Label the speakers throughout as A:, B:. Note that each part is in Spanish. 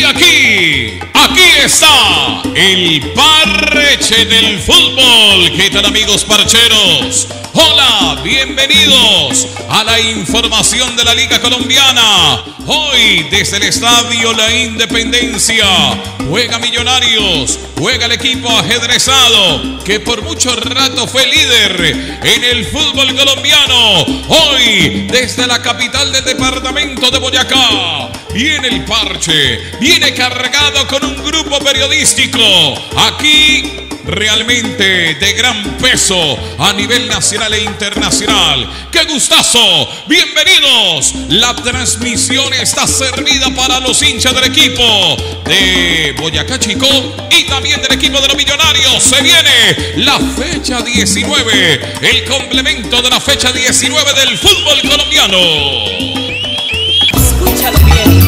A: Aquí está el parche del fútbol. ¿Qué tal, amigos parcheros? Hola, bienvenidos a la información de la Liga Colombiana. Hoy desde el Estadio La Independencia juega Millonarios, juega el equipo ajedrezado que por mucho rato fue líder en el fútbol colombiano. Hoy desde la capital del departamento de Boyacá viene el parche, viene cargado con un grupo periodístico aquí realmente de gran peso a nivel nacional e internacional. ¡Qué gustazo! ¡Bienvenidos! La transmisión está servida para los hinchas del equipo de Boyacá Chico y también del equipo de los Millonarios. Se viene la fecha 19, el complemento de la fecha 19 del fútbol colombiano.
B: Escúchalo bien.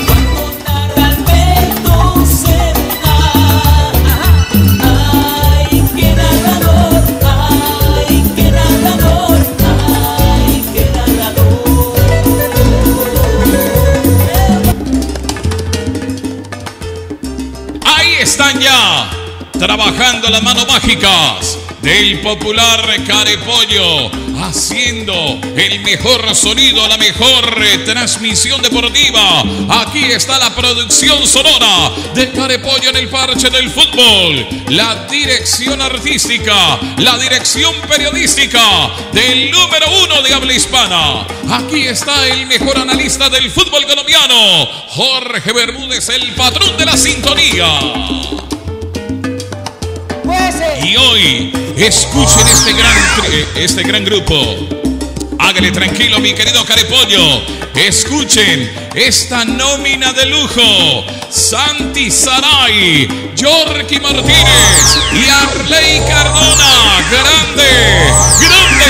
A: Están ya trabajando las manos mágicas del popular Carepollo, haciendo el mejor sonido, la mejor transmisión deportiva. Aquí está la producción sonora de Carepollo en el parche del fútbol, la dirección artística, la dirección periodística del número 1 de habla hispana. Aquí está el mejor analista del fútbol colombiano, Jorge Bermúdez, el patrón de la sintonía. Y hoy escuchen este gran grupo. Hágale tranquilo, mi querido Carepollo. Escuchen esta nómina de lujo: Santi Saray, Yorky Martínez y Arley Cardona. Grande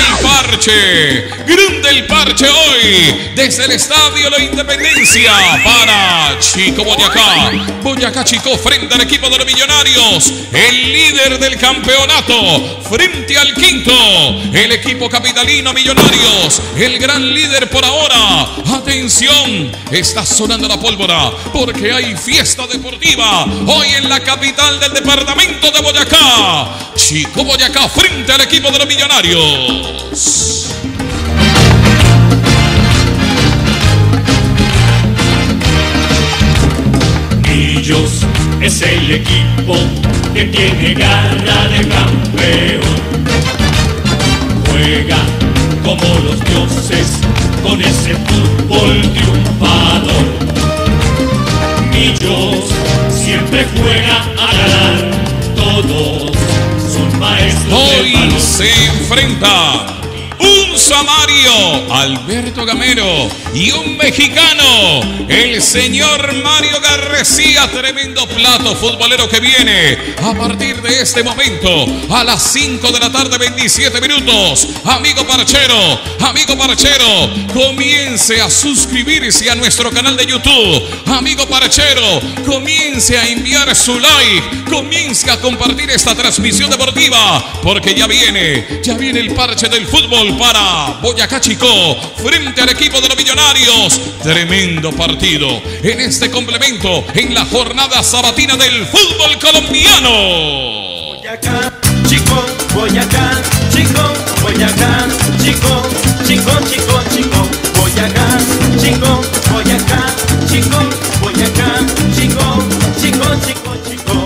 A: el parche hoy desde el Estadio La Independencia para Chico Boyacá. Boyacá Chico frente al equipo de los Millonarios, el líder del campeonato, frente al quinto, el equipo capitalino Millonarios, el gran líder por ahora. Atención, está sonando la pólvora porque hay fiesta deportiva hoy en la capital del departamento de Boyacá. Chico Boyacá frente al equipo de los Millonarios.
C: Millos es el equipo que tiene garra de campeón. Juega como los dioses con ese fútbol triunfador. Millos siempre juega a ganar, todos son maestros.
A: Hoy se enfrenta un samario, Alberto Gamero, y un mexicano, el señor Mario García. Tremendo plato futbolero que viene a partir de este momento a las 5 de la tarde, 27 minutos. Amigo parchero, comience a suscribirse a nuestro canal de YouTube. Amigo parchero, comience a enviar su like, comience a compartir esta transmisión deportiva, porque ya viene el parche del fútbol para Boyacá Chico frente al equipo de los Millonarios. Tremendo partido en este complemento en la jornada sabatina del fútbol colombiano.
D: Boyacá Chico, Boyacá Chico, Boyacá Chico, Chico, Chico, Chico, Boyacá Chico, Boyacá Chico, Boyacá Chico, Chico, Chico, Chico.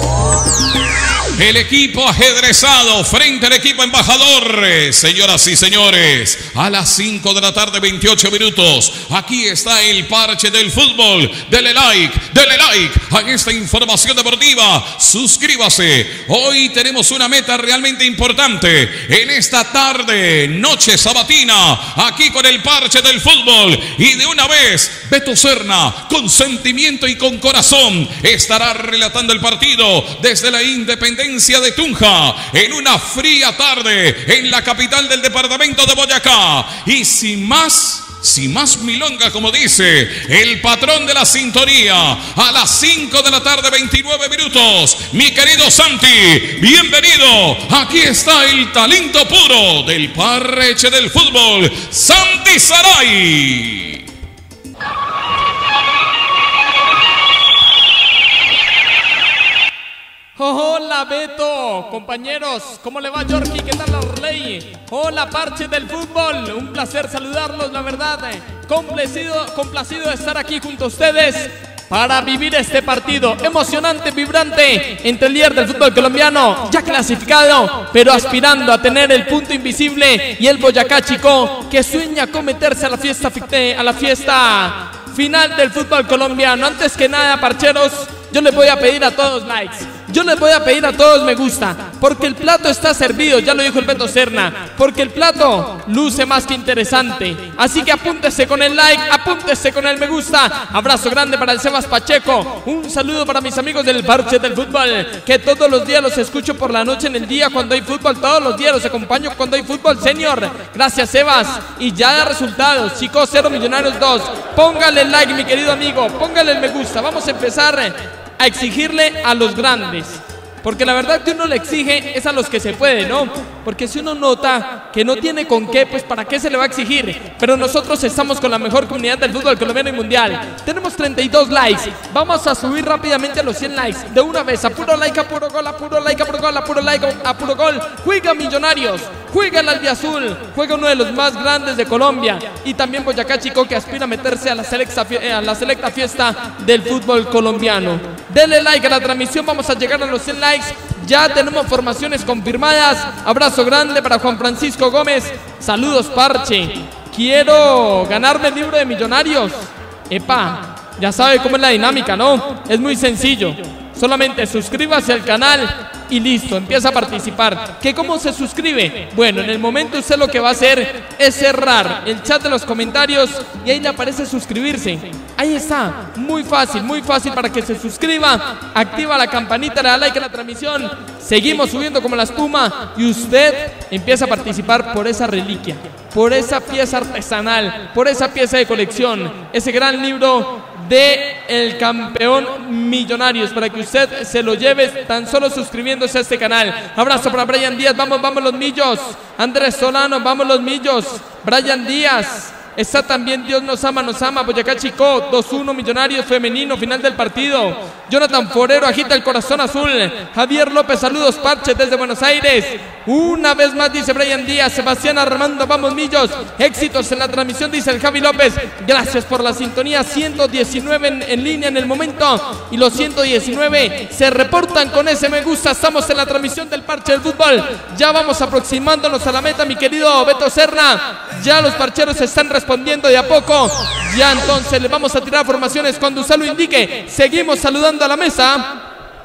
A: El equipo ajedrezado frente al equipo embajador. Señoras y señores, a las 5 de la tarde, 28 minutos. Aquí está el parche del fútbol. Dele like a esta información deportiva. Suscríbase. Hoy tenemos una meta realmente importante en esta tarde, noche sabatina, aquí con el parche del fútbol. Y de una vez, Beto Serna, con sentimiento y con corazón, estará relatando el partido desde la Independencia de Tunja en una fría tarde en la capital del departamento de Boyacá. Y sin más milonga, como dice el patrón de la sintonía, a las 5 de la tarde, 29 minutos. Mi querido Santi, bienvenido. Aquí está el talento puro del parche del fútbol, Santi Saray.
B: Hola Beto, compañeros, ¿cómo le va Yorkie? ¿Qué tal Arley? Hola Parche del Fútbol, un placer saludarlos, la verdad, complacido de estar aquí junto a ustedes para vivir este partido emocionante, vibrante entre el líder del fútbol colombiano, ya clasificado, pero aspirando a tener el punto invisible, y el Boyacá Chicó, que sueña con meterse a la fiesta final del fútbol colombiano. Antes que nada, parcheros, yo les voy a pedir a todos likes. Yo les voy a pedir a todos me gusta, porque el plato está servido, ya lo dijo el Beto Serna, porque el plato luce más que interesante. Así que apúntese con el like, apúntese con el me gusta. Abrazo grande para el Sebas Pacheco, un saludo para mis amigos del Parche del Fútbol, que todos los días los escucho por la noche en el día cuando hay fútbol, todos los días los acompaño cuando hay fútbol, señor. Gracias Sebas, y ya da resultados, chicos, 0 Millonarios 2. Póngale el like, mi querido amigo, póngale el me gusta. Vamos a empezar a exigirle a los grandes, porque la verdad que uno le exige es a los que se puede, ¿no? Porque si uno nota que no tiene con qué, pues ¿para qué se le va a exigir? Pero nosotros estamos con la mejor comunidad del fútbol colombiano y mundial. Tenemos 32 likes, vamos a subir rápidamente a los 100 likes de una vez, a puro like, a puro gol, a puro like, a puro gol, a puro like, a puro gol. Juega Millonarios, juega el Albiazul, juega uno de los más grandes de Colombia, y también Boyacá Chicó, que aspira a meterse a la selecta fiesta del fútbol colombiano. Denle like a la transmisión, vamos a llegar a los 100 likes. Ya tenemos formaciones confirmadas. Abrazo grande para Juan Francisco Gómez. Saludos Parche. Quiero ganarme el libro de Millonarios. Epa, ya sabe cómo es la dinámica, ¿no? Es muy sencillo. Solamente suscríbase al canal y listo, empieza a participar. ¿Qué cómo se suscribe? Bueno, en el momento usted lo que va a hacer es cerrar el chat de los comentarios y ahí le aparece suscribirse. Ahí está, muy fácil para que se suscriba. Activa la campanita, le da like a la transmisión. Seguimos subiendo como la espuma y usted empieza a participar por esa reliquia, por esa pieza artesanal, por esa pieza de colección, ese gran libro de El Campeón Millonarios, para que usted se lo lleve tan solo suscribiéndose a este canal. Abrazo para Brian Díaz, vamos los Millos. Andrés Solano, vamos los Millos. Brian Díaz. Está también Dios nos ama, Boyacá Chicó, 2-1 Millonarios femenino, final del partido. Jonathan Forero agita el corazón azul. Javier López, saludos Parche desde Buenos Aires. Una vez más dice Brian Díaz. Sebastián Armando, vamos Millos. Éxitos en la transmisión, dice el Javi López. Gracias por la sintonía, 119 en línea en el momento, y los 119 se reportan con ese me gusta. Estamos en la transmisión del Parche del Fútbol. Ya vamos aproximándonos a la meta, mi querido Beto Serna. Ya los parcheros están respondiendo de a poco. Ya entonces les vamos a tirar formaciones cuando usted lo indique. Seguimos saludando a la mesa.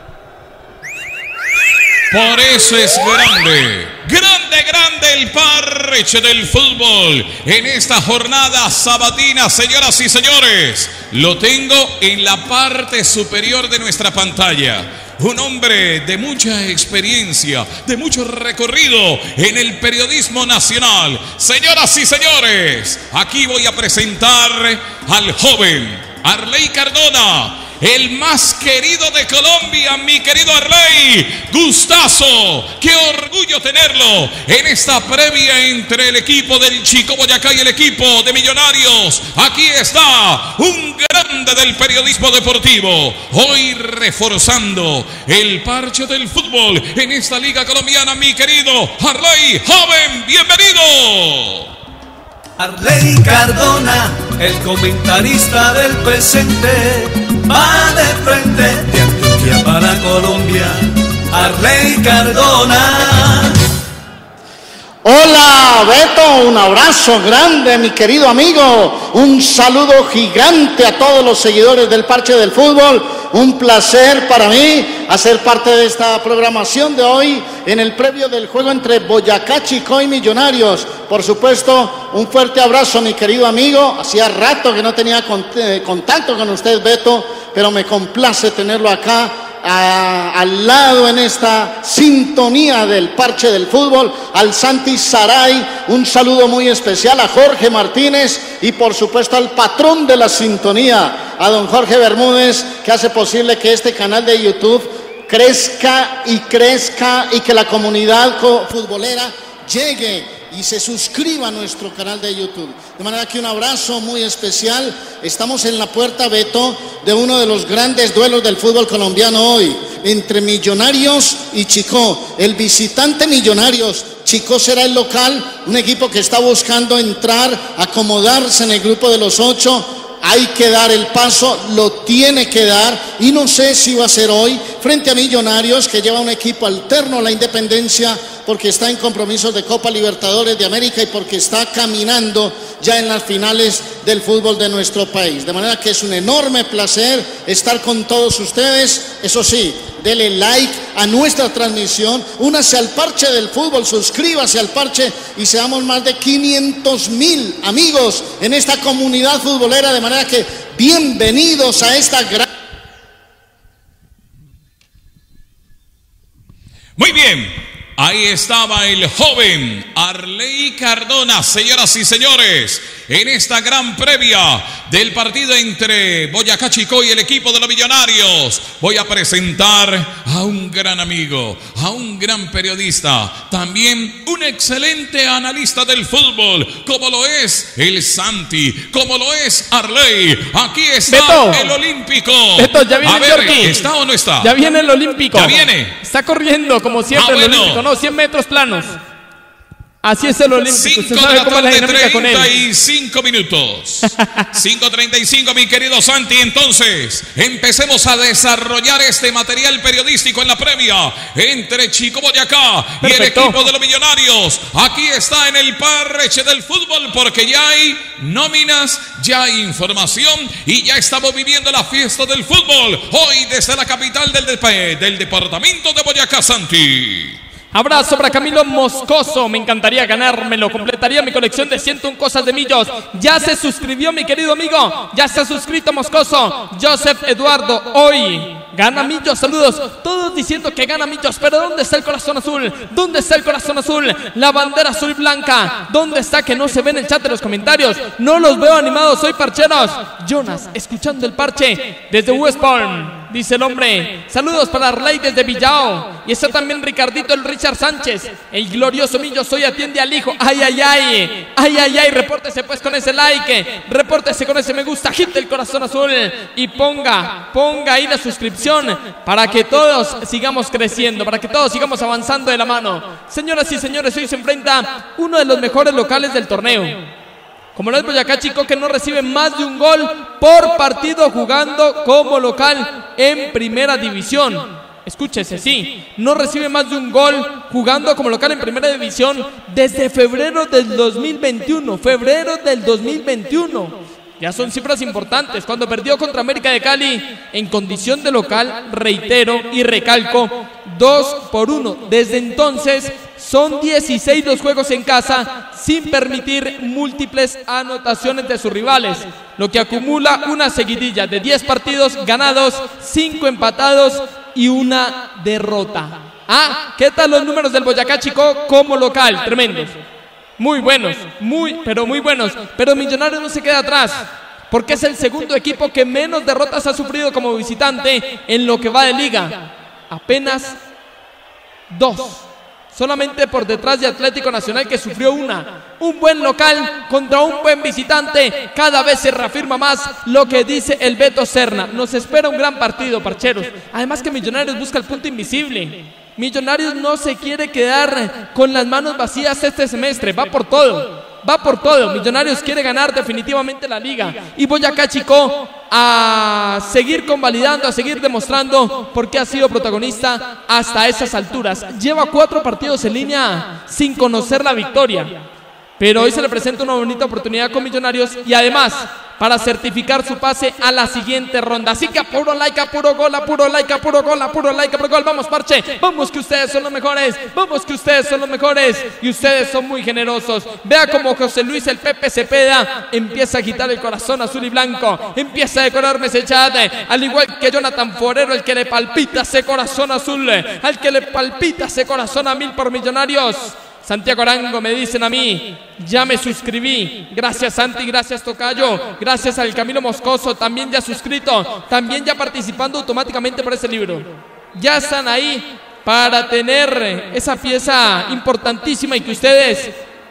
A: Por eso es grande el Parche del Fútbol en esta jornada sabatina, señoras y señores. Lo tengo en la parte superior de nuestra pantalla. Un hombre de mucha experiencia, de mucho recorrido en el periodismo nacional. Señoras y señores, aquí voy a presentar al joven Arley Cardona, el más querido de Colombia, mi querido Arley. Gustazo, qué orgullo tenerlo en esta previa entre el equipo del Chicó Boyacá y el equipo de Millonarios. Aquí está un grande del periodismo deportivo, hoy reforzando el Parche del Fútbol en esta liga colombiana, mi querido Arley. Joven, bienvenido.
D: Arley Cardona, el comentarista del presente, va de frente de Antioquia para Colombia. Arley Cardona.
E: Hola Beto, un abrazo grande mi querido amigo, un saludo gigante a todos los seguidores del Parche del Fútbol. Un placer para mí hacer parte de esta programación de hoy en el previo del juego entre Boyacá Chicó y Millonarios. Por supuesto, un fuerte abrazo mi querido amigo. Hacía rato que no tenía contacto con usted, Beto, pero me complace tenerlo acá al lado en esta sintonía del Parche del Fútbol. Al Santi Saray, un saludo muy especial, a Jorge Martínez y por supuesto al patrón de la sintonía, a don Jorge Bermúdez, que hace posible que este canal de YouTube crezca y que la comunidad futbolera llegue y se suscriba a nuestro canal de YouTube. De manera que un abrazo muy especial. Estamos en la puerta, Beto, de uno de los grandes duelos del fútbol colombiano hoy. entre Millonarios y Chicó. El visitante Millonarios, Chicó será el local, un equipo que está buscando entrar, acomodarse en el grupo de los 8. Hay que dar el paso, lo tiene que dar, y no sé si va a ser hoy frente a Millonarios, que lleva un equipo alterno a la Independencia, porque está en compromisos de Copa Libertadores de América y porque está caminando ya en las finales del fútbol de nuestro país. De manera que es un enorme placer estar con todos ustedes. Eso sí, dele like a nuestra transmisión, únase al Parche del Fútbol, suscríbase al Parche y seamos más de 500.000 amigos en esta comunidad futbolera. De manera que bienvenidos a esta gran...
A: Muy bien. Ahí estaba el joven Arley Cardona, señoras y señores, en esta gran previa del partido entre Boyacá Chicó y el equipo de los Millonarios. Voy a presentar a un gran amigo, a un gran periodista, también un excelente analista del fútbol, como lo es el Santi, como lo es Arley. Aquí está
B: Beto,
A: el Olímpico.
B: Beto, ya viene
A: a ver,
B: Yorkie.
A: ¿está o no está?
B: Ya viene el Olímpico.
A: Ya viene.
B: Está corriendo como siempre el
A: bueno.
B: Olímpico. No, 100 metros planos. Así es el Olímpico.
A: 5
B: Usted
A: de
B: sabe
A: la
B: cómo es la
A: tarde,
B: dinámica con él.
A: 35 minutos. 5:35, mi querido Santi. Entonces, empecemos a desarrollar este material periodístico en la previa entre Chicó Boyacá y el
B: Perfecto.
A: equipo de los Millonarios. Aquí está en el Parche del Fútbol, porque ya hay nóminas, ya hay información y ya estamos viviendo la fiesta del fútbol. Hoy desde la capital del departamento de Boyacá, Santi.
B: Abrazo para Camilo Moscoso, me encantaría ganármelo, completaría mi colección de 101 cosas de Millos. Ya se suscribió mi querido amigo, ya se ha suscrito Moscoso. Joseph Eduardo, hoy gana Millos, saludos. Todos diciendo que gana Millos, pero ¿dónde está el corazón azul? ¿Dónde está el corazón azul? La bandera azul y blanca, ¿dónde está? Que no se ve en el chat de los comentarios. No los veo animados, soy parcheros. Jonas, escuchando el Parche desde West Palm, dice el hombre. Saludos para Arley desde Villao. Y está también Ricardito, el Richard Sánchez. El glorioso Millos hoy atiende al hijo. Ay, ay, ay. Ay, ay, ay. Repórtese pues con ese like. Repórtese con ese me gusta. Agite el corazón azul. Y ponga ahí la suscripción para que todos sigamos creciendo, para que todos sigamos avanzando de la mano. Señoras y señores, hoy se enfrenta uno de los mejores locales del torneo, como lo es Boyacá Chicó, que no recibe más de un gol por partido jugando como local en primera división. Escúchese, sí, no recibe más de un gol jugando como local en primera división desde febrero del 2021. Febrero del 2021. Ya son cifras importantes. Cuando perdió contra América de Cali en condición de local, reitero y recalco, 2-1. Desde entonces son 16 los juegos en casa sin permitir múltiples anotaciones de sus rivales, lo que acumula una seguidilla de 10 partidos ganados, 5 empatados y una derrota. ¿Qué tal los números del Boyacá Chicó como local? Tremendos. Muy buenos, pero muy buenos. Pero Millonarios no se queda atrás, porque es el segundo equipo que menos derrotas ha sufrido como visitante en lo que va de liga. Apenas 2. Solamente por detrás de Atlético Nacional, que sufrió una. Un buen local contra un buen visitante. Cada vez se reafirma más lo que dice el Beto Serna. Nos espera un gran partido, parcheros. Además que Millonarios busca el punto invisible. Millonarios no se quiere quedar con las manos vacías este semestre. Va por todo. Va por todo. Millonarios quiere ganar definitivamente la liga. Y Boyacá Chicó a seguir convalidando, a seguir demostrando por qué ha sido protagonista hasta esas alturas. Lleva 4 partidos en línea sin conocer la victoria. Pero hoy se le presenta una bonita oportunidad con Millonarios y además para certificar su pase a la siguiente ronda. Así que a puro like, a puro gol, a puro like, a puro gol, a puro like, a puro gol. Vamos, Parche, vamos que ustedes son los mejores, vamos que ustedes son los mejores y ustedes son muy generosos. Vea como José Luis el Pepe Cepeda empieza a agitar el corazón azul y blanco, empieza a decorarme ese chat, al igual que Jonathan Forero, el que le palpita ese corazón azul, al que le palpita ese corazón a 1000 por Millonarios. Santiago Arango, me dicen a mí, ya me suscribí. Gracias Santi, gracias Tocayo, gracias al Camilo Moscoso, también ya suscrito, también ya participando automáticamente por ese libro. Ya están ahí para tener esa pieza importantísima y que ustedes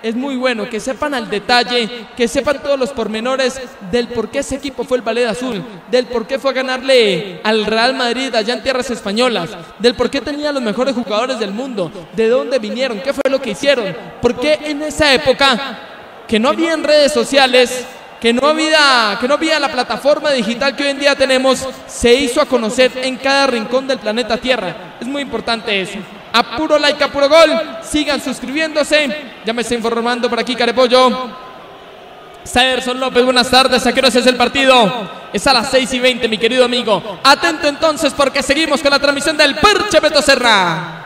B: es muy bueno que sepan al detalle, que sepan todos los pormenores del por qué ese equipo fue el Ballet Azul, del por qué fue a ganarle al Real Madrid allá en tierras españolas, del por qué tenía los mejores jugadores del mundo, de dónde vinieron, qué fue lo que hicieron, por qué en esa época que no había en redes sociales, que no había la plataforma digital que hoy en día tenemos, se hizo a conocer en cada rincón del planeta Tierra. Es muy importante eso. A puro like, a puro gol. Sigan suscribiéndose. Ya me está informando por aquí Carepollo. Saerson López, buenas tardes. ¿A qué hora es el partido? Es a las 6:20, mi querido amigo. Atento entonces porque seguimos con la transmisión del Parche Beto Serra.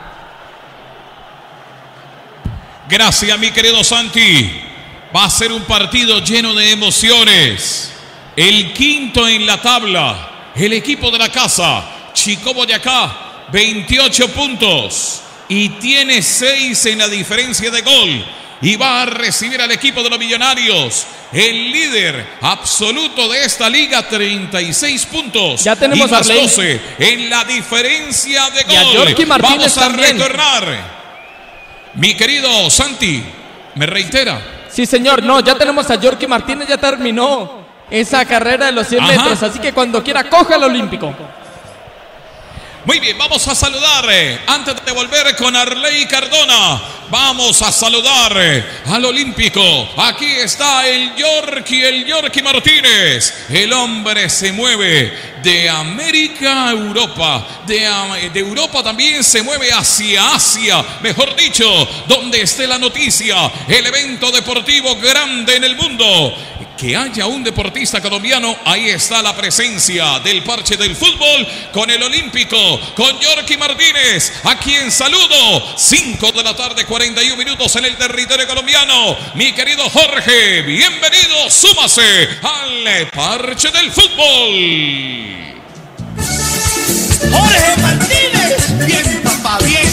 A: Gracias, mi querido Santi. Va a ser un partido lleno de emociones. El quinto en la tabla, el equipo de la casa, Chico Boyacá, 28 puntos y tiene 6 en la diferencia de gol. Y va a recibir al equipo de los Millonarios, el líder absoluto de esta liga, 36 puntos.
B: Ya tenemos
A: y más
B: a
A: 12 en la diferencia de gol.
B: Y a Yorky Martínez
A: vamos a
B: también.
A: retornar. Mi querido Santi, ¿me reitera?
B: Sí, señor. No, ya tenemos a Yorky Martínez, ya terminó esa carrera de los 100 metros. Así que cuando quiera, coja el olímpico.
A: Muy bien, vamos a saludar, antes de volver con Arley Cardona, vamos a saludar al olímpico. Aquí está el Yorky Martínez. El hombre se mueve de América a Europa, de Europa también se mueve hacia Asia, mejor dicho, donde esté la noticia, el evento deportivo grande en el mundo. Que haya un deportista colombiano, ahí está la presencia del Parche del Fútbol con el olímpico, con Yorky Martínez, a quien saludo. 5 de la tarde, 41 minutos en el territorio colombiano. Mi querido Jorge, bienvenido, súmase al Parche del Fútbol.
F: Jorge Martínez, bien papá, bien.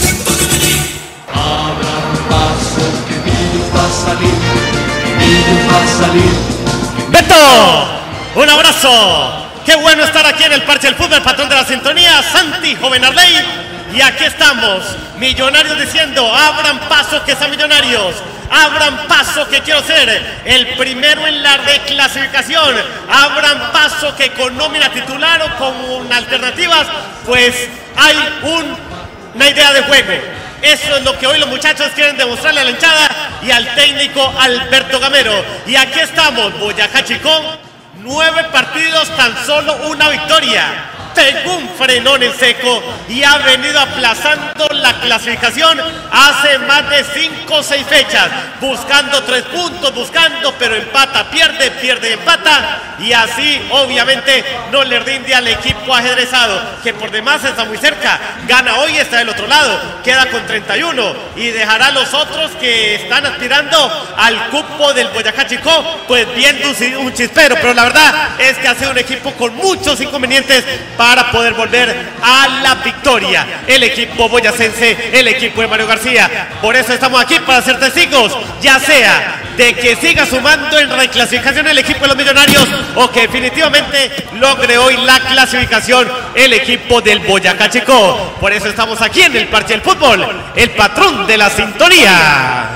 D: Abran paso que Millos va a salir, Millos va a salir.
G: Beto, un abrazo. Qué bueno estar aquí en el Parche del Fútbol, patrón de la sintonía, Santi, joven Arley. Y aquí estamos, Millonarios diciendo, abran paso que sean Millonarios. Abran paso que quiero ser el primero en la reclasificación. Abran paso que con nómina titular o con alternativas, pues hay una idea de juego. Eso es lo que hoy los muchachos quieren demostrarle a la hinchada y al técnico Alberto Gamero. Y aquí estamos, Boyacá Chico, 9 partidos, tan solo una victoria. Pegó un frenón en seco y ha venido aplazando la clasificación hace más de 5 o 6 fechas, buscando 3 puntos, pero empata, pierde y empata, y así obviamente no le rinde al equipo ajedrezado, que por demás está muy cerca, gana hoy, está del otro lado, queda con 31 y dejará a los otros que están aspirando al cupo del Boyacá Chico, pues viendo un chispero, pero la verdad es que ha sido un equipo con muchos inconvenientes para poder volver a la victoria. El equipo boyacense, el equipo de Mario García. Por eso estamos aquí para ser testigos, ya sea de que siga sumando en reclasificación el equipo de los Millonarios o que definitivamente logre hoy la clasificación el equipo del Boyacá Chico. Por eso estamos aquí en el Parche del Fútbol, el patrón de la sintonía.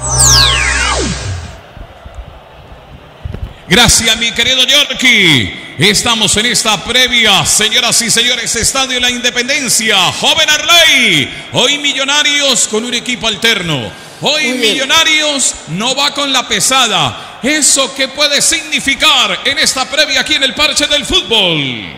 A: Gracias, mi querido Yorky. Estamos en esta previa, señoras y señores, Estadio La Independencia, joven Arley. Hoy Millonarios con un equipo alterno. Hoy Millonarios no va con la pesada. ¿Eso qué puede significar en esta previa aquí en el Parche del Fútbol?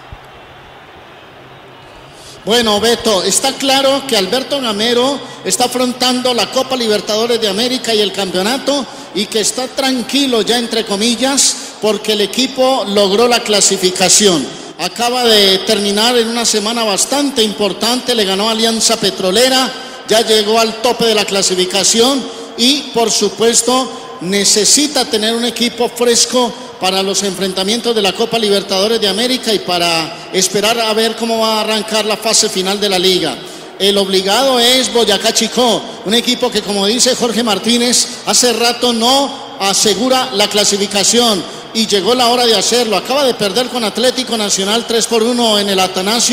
E: Bueno, Beto, está claro que Alberto Gamero está afrontando la Copa Libertadores de América y el campeonato y que está tranquilo ya entre comillas porque el equipo logró la clasificación. Acaba de terminar en una semana bastante importante, le ganó a Alianza Petrolera, ya llegó al tope de la clasificación y por supuesto necesita tener un equipo fresco para los enfrentamientos de la Copa Libertadores de América y para esperar a ver cómo va a arrancar la fase final de la liga. El obligado es Boyacá Chico, un equipo que, como dice Jorge Martínez, hace rato no asegura la clasificación y llegó la hora de hacerlo. Acaba de perder con Atlético Nacional 3-1 en el Atanasio,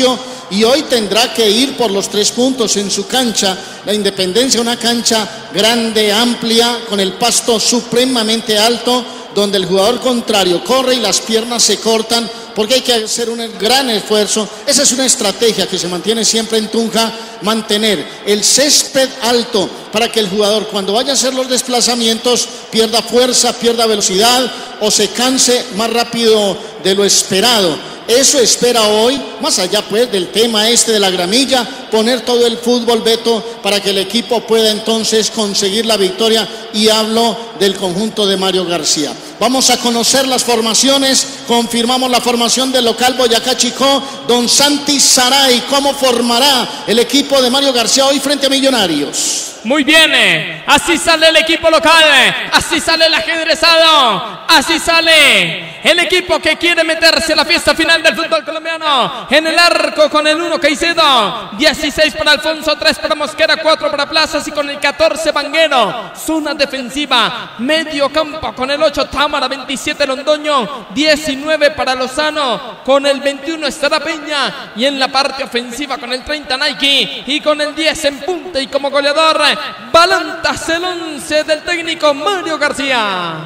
E: y hoy tendrá que ir por los 3 puntos en su cancha, la Independencia, una cancha grande, amplia, con el pasto supremamente alto, donde el jugador contrario corre y las piernas se cortan, porque hay que hacer un gran esfuerzo. Esa es una estrategia que se mantiene siempre en Tunja, mantener el césped alto para que el jugador, cuando vaya a hacer los desplazamientos, pierda fuerza, pierda velocidad o se canse más rápido de lo esperado. Eso espera hoy, más allá pues del tema de la gramilla, poner todo el fútbol, Beto, para que el equipo pueda entonces conseguir la victoria, y hablo del conjunto de Mario García. Vamos a conocer las formaciones. Confirmamos la formación del local Boyacá Chicó. Don Santi Saray, ¿cómo formará el equipo de Mario García hoy frente a Millonarios?
B: Muy bien, así sale el equipo local, así sale el ajedrezado, así sale el equipo que quiere meterse a la fiesta final del fútbol colombiano. En el arco con el 1 Caicedo, 16 para Alfonso, 3 para Mosquera, 4 para Plazas y con el 14 Vanguero. Zona defensiva, medio campo con el 8 Támara, 27 Londoño, 19 para Lozano, con el 21 estará Peña, y en la parte ofensiva con el 30 Nike y con el 10 en punta y como goleador Balantas, el 11 del técnico Mario García.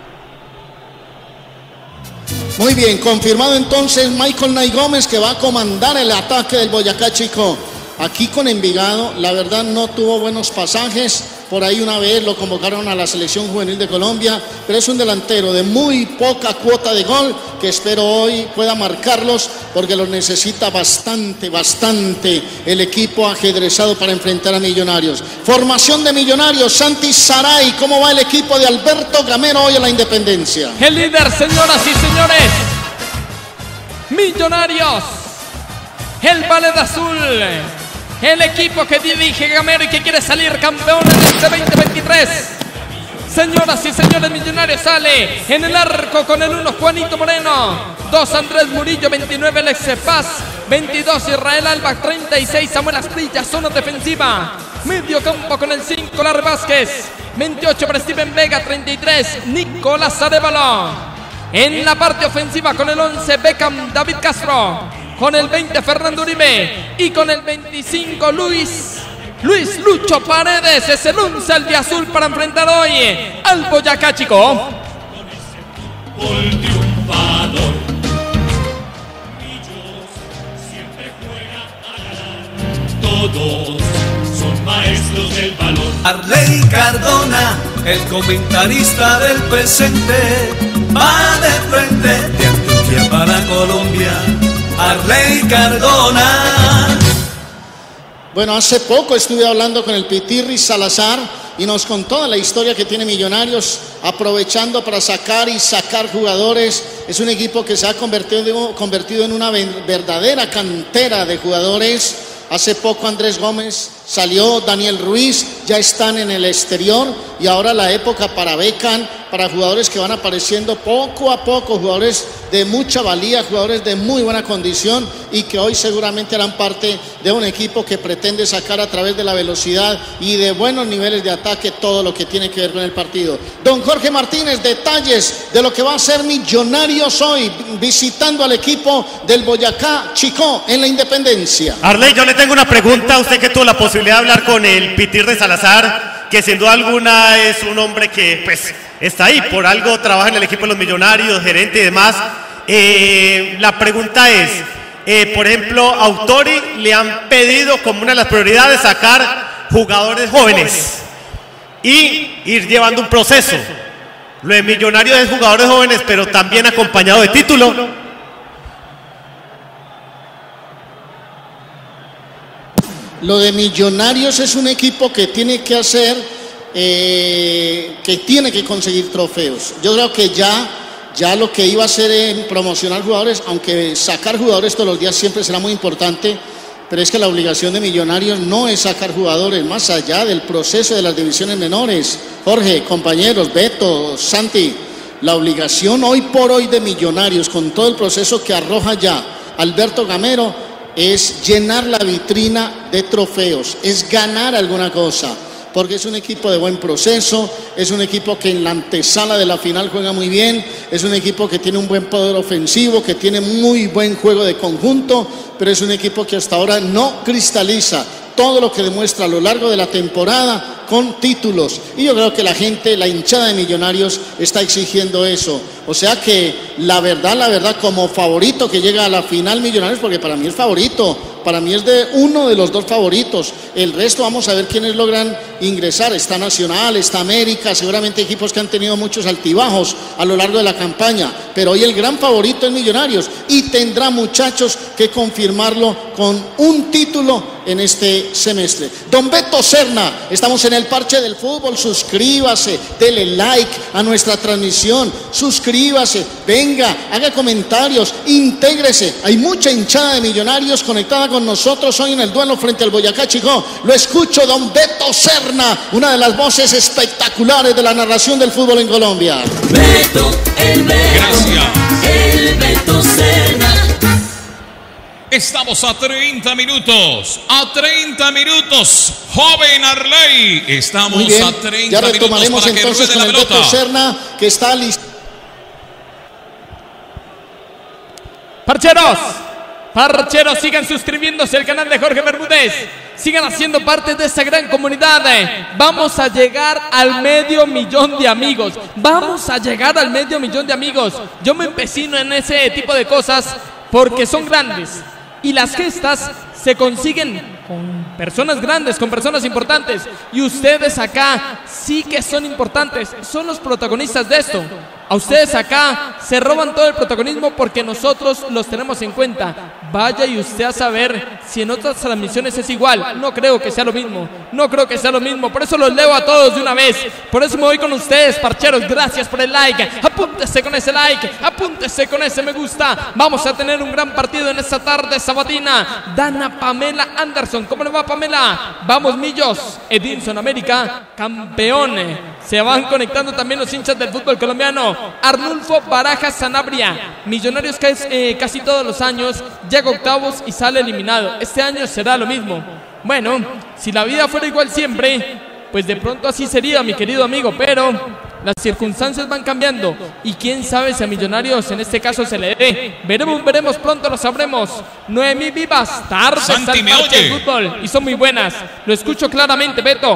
E: Muy bien, confirmado entonces Michael Nay Gómez, que va a comandar el ataque del Boyacá Chicó. Aquí con Envigado, la verdad no tuvo buenos pasajes. Por ahí una vez lo convocaron a la selección juvenil de Colombia, pero es un delantero de muy poca cuota de gol, que espero hoy pueda marcarlos, porque los necesita bastante el equipo ajedrezado para enfrentar a Millonarios. Formación de Millonarios, Santi Saray, ¿cómo va el equipo de Alberto Gamero hoy en la Independencia?
B: El líder, señoras y señores, Millonarios, el Ballet Azul, el equipo que dirige Gamero y que quiere salir campeón en este 2023. Señoras y señores, Millonarios sale en el arco con el 1 Juanito Moreno, 2 Andrés Murillo, 29 Alex Paz, 22 Israel Alba, 36 Samuel Asprilla. Zona defensiva, medio campo con el 5 Lar Vázquez, 28 para Steven Vega, 33 Nicolás Arevalo. En la parte ofensiva con el 11 Beckham David Castro, con el 20 Fernando Uribe y con el 25 Luis Lucho Paredes. Es el 11 albiazul para enfrentar hoy al Boyacá Chicó.
C: Gol triunfador. Ellos siempre juegan a ganar. Todos son maestros del balón.
H: Arley Cardona, el comentarista del presente, va de frente de Antioquia para Colombia. Arley Cardona.
E: Bueno, hace poco estuve hablando con el Pitirri Salazar y nos contó la historia que tiene Millonarios, aprovechando para sacar jugadores. Es un equipo que se ha convertido en una verdadera cantera de jugadores. Hace poco Andrés Gómez salió, Daniel Ruiz, ya están en el exterior, y ahora la época para Beckham, para jugadores que van apareciendo poco a poco, jugadores de mucha valía, jugadores de muy buena condición y que hoy seguramente harán parte de un equipo que pretende sacar a través de la velocidad y de buenos niveles de ataque todo lo que tiene que ver con el partido. Don Jorge Martínez, detalles de lo que va a ser Millonarios hoy visitando al equipo del Boyacá Chicó en la Independencia.
G: Arley, yo le tengo una pregunta a usted que tuvo la posibilidad de hablar con el Pitirri Salazar, que sin duda alguna es un hombre que pues está ahí, por algo trabaja en el equipo de los Millonarios, gerente y demás. La pregunta es, por ejemplo, a Autori le han pedido como una de las prioridades sacar jugadores jóvenes y ir llevando un proceso. Lo de Millonarios es jugadores jóvenes, pero también acompañado de título.
E: Lo de Millonarios es un equipo que tiene que hacer, que tiene que conseguir trofeos. Yo creo que ya lo que iba a hacer en promocionar jugadores, aunque sacar jugadores todos los días siempre será muy importante, pero es que la obligación de Millonarios no es sacar jugadores, más allá del proceso de las divisiones menores. Jorge, compañeros, Beto, Santi, la obligación hoy por hoy de Millonarios, con todo el proceso que arroja ya Alberto Gamero, es llenar la vitrina de trofeos, es ganar alguna cosa. porque es un equipo de buen proceso, es un equipo que en la antesala de la final juega muy bien, es un equipo que tiene un buen poder ofensivo, que tiene muy buen juego de conjunto, pero es un equipo que hasta ahora no cristaliza todo lo que demuestra a lo largo de la temporada con títulos. Y yo creo que la gente, la hinchada de Millonarios está exigiendo eso. O sea que la verdad, como favorito que llega a la final Millonarios, porque para mí es favorito, para mí es de uno de los dos favoritos. El resto vamos a ver quiénes logran ingresar. Está Nacional, está América, seguramente equipos que han tenido muchos altibajos a lo largo de la campaña, pero hoy el gran favorito es Millonarios y tendrá, muchachos, que confirmarlo con un título en este semestre. Don Beto Serna, estamos en el Parche del Fútbol, suscríbase, dele like a nuestra transmisión, suscríbase, venga, haga comentarios, intégrese. Hay mucha hinchada de Millonarios conectada con nosotros hoy en el duelo frente al Boyacá Chicó. Lo escucho, don Beto Serna, una de las voces espectaculares de la narración del fútbol en Colombia.
H: Beto, el Beto,
A: Gracias.
H: el Beto Serna.
A: Estamos a 30 minutos, joven Arley. Estamos
E: Muy bien,
A: a 30
E: ya
A: minutos
E: retomaremos
A: para que
E: entonces
A: ruede
E: con
A: la
E: el
A: pelota.
E: Beto Serna, que está listo.
B: Parcheros, sigan suscribiéndose al canal de Jorge Bermúdez. Sigan haciendo parte de esta gran comunidad. Vamos a llegar al 500,000 de amigos. Vamos a llegar al 500,000 de amigos. Yo me empecino en ese tipo de cosas porque son grandes. Y las gestas se consiguen con personas grandes, con personas importantes. Y ustedes acá sí que son importantes. Son los protagonistas de esto. A ustedes acá se roban todo el protagonismo porque nosotros los tenemos en cuenta. Vaya y usted a saber si en otras transmisiones es igual. No creo que sea lo mismo. No creo que sea lo mismo. Por eso los leo a todos de una vez. Por eso me voy con ustedes, parcheros. Gracias por el like. Apúntese con ese like. Apúntese con ese me gusta. Vamos a tener un gran partido en esta tarde sabatina. Dana Pamela Anderson. ¿Cómo le va, Pamela? Vamos, Millos. Edinson América, campeón. Se van conectando también los hinchas del fútbol colombiano. Arnulfo Barajas Sanabria. Millonarios casi todos los años llega a octavos y sale eliminado. Este año será lo mismo. Bueno, si la vida fuera igual siempre, pues de pronto así sería, mi querido amigo. Pero las circunstancias van cambiando. Y quién sabe si a Millonarios en este caso se le dé. Veremos, pronto lo sabremos. Noemí Vivas, tarde
A: Santi,
B: al
A: ¿me
B: parche
A: oye?
B: del fútbol. Y son muy buenas. Lo escucho claramente, Beto.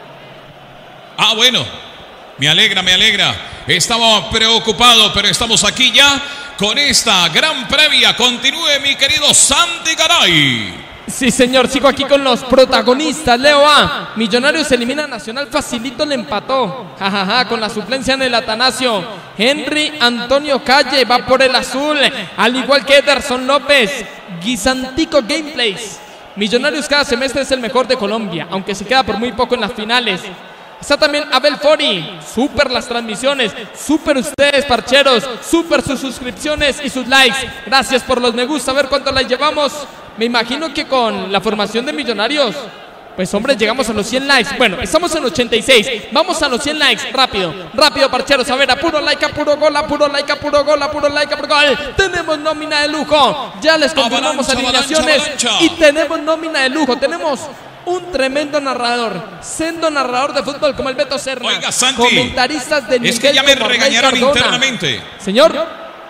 A: Ah, bueno, me alegra. Estaba preocupado, pero estamos aquí ya con esta gran previa. Continúe, mi querido Santi Garay.
B: Sí, señor, sigo aquí con los protagonistas. Leo A. Millonarios elimina a Nacional, facilito le empató. Jajaja, con la suplencia en el Atanasio. Henry Antonio Calle va por el azul, al igual que Ederson López. Guisantico Gameplays. Millonarios cada semestre es el mejor de Colombia, aunque se queda por muy poco en las finales. Está también Abel Fori. Súper las transmisiones, súper ustedes, parcheros, súper sus suscripciones y sus likes. Gracias por los me gusta. A ver cuántos likes llevamos. Me imagino que con la formación de Millonarios, pues hombre, llegamos a los 100 likes. Bueno, estamos en 86. Vamos a los 100 likes. Rápido, parcheros. A ver, a puro like, a puro gol, a puro like, a puro gol, a puro like, a puro gol. Tenemos nómina de lujo. Ya les confirmamos alineaciones y tenemos nómina de lujo. Tenemos un tremendo narrador, sendo narrador de fútbol como el Beto Serna.
A: Oiga, Santi,
B: comentaristas de nivel
A: es que ya me
B: como Arley
A: regañaron
B: Cardona.
A: internamente.
B: Señor,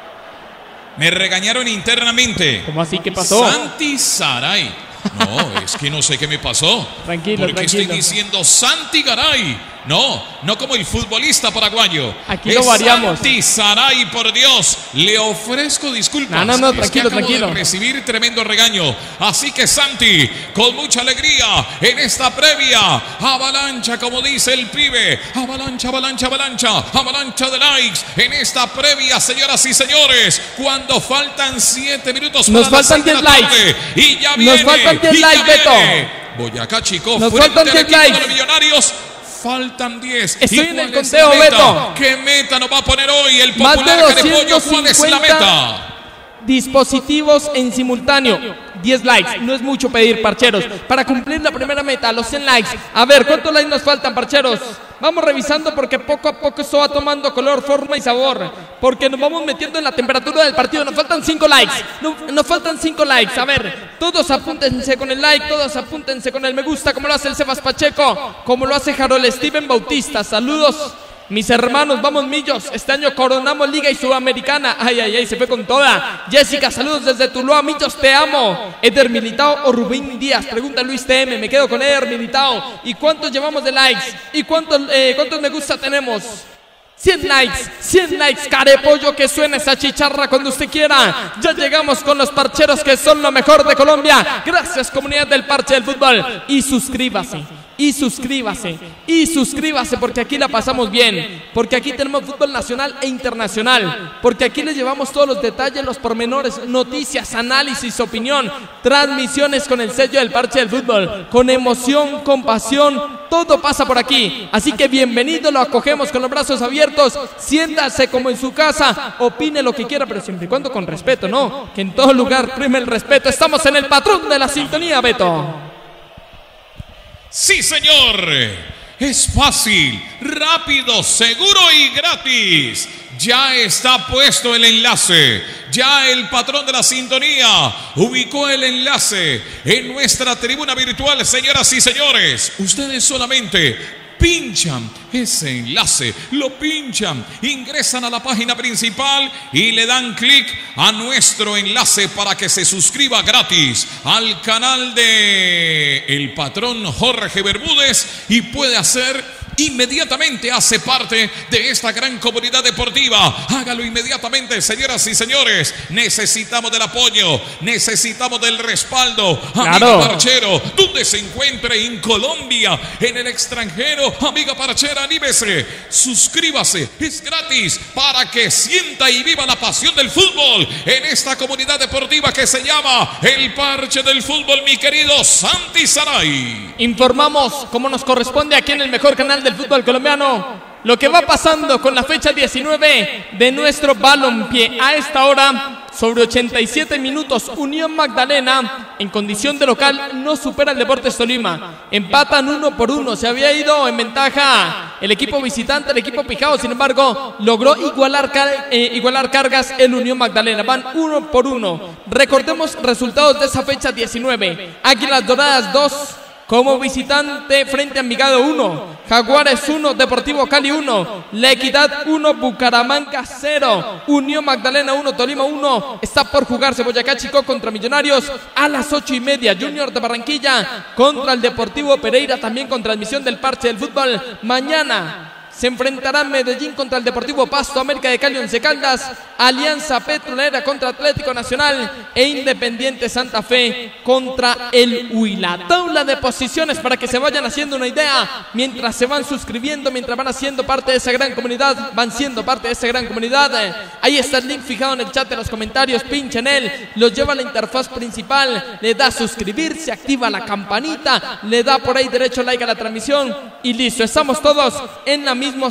A: Me regañaron internamente.
B: ¿cómo así? ¿Qué pasó?
A: Santi Saray. No, es que no sé qué me pasó.
B: Tranquilo,
A: Porque estoy diciendo Santi Garay. No como el futbolista paraguayo.
B: Aquí lo variamos.
A: Santi Saray, por Dios. Le ofrezco disculpas.
B: No,
A: Es que
B: tranquilo,
A: acabo
B: tranquilo.
A: de recibir tremendo regaño. Así que Santi, con mucha alegría en esta previa. Avalancha, como dice el pibe. Avalancha de likes en esta previa, señoras y señores. Cuando faltan 7 minutos
B: Nos
A: para las
B: faltan
A: 6 de
B: 10
A: la
B: likes.
A: tarde. Y ya viene.
B: Nos faltan 10
A: y ya
B: likes, Beto.
A: viene. Boyacá Chicó,
B: Nos
A: frente
B: faltan
A: al
B: 10
A: equipo
B: likes.
A: de los Millonarios. Faltan 10.
B: Estoy
A: ¿Y
B: en el
A: cuál es
B: conteo,
A: la meta?
B: Beto.
A: ¿Qué meta nos va a poner hoy el
B: Más de
A: popular Carepollo? ¿Cuál es la
B: 250.
A: meta?
B: dispositivos en simultáneo. 10 likes, no es mucho pedir, parcheros, para cumplir la primera meta, los 100 likes. A ver, ¿cuántos likes nos faltan, parcheros? Vamos revisando porque poco a poco esto va tomando color, forma y sabor, porque nos vamos metiendo en la temperatura del partido. Nos faltan 5 likes, nos faltan 5 likes. A ver, todos apúntense con el like, todos apúntense con el me gusta, como lo hace el Sebas Pacheco, como lo hace Harold Steven Bautista. Saludos, mis hermanos, vamos Millos, este año coronamos Liga y Sudamericana. Ay, ay, ay, se fue con toda. Jessica, saludos desde Tuluá, Millos, te amo. Eder Militao o Rubín Díaz, pregunta Luis TM, me quedo con Eder Militao. ¿Y cuántos llevamos de likes? ¿Y cuántos me gusta tenemos? 100 likes, carepollo, que suene esa chicharra cuando usted quiera. Ya llegamos con los parcheros que son lo mejor de Colombia. Gracias, comunidad del Parche del Fútbol. Y suscríbase, porque aquí la pasamos bien, porque aquí tenemos fútbol nacional e internacional, porque aquí les llevamos todos los detalles, los pormenores, noticias, análisis, opinión, transmisiones con el sello del Parche del Fútbol, con emoción, con pasión, todo pasa por aquí. Así que bienvenido, lo acogemos con los brazos abiertos, siéntase como en su casa, opine lo que quiera, pero siempre y cuando con respeto, ¿no? Que en todo lugar prime el respeto. Estamos en el patrón de la sintonía, Beto.
A: Sí, señor. Es fácil, rápido, seguro y gratis. Ya está puesto el enlace. Ya el patrón de la sintonía ubicó el enlace en nuestra tribuna virtual, señoras y señores. Ustedes solamente pinchan ese enlace, lo pinchan, ingresan a la página principal y le dan clic a nuestro enlace para que se suscriba gratis al canal de el patrón Jorge Bermúdez y puede hacer inmediatamente, hace parte de esta gran comunidad deportiva. Hágalo inmediatamente, señoras y señores. Necesitamos del apoyo, necesitamos del respaldo. Amigo parchero, donde se encuentre, en Colombia, en el extranjero, amiga parchera, anímese, suscríbase, es gratis, para que sienta y viva la pasión del fútbol en esta comunidad deportiva que se llama el Parche del Fútbol, mi querido Santi Saray.
B: Informamos, como nos corresponde aquí en el mejor canal del fútbol colombiano, lo que va pasando con la fecha 19 de nuestro balompié. A esta hora, sobre 87 minutos, Unión Magdalena, en condición de local, no supera al Deportes Tolima. Empatan 1-1. Se había ido en ventaja el equipo visitante, el equipo pijao. Sin embargo, logró igualar cargas el Unión Magdalena. Van 1-1. Recordemos resultados de esa fecha 19. Águilas Doradas 2. Como visitante frente a Envigado 1, Jaguares 1, Deportivo Cali 1, La Equidad 1, Bucaramanga 0, Unión Magdalena 1, Tolima 1. Está por jugarse Boyacá Chico contra Millonarios a las 8:30. Junior de Barranquilla contra el Deportivo Pereira, también con transmisión del Parche del Fútbol. Mañana se enfrentarán Medellín contra el Deportivo Pasto, América de Cali, Once Caldas, Alianza Petrolera contra Atlético Nacional e Independiente Santa Fe contra el Huila. Tabla de posiciones para que se vayan haciendo una idea mientras se van suscribiendo, mientras van haciendo parte de esa gran comunidad, van siendo parte de esa gran comunidad. Ahí está el link fijado en el chat de los comentarios, pinchen él, los lleva a la interfaz principal, le da suscribirse, activa la campanita, le da por ahí derecho like a la transmisión y listo, estamos todos en la misma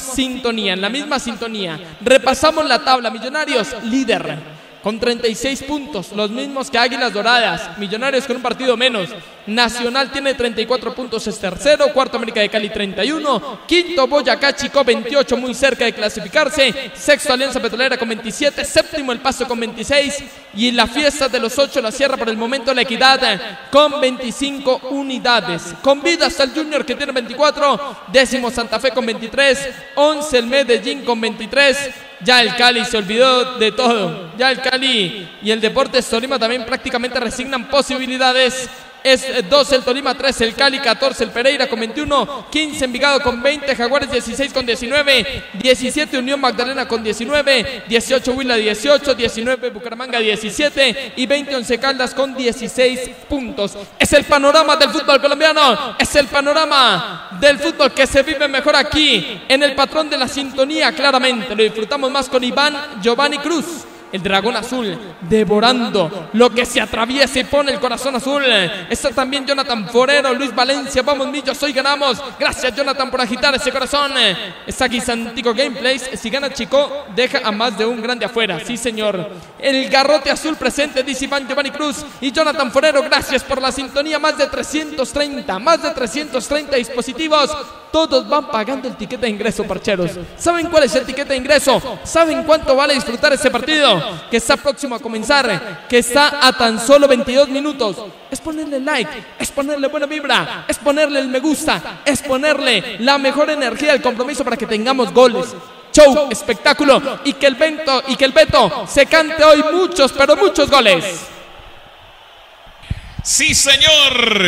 B: sintonía. Repasamos la tabla. Millonarios líder con 36 puntos, los mismos que Águilas Doradas. Millonarios con un partido menos. Nacional tiene 34 puntos, es tercero. Cuarto, América de Cali 31. Quinto, Boyacá Chico 28, muy cerca de clasificarse. Sexto, Alianza Petrolera con 27. Séptimo, El Paso con 26. Y la fiesta de los 8 la cierra por el momento La Equidad con 25 unidades. Con vida hasta el Junior, que tiene 24. Décimo, Santa Fe con 23. 11, el Medellín con 23. Ya el Cali se olvidó de todo. Ya el Cali y el Deportes Tolima también prácticamente resignan posibilidades. Es 12 el Tolima, 13 el Cali, 14 el Pereira con 21, 15 Envigado con 20, Jaguares 16 con 19, 17 Unión Magdalena con 19, 18 Huila 18, 19 Bucaramanga 17 y 20 Once Caldas con 16 puntos. Es el panorama del fútbol colombiano, es el panorama del fútbol que se vive mejor aquí en el patrón de la sintonía. Claramente lo disfrutamos más con Iván Giovanni Cruz, el dragón azul, devorando lo que se atraviesa y pone el corazón azul. Está también Jonathan Forero, Luis Valencia, vamos Millos, hoy ganamos. Gracias Jonathan por agitar ese corazón. Está aquí Santico Gameplays, si gana Chico, deja a más de un grande afuera. Sí señor. El garrote azul presente, dice Iván Giovanni Cruz y Jonathan Forero, gracias por la sintonía. Más de 330 dispositivos. Todos van pagando el ticket de ingreso, parcheros. ¿Saben cuál es el ticket de ingreso? ¿Saben cuánto vale disfrutar ese partido? Que está próximo a comenzar, que está a tan solo 22 minutos. Es ponerle like, es ponerle buena vibra, es ponerle el me gusta, es ponerle la mejor energía del compromiso para que tengamos goles, show, espectáculo y que el Beto se cante hoy muchos, pero muchos goles.
A: Sí, señor.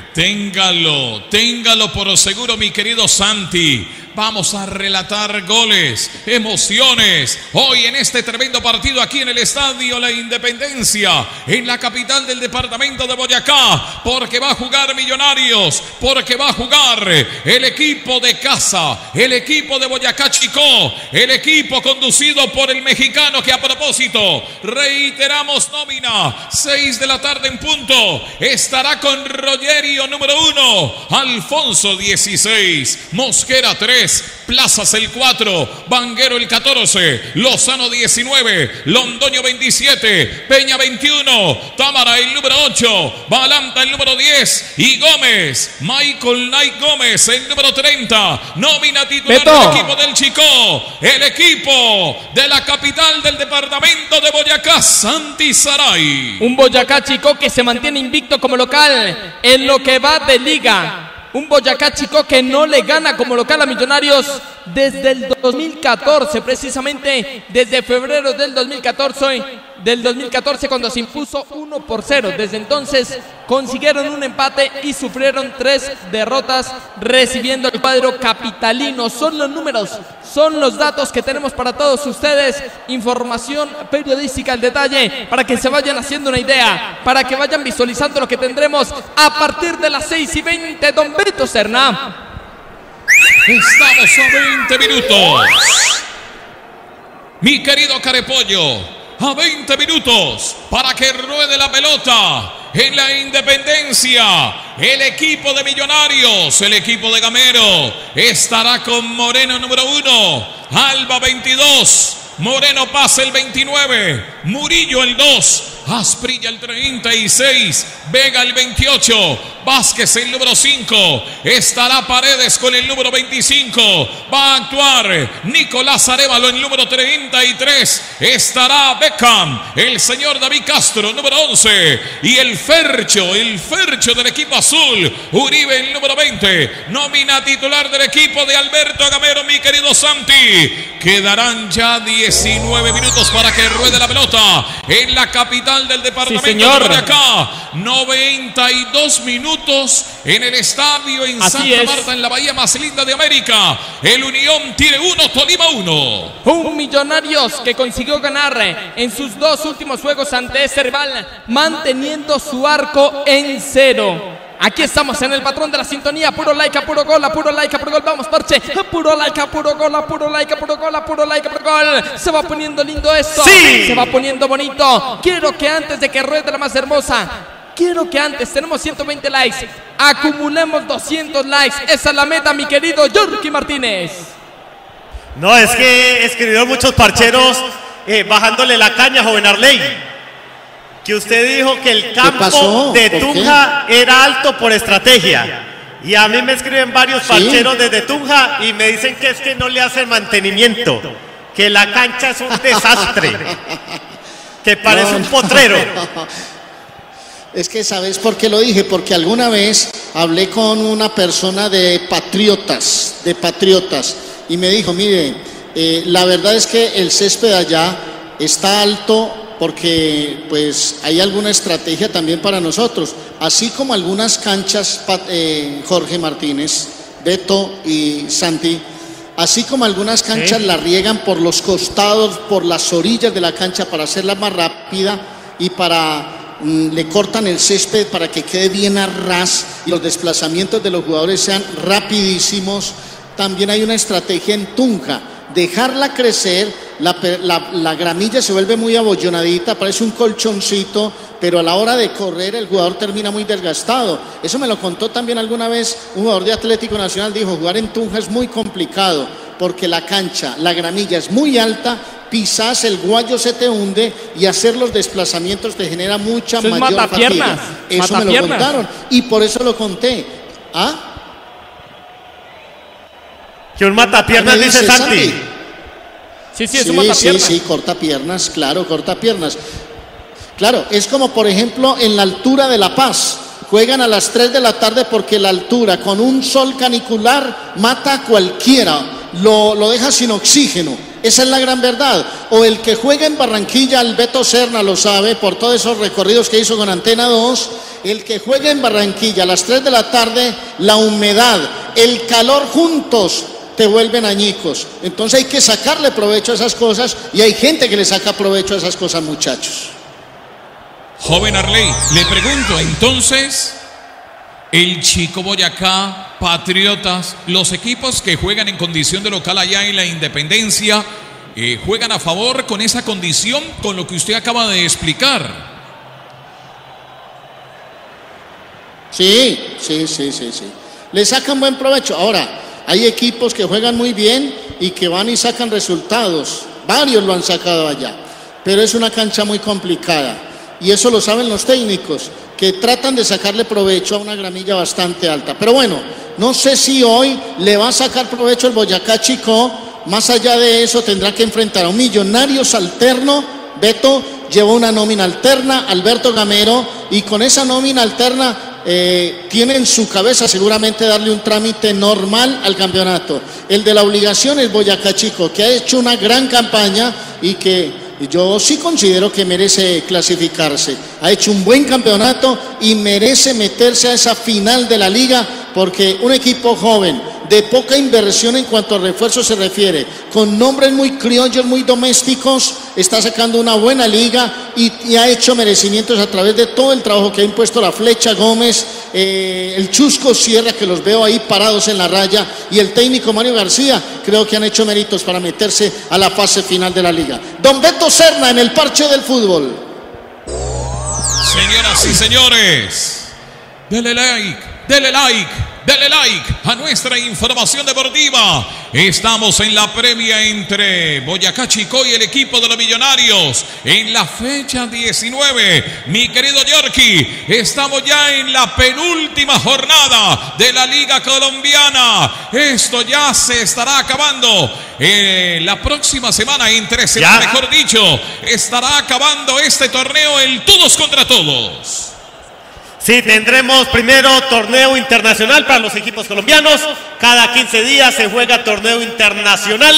A: Téngalo por seguro, mi querido Santi. Vamos a relatar goles, emociones, hoy en este tremendo partido aquí en el Estadio La Independencia, en la capital del departamento de Boyacá, porque va a jugar Millonarios, porque va a jugar el equipo de casa, el equipo de Boyacá Chicó, el equipo conducido por el mexicano que a propósito, reiteramos nómina, 6 de la tarde en punto, estará con Rogerio número 1, Alfonso 16, Mosquera 3, Plazas el 4, Vanguero el 14, Lozano 19, Londoño 27, Peña 21, Támara el número 8, Balanta el número 10 y Gómez, Michael Knight Gómez el número 30, nómina titular
B: Beto.
A: del equipo del Chicó, el equipo de la capital del departamento de Boyacá, Santi Saray.
B: Un Boyacá Chicó que se mantiene invicto como local en lo que va de liga. Un Boyacá Chicó que no le gana como local a Millonarios desde el 2014, precisamente desde febrero del 2014 cuando se impuso 1-0. Desde entonces consiguieron un empate y sufrieron 3 derrotas recibiendo el cuadro capitalino. Son los números, son los datos que tenemos para todos ustedes. Información periodística al detalle para que se vayan haciendo una idea, para que vayan visualizando lo que tendremos a partir de las 6:20. Don Beto Serna.
A: Estamos a 20 minutos. Mi querido Carepollo, a 20 minutos para que ruede la pelota en la Independencia. El equipo de Millonarios, el equipo de Gamero, estará con Moreno número 1, Alba 22, Moreno pasa el 29, Murillo el 2, Asprilla el 36, Vega el 28, Vázquez el número 5, estará Paredes con el número 25, va a actuar Nicolás Arévalo el número 33, estará Beckham, el señor David Castro número 11 y el Fercho del equipo azul, Uribe el número 20, nómina titular del equipo de Alberto Gamero, mi querido Santi. Quedarán ya 19 minutos para que ruede la pelota en la capital del departamento de Boyacá. 92 minutos en el estadio en Santa Marta, en la bahía más linda de América. El Unión tiene 1, Tolima 1.
B: Un Millonarios que consiguió ganar en sus 2 últimos juegos ante ese rival, manteniendo su arco en 0. Aquí estamos en el patrón de la sintonía, puro like, a puro gol, a puro like, a puro gol, vamos parche, a puro like, a puro gol, a puro like, a puro gol, a puro like, a puro gol. Se va poniendo lindo esto,
G: sí,
B: se va poniendo bonito. Quiero que antes de que ruede la más hermosa, quiero que antes, tenemos 120 likes, acumulemos 200 likes. Esa es la meta, mi querido Yorky Martínez.
G: No, es que escribieron muchos parcheros bajándole la caña, joven Arley. Que usted dijo que el campo de Tunja era alto por estrategia. Y a mí me escriben varios parcheros desde Tunja y me dicen que es que no le hacen mantenimiento, que la cancha es un desastre, que parece un potrero.
E: Es que ¿sabes por qué lo dije? Porque alguna vez hablé con una persona de Patriotas, y me dijo, mire, la verdad es que el césped allá está alto porque pues hay alguna estrategia también para nosotros, así como algunas canchas, Jorge Martínez, Beto y Santi, así como algunas canchas la riegan por los costados, por las orillas de la cancha para hacerla más rápida y le cortan el césped para que quede bien a ras y los desplazamientos de los jugadores sean rapidísimos. También hay una estrategia en Tunja, dejarla crecer la gramilla se vuelve muy abollonadita, parece un colchoncito, pero a la hora de correr el jugador termina muy desgastado. Eso me lo contó también alguna vez un jugador de Atlético Nacional, dijo, jugar en Tunja es muy complicado, porque la cancha, la gramilla es muy alta, pisas, el guayo se te hunde y hacer los desplazamientos te genera mucha mayor fatiga. Eso me lo contaron y por eso lo conté. ¿Ah?
G: Que un matapiernas, dice Santi.
B: Sí, es un matapiernas.
E: Sí, corta piernas, claro, corta piernas. Claro, es como por ejemplo en la altura de La Paz. Juegan a las 3 de la tarde porque la altura con un sol canicular mata a cualquiera, lo deja sin oxígeno. Esa es la gran verdad. O el que juega en Barranquilla, el Beto Serna lo sabe por todos esos recorridos que hizo con Antena 2. El que juega en Barranquilla a las 3 de la tarde, la humedad, el calor juntos te vuelven añicos. Entonces hay que sacarle provecho a esas cosas y hay gente que le saca provecho a esas cosas, muchachos.
A: Joven Arley, le pregunto entonces, el Chico Boyacá, Patriotas, los equipos que juegan en condición de local allá en la Independencia, ¿juegan a favor con esa condición, con lo que usted acaba de explicar?
E: Sí. Le sacan buen provecho. Ahora, hay equipos que juegan muy bien y que van y sacan resultados. Varios lo han sacado allá. Pero es una cancha muy complicada. Y eso lo saben los técnicos, que tratan de sacarle provecho a una gramilla bastante alta. Pero bueno, no sé si hoy le va a sacar provecho el Boyacá Chico. Más allá de eso, tendrá que enfrentar a un Millonarios alterno. Beto llevó una nómina alterna, Alberto Gamero, y con esa nómina alterna tiene en su cabeza seguramente darle un trámite normal al campeonato. El de la obligación es Boyacá Chico, que ha hecho una gran campaña y que yo sí considero que merece clasificarse. Ha hecho un buen campeonato y merece meterse a esa final de la liga, porque un equipo joven, de poca inversión en cuanto a refuerzos se refiere, con nombres muy criollos, muy domésticos, está sacando una buena liga y ha hecho merecimientos a través de todo el trabajo que ha impuesto la Flecha Gómez, el Chusco Sierra, que los veo ahí parados en la raya, y el técnico Mario García. Creo que han hecho méritos para meterse a la fase final de la liga. Don Beto Serna en el parche del fútbol.
A: Señoras y señores, dele like a nuestra información deportiva. Estamos en la previa entre Boyacá Chico y el equipo de los Millonarios en la fecha 19. Mi querido Yorkie, estamos ya en la penúltima jornada de la Liga Colombiana. Esto ya se estará acabando. La próxima semana, en 3 semanas, mejor dicho, estará acabando este torneo, el todos contra todos.
G: Sí, tendremos primero torneo internacional para los equipos colombianos. Cada 15 días se juega torneo internacional.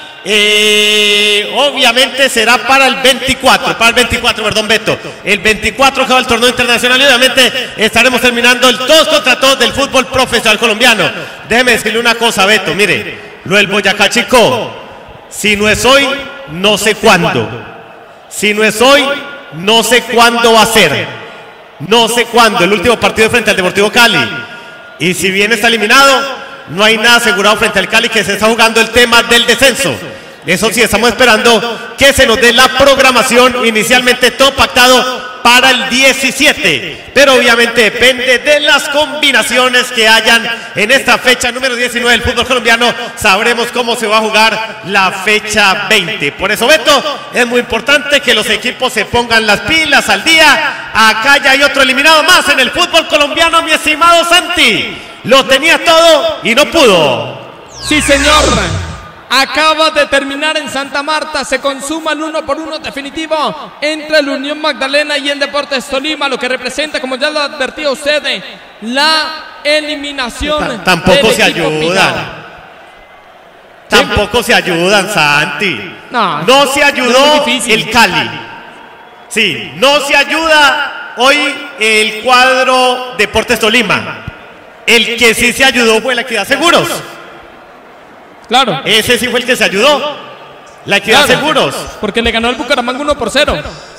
G: Obviamente será para el 24, perdón, Beto. El 24 acaba el torneo internacional y obviamente estaremos terminando el todos contra todos del fútbol profesional colombiano. Déjeme decirle una cosa, Beto, mire, lo del Boyacá Chico, si no es hoy, no sé cuándo. Si no es hoy, no sé cuándo va a ser. No sé cuándo, el último partido frente al Deportivo Cali. Y si bien está eliminado, no hay nada asegurado frente al Cali, que se está jugando el tema del descenso. Eso sí, estamos esperando que se nos dé la programación, inicialmente todo pactado para el 17, pero obviamente depende de las combinaciones que hayan en esta fecha número 19 del fútbol colombiano. Sabremos cómo se va a jugar la fecha 20. Por eso, Beto, es muy importante que los equipos se pongan las pilas al día. Acá ya hay otro eliminado más en el fútbol colombiano, mi estimado Santi. Lo tenía todo y no pudo.
B: Sí, señor. Acaba de terminar en Santa Marta, se consuma el 1-1 definitivo entre el Unión Magdalena y el Deportes Tolima, lo que representa, como ya lo advertía usted, la eliminación.
G: Tampoco se ayudan. Tampoco se ayudan, Santi. No se ayudó el Cali. Sí, no se ayuda hoy el cuadro Deportes Tolima. El que sí se ayudó fue la Equidad Seguros.
B: Claro.
G: Ese sí fue el que se ayudó. La Equidad Seguros.
B: Porque le ganó al Bucaramanga 1-0.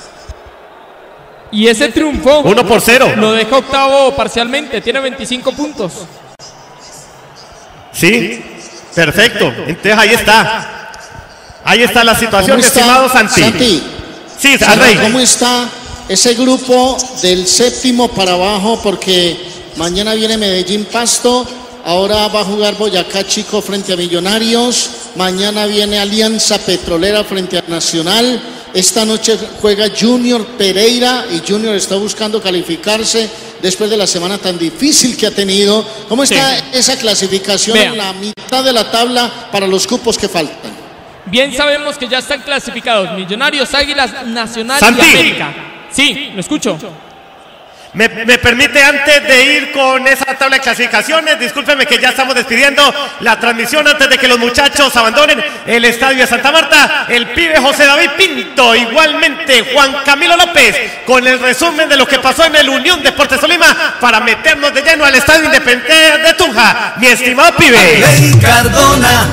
B: Y ese triunfo
G: 1-0
B: lo deja octavo parcialmente. Tiene 25 puntos.
G: Sí, perfecto. Entonces ahí está. Ahí está la situación, estimado Santi.
E: Santi,
G: sí, Rey.
E: ¿Cómo está ese grupo del séptimo para abajo? Porque mañana viene Medellín Pasto, ahora va a jugar Boyacá Chico frente a Millonarios, mañana viene Alianza Petrolera frente a Nacional, esta noche juega Junior Pereira y Junior está buscando calificarse después de la semana tan difícil que ha tenido. ¿Cómo está esa clasificación en la mitad de la tabla para los cupos que faltan?
B: Bien sabemos que ya están clasificados Millonarios, Águilas, Nacional
G: Santi.
B: y América. Sí, lo escucho.
G: Me permite, antes de ir con esa tabla de clasificaciones, discúlpeme que ya estamos despidiendo la transmisión antes de que los muchachos abandonen el estadio de Santa Marta. El pibe José David Pinto, igualmente Juan Camilo López, con el resumen de lo que pasó en el Unión Deportes Tolima, para meternos de lleno al estadio Independiente de Tunja. Mi estimado pibe.
H: Cardona,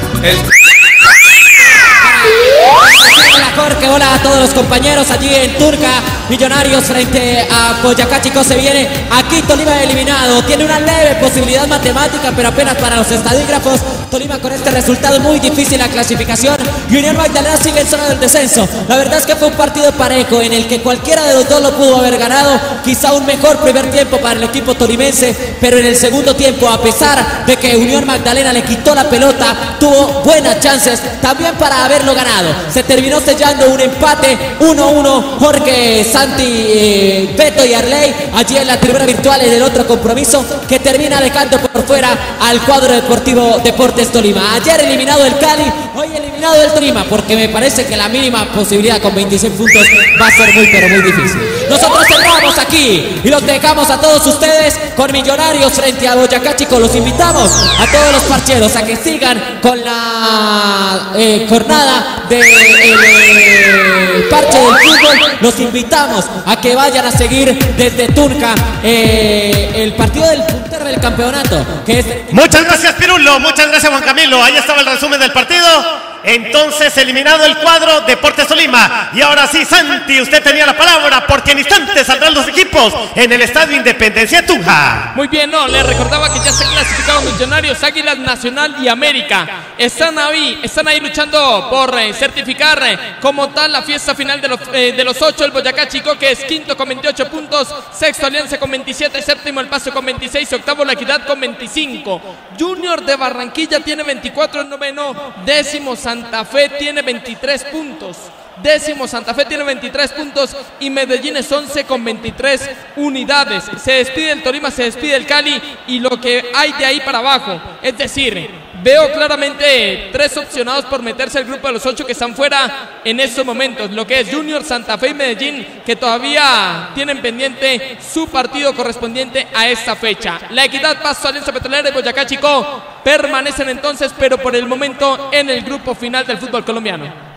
I: Hola Jorge, hola a todos los compañeros allí en Turca. Millonarios frente a Boyacá Chico se viene. Aquí Tolima eliminado. Tiene una leve posibilidad matemática, pero apenas para los estadígrafos. Tolima con este resultado muy difícil la clasificación. Y Unión Magdalena sigue en zona del descenso. La verdad es que fue un partido parejo en el que cualquiera de los dos lo pudo haber ganado. Quizá un mejor primer tiempo para el equipo tolimense, pero en el segundo tiempo, a pesar de que Unión Magdalena le quitó la pelota, tuvo buenas chances también para haberlo ganado. Se terminó sellando un empate 1-1. Jorge, Santi, Beto y Arley allí en la tribuna virtual en el otro compromiso que termina dejando por fuera al cuadro deportivo Deportes Tolima. Ayer eliminado el Cali, hoy eliminado el Tolima, porque me parece que la mínima posibilidad con 26 puntos va a ser muy pero muy difícil. Nosotros cerramos aquí y los dejamos a todos ustedes con Millonarios frente a Boyacá Chico. Los invitamos a todos los parcheros a que sigan con la jornada del parche del fútbol. Los invitamos a que vayan a seguir desde Turca el partido del puntero del campeonato, que es...
G: Muchas gracias, Pirulo, muchas gracias, Juan Camilo. Ahí estaba el resumen del partido. Entonces, eliminado el cuadro Deportes Tolima. Y ahora sí, Santi, usted tenía la palabra, porque en instantes saldrán los equipos en el estadio Independencia de Tunja.
B: Muy bien, no, les recordaba que ya se han clasificado Millonarios, Águilas, Nacional y América. Están ahí luchando por certificar como tal la fiesta final de los 8. El Boyacá Chico, que es quinto con 28 puntos, sexto Alianza con 27, séptimo El Paso con 26, octavo La Equidad con 25. Junior de Barranquilla tiene 24 en noveno, décimo Santa Fe tiene 23 puntos. Décimo Santa Fe tiene 23 puntos y Medellín es 11 con 23 unidades. Se despide el Tolima, se despide el Cali y lo que hay de ahí para abajo. Es decir, veo claramente tres opcionados por meterse al grupo de los 8 que están fuera en estos momentos. Lo que es Junior, Santa Fe y Medellín, que todavía tienen pendiente su partido correspondiente a esta fecha. La Equidad, Pasto, Alianza Petrolera y Boyacá Chico permanecen entonces, pero por el momento en el grupo final del fútbol colombiano.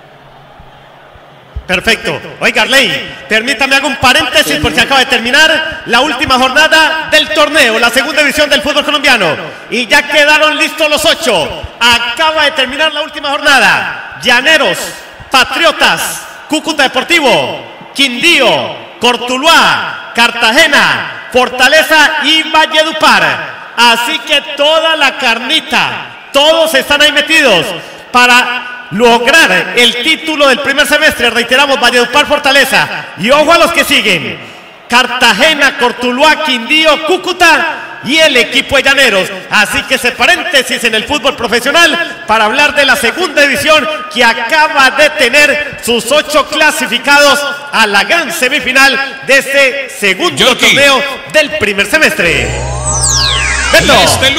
G: Perfecto. Oiga, Arley, permítame hago un paréntesis porque acaba de terminar la última jornada del torneo, la segunda división del fútbol colombiano. Y ya quedaron listos los 8. Acaba de terminar la última jornada. Llaneros, Patriotas, Cúcuta Deportivo, Quindío, Cortuluá, Cartagena, Fortaleza y Valledupar. Así que toda la carnita, todos están ahí metidos para lograr el título del primer semestre. Reiteramos, Valledupar, Fortaleza. Y ojo a los que siguen: Cartagena, Cortuluá, Quindío, Cúcuta y el equipo de Llaneros. Así que ese paréntesis en el fútbol profesional para hablar de la segunda división, que acaba de tener sus 8 clasificados a la gran semifinal de este segundo torneo del primer semestre. Beto.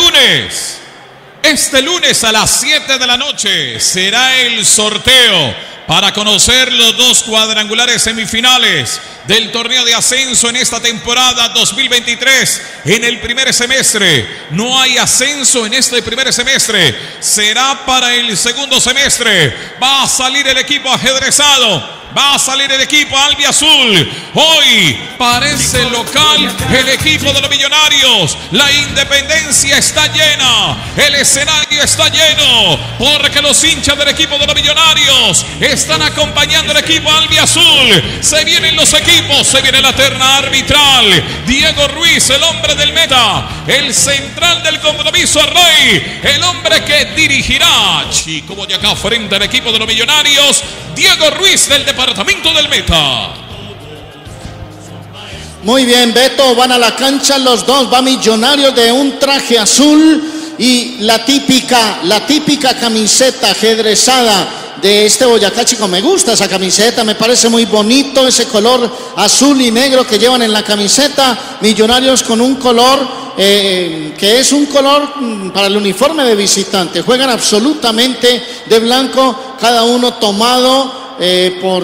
A: Este lunes a las 7 de la noche será el sorteo para conocer los 2 cuadrangulares semifinales del torneo de ascenso en esta temporada 2023. En el primer semestre no hay ascenso en este primer semestre, será para el segundo semestre. Va a salir el equipo ajedrezado Va a salir el equipo albiazul. Hoy parece local el equipo de los Millonarios. La Independencia está llena. El escenario está lleno. Porque los hinchas del equipo de los Millonarios están acompañando al equipo albiazul. Se vienen los equipos. Se viene la terna arbitral. Diego Ruiz, el hombre del meta. El central del compromiso, Arley. El hombre que dirigirá Chico Boyacá frente al equipo de los Millonarios. Diego Ruiz del departamento del meta.
E: Muy bien, Beto, van a la cancha los dos. Va Millonarios de un traje azul y la típica camiseta ajedrezada de este Boyacá Chico. Me gusta esa camiseta, me parece muy bonito ese color azul y negro que llevan en la camiseta. Millonarios con un color que es un color para el uniforme de visitante. Juegan absolutamente de blanco, cada uno tomado por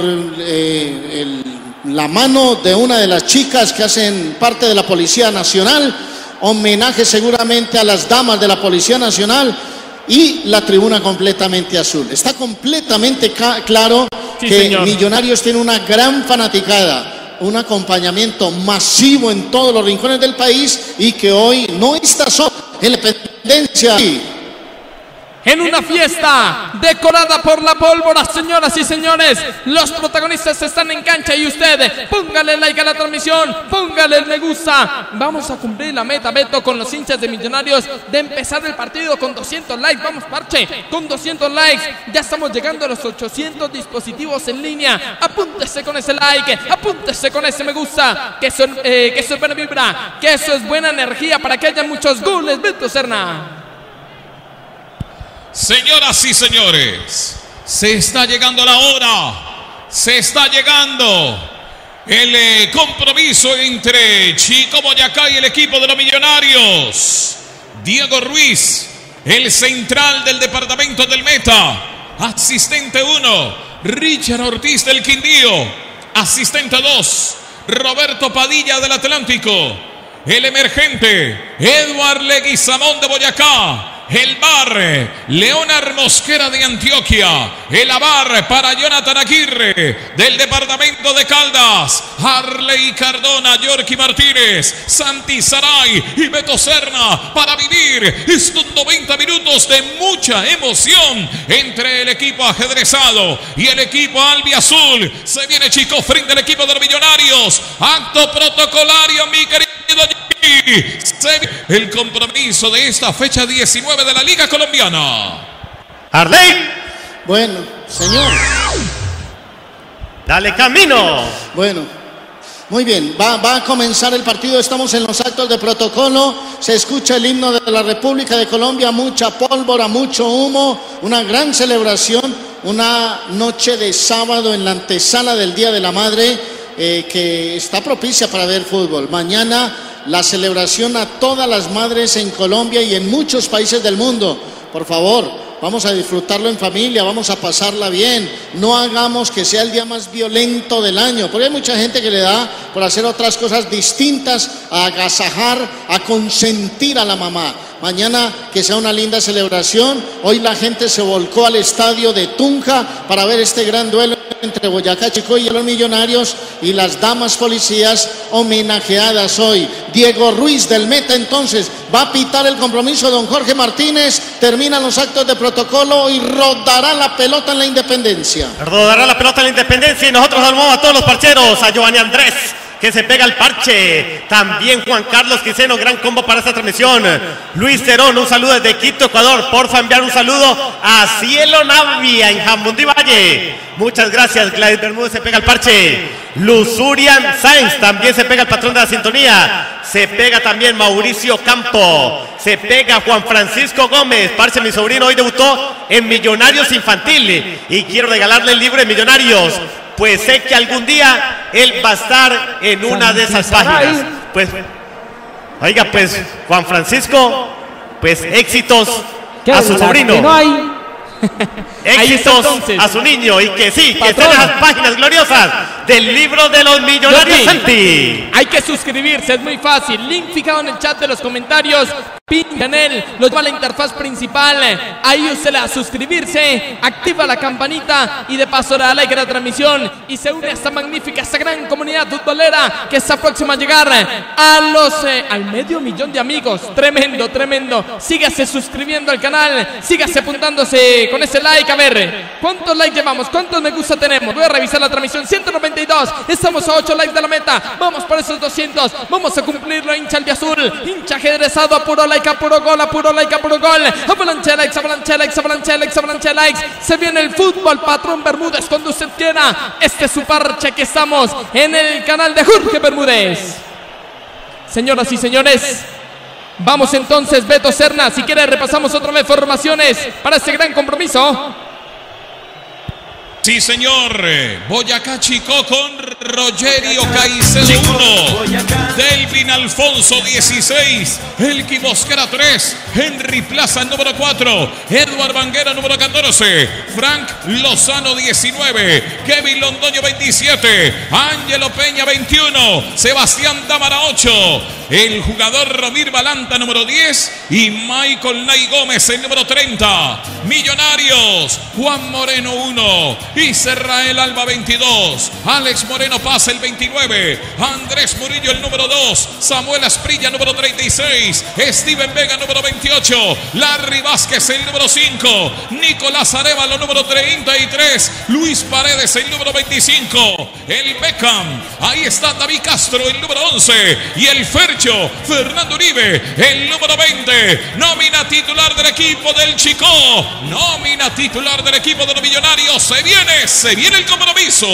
E: la mano de una de las chicas que hacen parte de la Policía Nacional. Homenaje seguramente a las damas de la Policía Nacional. Y la tribuna completamente azul. Está completamente claro que señor. Millonarios tiene una gran fanaticada, un acompañamiento masivo en todos los rincones del país y que hoy no está solo en la Independencia.
B: En una fiesta decorada por la pólvora, señoras y señores, los protagonistas están en cancha y usted, póngale like a la transmisión, póngale el me gusta. Vamos a cumplir la meta, Beto, con los hinchas de Millonarios de empezar el partido con 200 likes. Vamos, Parche, con 200 likes. Ya estamos llegando a los 800 dispositivos en línea. Apúntese con ese like, apúntese con ese me gusta, que eso es buena vibra, que eso es buena energía para que haya muchos goles, Beto Serna.
A: Señoras y señores, se está llegando la hora, se está llegando el compromiso entre Chico Boyacá y el equipo de los Millonarios. Diego Ruiz, el central del departamento del meta. Asistente 1, Richard Ortiz del Quindío. Asistente 2, Roberto Padilla del Atlántico. El emergente, Eduard Leguizamón de Boyacá. El bar, Leonard Mosquera de Antioquia. El abar para Jonathan Aguirre del departamento de Caldas. Harley Cardona, Yorky Martínez, Santi Saray y Beto Serna para vivir estos 90 minutos de mucha emoción entre el equipo ajedrezado y el equipo albiazul. Se viene Chico frente al equipo de los Millonarios. Acto protocolario, mi querido el compromiso de esta fecha 19 de la Liga Colombiana.
G: Arley.
E: Bueno, señor.
G: Dale camino.
E: Bueno, muy bien, va a comenzar el partido. Estamos en los actos de protocolo. Se escucha el himno de la República de Colombia. Mucha pólvora, mucho humo. Una gran celebración. Una noche de sábado en la antesala del Día de la Madre que está propicia para ver fútbol. Mañana la celebración a todas las madres en Colombia y en muchos países del mundo. Por favor, vamos a disfrutarlo en familia, vamos a pasarla bien. No hagamos que sea el día más violento del año, porque hay mucha gente que le da por hacer otras cosas distintas, a agasajar, a consentir a la mamá. Mañana que sea una linda celebración. Hoy la gente se volcó al estadio de Tunja para ver este gran duelo entre Boyacá Chico y los Millonarios, y las damas policías homenajeadas hoy. Diego Ruiz del meta entonces va a pitar el compromiso. Don Jorge Martínez, terminan los actos de protocolo y rodará la pelota en la Independencia.
G: Rodará la pelota en la Independencia y nosotros saludamos a todos los parcheros, a Giovanni Andrés, que se pega el parche. También Juan Carlos Quiseno, gran combo para esta transmisión. Luis Cerón, un saludo desde Quito, Ecuador. Porfa, enviar un saludo a Cielo Navia en Jamundí Valle. Muchas gracias. Gladys Bermúdez se pega el parche. Luzurian Sáenz también se pega el patrón de la sintonía. Se pega también Mauricio Campo. Se pega Juan Francisco Gómez. Parche, mi sobrino hoy debutó en Millonarios Infantil y quiero regalarle el libro de Millonarios. Pues sé que algún día él va a estar en una de esas páginas. Pues, oiga, pues, Juan Francisco, pues éxitos a su sobrino.
I: No hay.
G: Éxitos a su niño y que sí, que estén en las páginas gloriosas del libro de los millonarios, Santi.
B: Hay que suscribirse, es muy fácil. Link fijado en el chat de los comentarios. Pincha en él, lo lleva a la interfaz principal. Ahí usted a suscribirse, activa la campanita y de paso le da like a la transmisión y se une a esta magnífica, esta gran comunidad futbolera que está próxima a llegar a los al 500,000 de amigos. Tremendo, tremendo. Sígase suscribiendo al canal, sígase apuntándose con ese like. A ver, ¿cuántos likes llevamos? ¿Cuántos me gusta tenemos? Voy a revisar la transmisión. 192. Estamos a 8 likes de la meta. Vamos por esos 200. Vamos a cumplirlo, hincha albiazul, hincha ajedrezado, a puro like, a puro gol, a puro like, a puro gol. Avalanche likes, avalanche likes, avalanche likes, avalanche likes. Se viene el fútbol, patrón Bermúdez, cuando usted quiera. Este es su parche, que estamos en el canal de Jorge Bermúdez. Señoras y señores, vamos entonces, Beto Serna, si quiere repasamos otra vez formaciones para este gran compromiso.
A: Sí, señor. Boyacá Chicó con Rogerio Caicedo 1, Delvin Alfonso 16, Elqui Mosquera 3, Henry Plaza número 4, Edward Banguera número 14, Frank Lozano 19, Kevin Londoño 27, Ángelo Peña 21, Sebastián Támara 8, el jugador Romir Balanta número 10 y Michael Nay Gómez el número 30. Millonarios, Juan Moreno 1, Israel Alba 22, Alex Moreno Paz el 29, Andrés Murillo el número 2, Samuel Asprilla número 36, Steven Vega número 28, Larry Vázquez el número 5, Nicolás Arevalo número 33, Luis Paredes el número 25, el Beckham, ahí está David Castro el número 11 y el Fercho Fernando Uribe el número 20, nómina titular del equipo del Chicó, nómina titular del equipo de los Millonarios. Se viene el compromiso.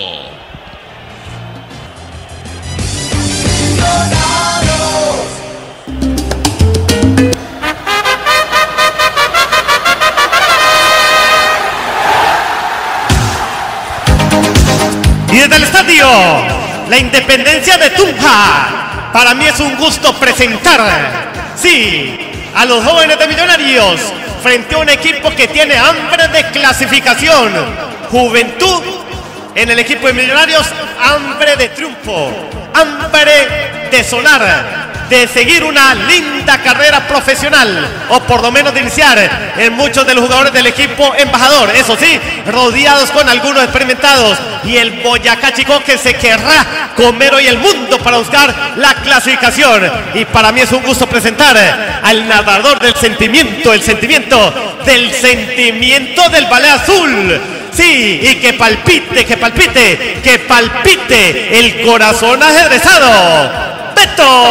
G: Y desde el estadio La Independencia de Tunja, para mí es un gusto presentar, sí, a los jóvenes de Millonarios frente a un equipo que tiene hambre de clasificación. Juventud en el equipo de Millonarios, hambre de triunfo, hambre de sonar, de seguir una linda carrera profesional, o por lo menos de iniciar en muchos de los jugadores del equipo embajador, eso sí, rodeados con algunos experimentados, y el Boyacá Chicó que se querrá comer hoy el mundo para buscar la clasificación. Y para mí es un gusto presentar al narrador del sentimiento, el sentimiento del ballet azul. Sí, y que palpite, que palpite, que palpite el corazón ajedrezado. ¡Beto!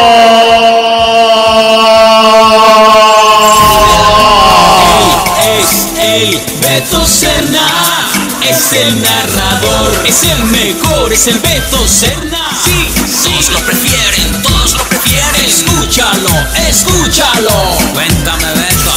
H: El Beto Serna es el narrador, es el mejor, es el Beto Serna. Sí, todos lo prefieren, todos lo prefieren. Escúchalo, escúchalo. Cuéntame, Beto.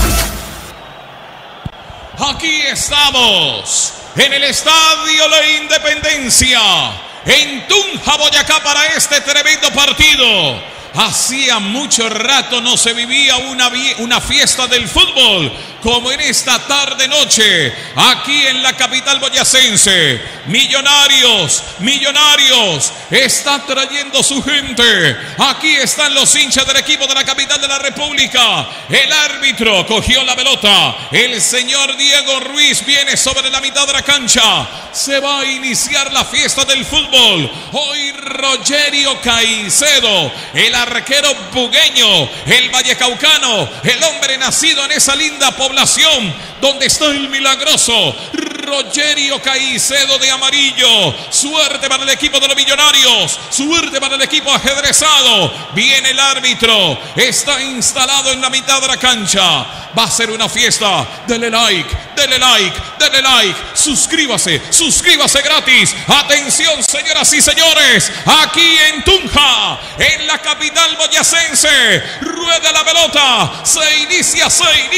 A: Aquí estamos en el Estadio La Independencia, en Tunja, Boyacá, para este tremendo partido. Hacía mucho rato no se vivía una fiesta del fútbol como en esta tarde-noche, aquí en la capital boyacense. Millonarios está trayendo su gente. Aquí están los hinchas del equipo de la capital de la República. El árbitro cogió la pelota. El señor Diego Ruiz viene sobre la mitad de la cancha. Se va a iniciar la fiesta del fútbol. Hoy Rogerio Caicedo, el arquero bugueño, el vallecaucano, el hombre nacido en esa linda población donde está el milagroso Rogerio Caicedo de amarillo. Suerte para el equipo de los Millonarios, suerte para el equipo ajedrezado. Viene el árbitro, está instalado en la mitad de la cancha. Va a ser una fiesta. Dele like, dele like, dele like. Suscríbase, suscríbase gratis. Atención, señoras y señores, aquí en Tunja, en la capital boyacense, rueda la pelota. Se inicia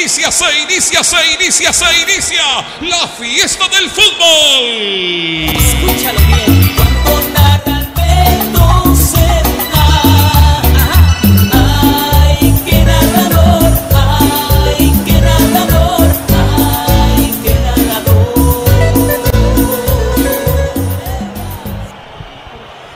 A: la fiesta del fútbol.
H: Escúchalo bien, cuando narra Beto Serna. Ay, qué narrador, ay, qué narrador, ay, qué narrador.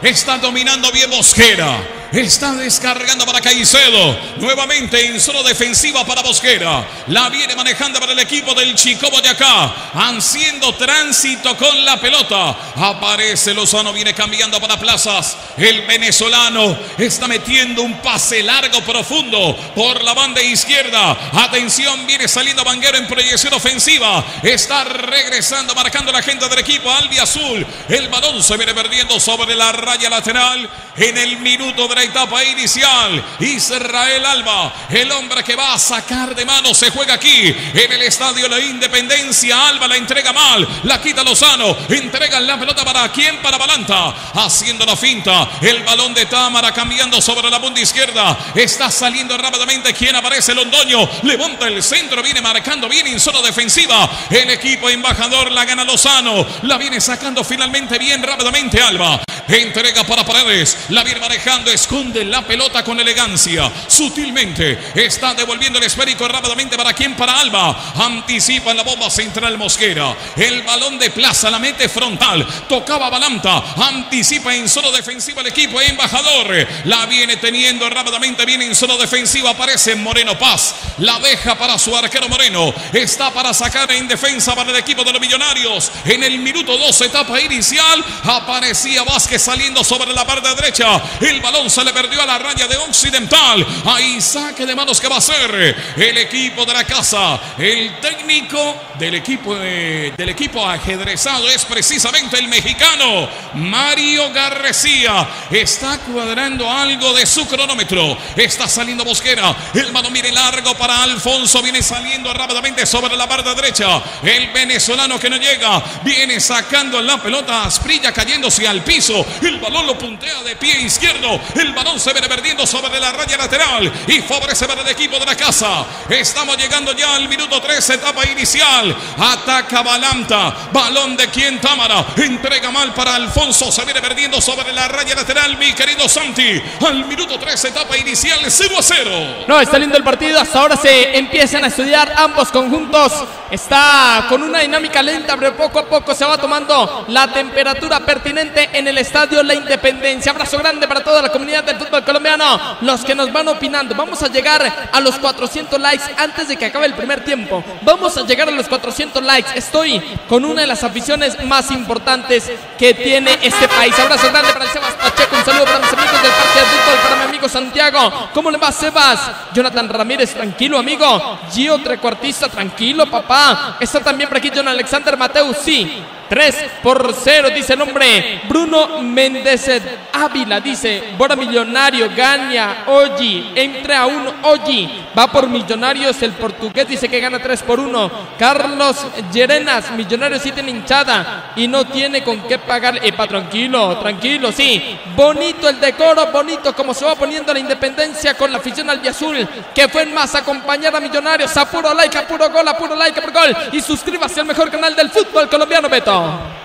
A: Está dominando bien Mosquera. Está descargando para Caicedo. Nuevamente en zona defensiva para Mosquera. La viene manejando para el equipo del Chico Boyacá. Haciendo tránsito con la pelota. Aparece Lozano. Viene cambiando para Plazas. El venezolano está metiendo un pase largo profundo por la banda izquierda. Atención, viene saliendo Vanguero en proyección ofensiva. Está regresando, marcando la gente del equipo albiazul. El balón se viene perdiendo sobre la raya lateral en el minuto de la etapa inicial. Israel Alba, el hombre que va a sacar de mano, se juega aquí en el estadio La Independencia. Alba la entrega mal, la quita Lozano, entregan la pelota para quién, para Balanta, haciendo la finta. El balón de Támara cambiando sobre la punta izquierda. Está saliendo rápidamente. ¿Quién aparece? Londoño levanta el centro, viene marcando bien en zona defensiva. El equipo embajador la gana Lozano, la viene sacando finalmente bien rápidamente Alba. Entrega para Paredes, la viene manejando, esconde la pelota con elegancia, sutilmente está devolviendo el esférico rápidamente. ¿Para quién? Para Alba. Anticipa en la bomba central Mosquera. El balón de Plaza la mete frontal, tocaba Balanta, anticipa en zona defensiva el equipo embajador. La viene teniendo rápidamente, viene en zona defensiva, aparece Moreno Paz, la deja para su arquero Moreno, está para sacar en defensa para el equipo de los Millonarios. En el minuto 2, etapa inicial, aparecía Vázquez saliendo sobre la parte derecha. El balón se le perdió a la raya de Occidental. Ahí saque de manos que va a ser el equipo de la casa. El técnico del equipo ajedrezado es precisamente el mexicano Mario García. Está cuadrando algo de su cronómetro. Está saliendo Mosquera. El balón viene largo para Alfonso. Viene saliendo rápidamente sobre la parte derecha. El venezolano que no llega. Viene sacando la pelota. Asprilla cayéndose al piso. El balón lo puntea de pie izquierdo. El balón se viene perdiendo sobre la raya lateral y favorece para el equipo de la casa. Estamos llegando ya al minuto 3, etapa inicial. Ataca Balanta. Balón de quien, Támara. Entrega mal para Alfonso. Se viene perdiendo sobre la raya lateral, mi querido Santi. Al minuto 3, etapa inicial, 0-0.
B: No, está lindo el partido. Hasta ahora se empiezan a estudiar ambos conjuntos. Está con una dinámica lenta, pero poco a poco se va tomando la temperatura pertinente en el estadio La Independencia. Abrazo grande para toda la comunidad del fútbol colombiano, los que nos van opinando. Vamos a llegar a los 400 likes antes de que acabe el primer tiempo. Vamos a llegar a los 400 likes. Estoy con una de las aficiones más importantes que tiene este país. Abrazo grande para el Sebas Pacheco. Un saludo para mis amigos del Parque de Fútbol, para mi amigo Santiago. ¿Cómo le va, Sebas? Jonathan Ramírez, tranquilo, amigo. Gio, trecuartista, tranquilo, papá. Está también por aquí John Alexander Mateus, sí. 3-0, dice el nombre. Bruno Méndez Ávila dice: Bora Millonario, Gania, Oji, entre a un Oji. Va por Millonarios, el portugués dice que gana 3-1. Carlos Llerenas, Millonarios sí tiene hinchada y no tiene con qué pagar. Epa, tranquilo, tranquilo, sí. Bonito el decoro, bonito como se va poniendo la Independencia con la afición albiazul, que fue en más a acompañar a Millonarios. A puro like, a puro gol, a puro like, a puro gol. Y suscríbase al mejor canal del fútbol colombiano, Beto.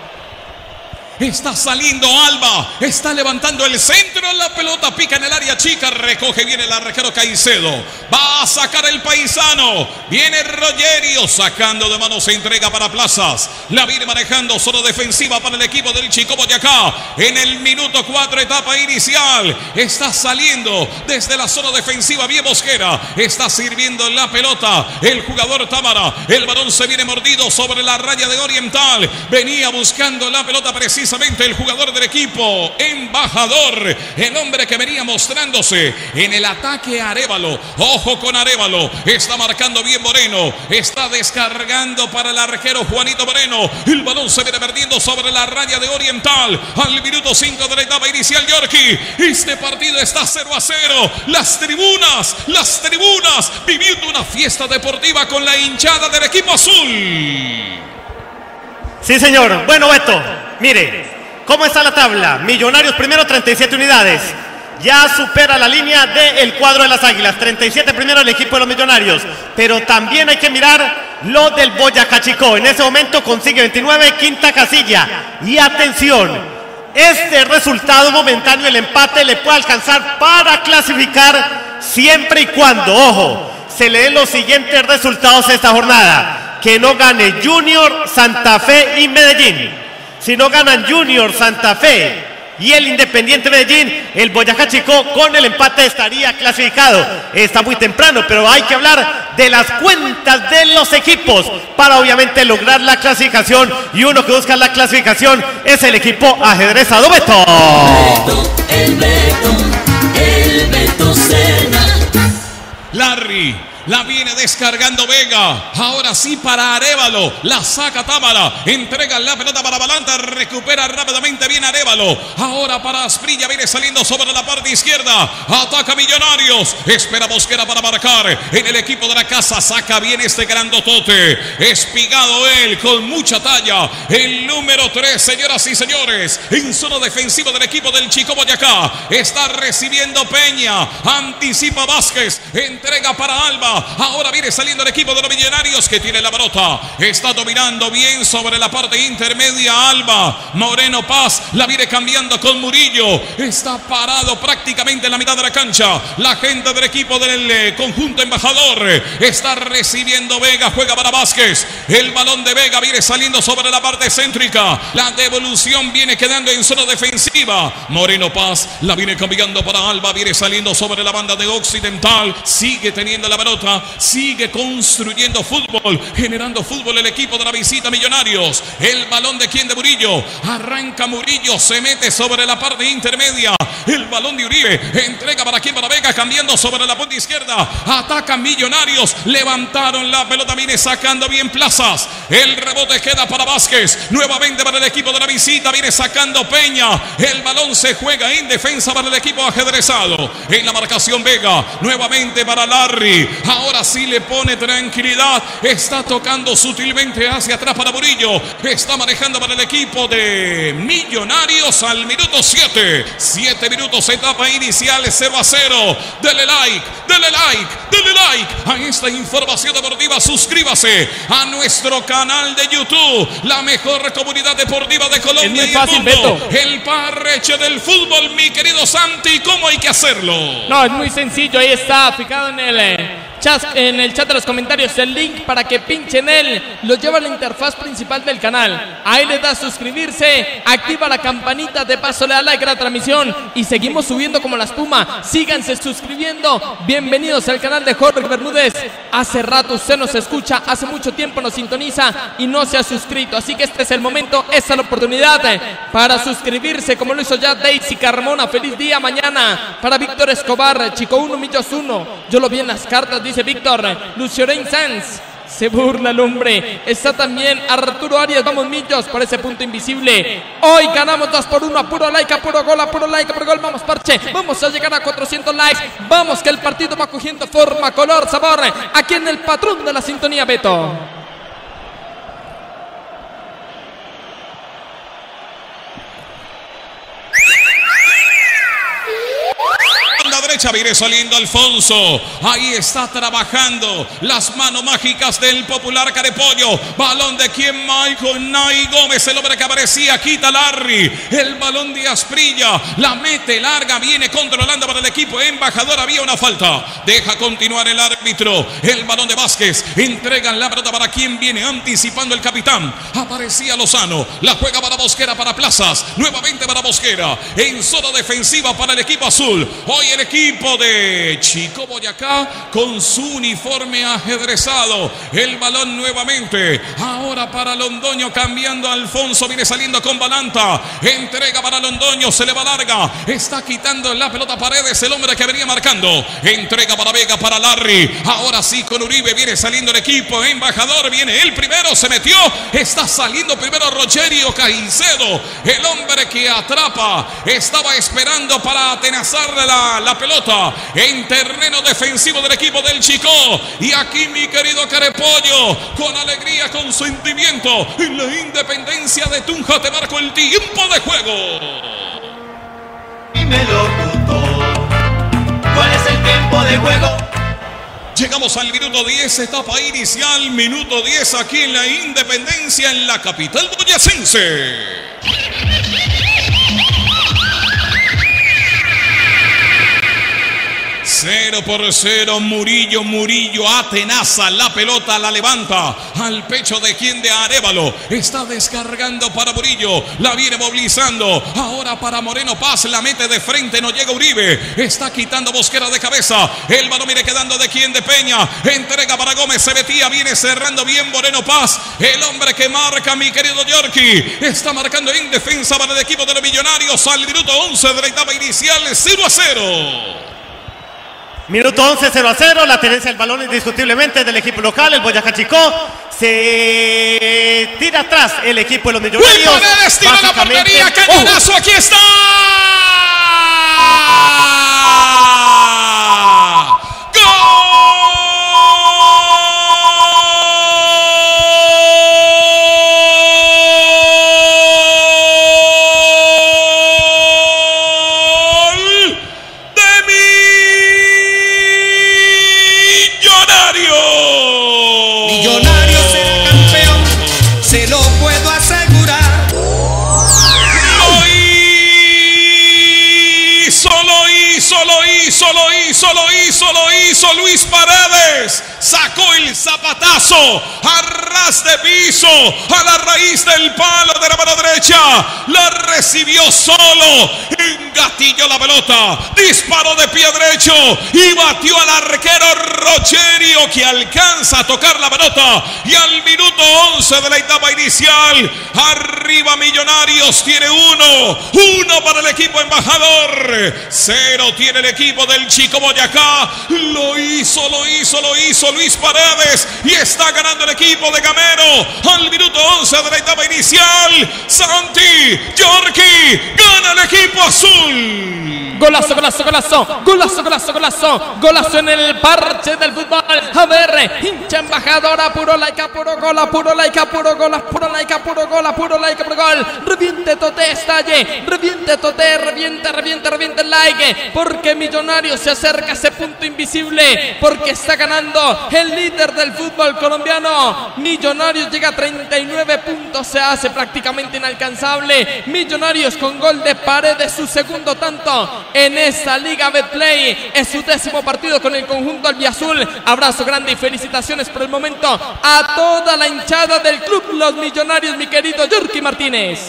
A: Está saliendo Alba, está levantando el centro, la pelota pica en el área chica, recoge bien el arquero Caicedo, va a sacar el paisano, viene Rogerio sacando de mano, se entrega para Plazas, la viene manejando, zona defensiva para el equipo del Chico Boyacá. En el minuto 4, etapa inicial, está saliendo desde la zona defensiva bien Mosquera, está sirviendo la pelota el jugador Támara, el balón se viene mordido sobre la raya de Oriental, venía buscando la pelota precisamente el jugador del equipo embajador, el hombre que venía mostrándose en el ataque Arévalo. Ojo con Arévalo, está marcando bien Moreno, está descargando para el arquero Juanito Moreno, el balón se viene perdiendo sobre la raya de Oriental al minuto 5 de la etapa inicial. Yorkie, este partido está 0-0, las tribunas viviendo una fiesta deportiva con la hinchada del equipo azul.
G: Sí, señor. Bueno, Beto, mire, ¿cómo está la tabla? Millonarios primero, 37 unidades. Ya supera la línea del cuadro de las Águilas. 37 primero el equipo de los Millonarios. Pero también hay que mirar lo del Boyacá Chico. En ese momento consigue 29, quinta casilla. Y atención, este resultado momentáneo, el empate, le puede alcanzar para clasificar siempre y cuando, ojo, se le den los siguientes resultados esta jornada. Que no gane Junior, Santa Fe y Medellín. Si no ganan Junior, Santa Fe y el Independiente Medellín. El Boyacá Chico con el empate estaría clasificado. Está muy temprano, pero hay que hablar de las cuentas de los equipos para obviamente lograr la clasificación, y uno que busca la clasificación es el equipo ajedrezado Beto.
H: El Beto Serna.
A: Larry. La viene descargando Vega. Ahora sí para Arévalo. La saca Támara. Entrega la pelota para Balanta. Recupera rápidamente bien Arévalo. Ahora para Asprilla. Viene saliendo sobre la parte izquierda. Ataca Millonarios. Espera Mosquera para marcar. En el equipo de la casa saca bien este grandotote. Espigado él con mucha talla. El número 3, señoras y señores. En zona defensiva del equipo del Chico Boyacá. Está recibiendo Peña. Anticipa Vázquez. Entrega para Alba. Ahora viene saliendo el equipo de los Millonarios que tiene la pelota. Está dominando bien sobre la parte intermedia Alba. Moreno Paz la viene cambiando con Murillo. Está parado prácticamente en la mitad de la cancha. La gente del equipo del conjunto embajador está recibiendo Vega. Juega para Vázquez. El balón de Vega viene saliendo sobre la parte céntrica. La devolución viene quedando en zona defensiva. Moreno Paz la viene cambiando para Alba. Viene saliendo sobre la banda de Occidental. Sigue teniendo la pelota. Sigue construyendo fútbol, generando fútbol el equipo de la visita Millonarios. El balón de quien, de Murillo. Arranca Murillo, se mete sobre la parte intermedia. El balón de Uribe, entrega para quien, para Vega, cambiando sobre la punta izquierda. Ataca Millonarios, levantaron la pelota, viene sacando bien Plazas. El rebote queda para Vázquez, nuevamente para el equipo de la visita, viene sacando Peña. El balón se juega en defensa para el equipo ajedrezado. En la marcación Vega, nuevamente para Larry. Ahora sí le pone tranquilidad. Está tocando sutilmente hacia atrás para Murillo. Está manejando para el equipo de Millonarios al minuto 7. 7 minutos, etapa inicial, 0-0. Dele like, dele like, dele like a esta información deportiva. Suscríbase a nuestro canal de YouTube, la mejor comunidad deportiva de Colombia.
B: Es muy
A: y
B: fácil,
A: el mundo.
B: Beto.
A: El parreche del fútbol, mi querido Santi. ¿Cómo hay que hacerlo?
B: No, es muy sencillo. Ahí está, fijado en el chat de los comentarios, el link para que pinchen él. Lo lleva a la interfaz principal del canal. Ahí le da suscribirse, activa la campanita, de paso le da like a la transmisión y seguimos subiendo como la espuma. Síganse suscribiendo. Bienvenidos al canal de Jorge Bermúdez. Hace rato usted nos escucha, hace mucho tiempo nos sintoniza y no se ha suscrito, así que este es el momento, esta es la oportunidad para suscribirse, como lo hizo ya Daisy Carmona. Feliz día mañana para Víctor Escobar, Chico 1, Millos 1. Yo lo vi en las cartas, dice Víctor. Lucio Rein Sanz, se burla el hombre. Está también Arturo Arias. Vamos Millos por ese punto invisible. Hoy ganamos 2-1. A puro like, a puro gol, a puro like, a puro gol. Vamos parche, vamos a llegar a 400 likes. Vamos que el partido va cogiendo forma, color, sabor, aquí en el patrón de la sintonía, Beto.
A: Derecha viene saliendo Alfonso. Ahí está trabajando las manos mágicas del popular Carepollo. Balón de quien, Michael Nay Gómez, el hombre que aparecía, quita Larry. El balón de Asprilla, la mete larga, viene controlando para el equipo embajador. Había una falta, deja continuar el árbitro. El balón de Vázquez, entregan la pelota para quien viene anticipando el capitán. Aparecía Lozano, la juega para Mosquera, para Plazas, nuevamente para Mosquera. En zona defensiva para el equipo azul. Hoy el equipo de Chico Boyacá con su uniforme ajedrezado. El balón nuevamente, ahora para Londoño, cambiando a Alfonso, viene saliendo con Balanta, entrega para Londoño, se le va larga, está quitando la pelota Paredes, el hombre que venía marcando, entrega para Vega, para Larry, ahora sí con Uribe, viene saliendo el equipo embajador, viene el primero, se metió, está saliendo primero Rogerio Caicedo, el hombre que atrapa, estaba esperando para atenazarle la pelota en terreno defensivo del equipo del Chico. Y aquí mi querido Carepollo, con alegría, con sentimiento, en la Independencia de Tunja, te marco el tiempo de juego.
F: Dímelo, puto, ¿cuál es el tiempo de juego?
A: Llegamos al minuto 10, etapa inicial, minuto 10 aquí en la Independencia, en la capital boyacense. Se 0-0, Murillo atenaza la pelota, la levanta al pecho de quien, de Arévalo, está descargando para Murillo, la viene movilizando, ahora para Moreno Paz, la mete de frente, no llega Uribe, está quitando Mosquera de cabeza, el balón viene quedando de quien, de Peña, entrega para Gómez, se metía, viene cerrando bien Moreno Paz, el hombre que marca, mi querido Yorkie, está marcando en defensa para el equipo de los Millonarios al minuto 11 de la etapa inicial, 0-0.
G: Minuto 11, 0-0, la tenencia del balón indiscutiblemente del equipo local, el Boyacá Chicó. Se tira atrás el equipo de los Millonarios.
A: Will Paredes tira la portería, cañonazo, aquí está. Lo hizo Luis Paredes, sacó el zapatazo a ras de piso, a la raíz del palo de la mano derecha, la recibió solo, engatilló la pelota, disparó de pie derecho y batió al arquero Rogerio, que alcanza a tocar la pelota, y al minuto 11 de la etapa inicial, arriba Millonarios, tiene uno para el equipo embajador, 0 tiene el equipo del Chico Boyacá. Lo hizo Luis Paredes, y está ganando el equipo de Gamero al minuto 11 de la etapa inicial. Santi Yorkie gana el equipo azul.
B: Golazo, golazo, golazo, golazo, golazo, golazo, golazo en el parche del fútbol. A ver, hincha embajadora, puro laica, puro gol, puro laica, puro gol, puro laica, puro gol, puro laica, puro gol. Reviente Toté, estalle, reviente Toté, reviente el like, porque Millonarios se acerca a ese punto invisible, porque está ganando el líder del fútbol colombiano. Millonarios llega a 39 puntos, se hace prácticamente inalcanzable. Millonarios con gol de Paredes, su segundo tanto en esta Liga Betplay, es su 10º partido con el conjunto albiazul. Abrazo grande y felicitaciones por el momento a toda la hinchada del club Los Millonarios, mi querido Yorkie Martínez.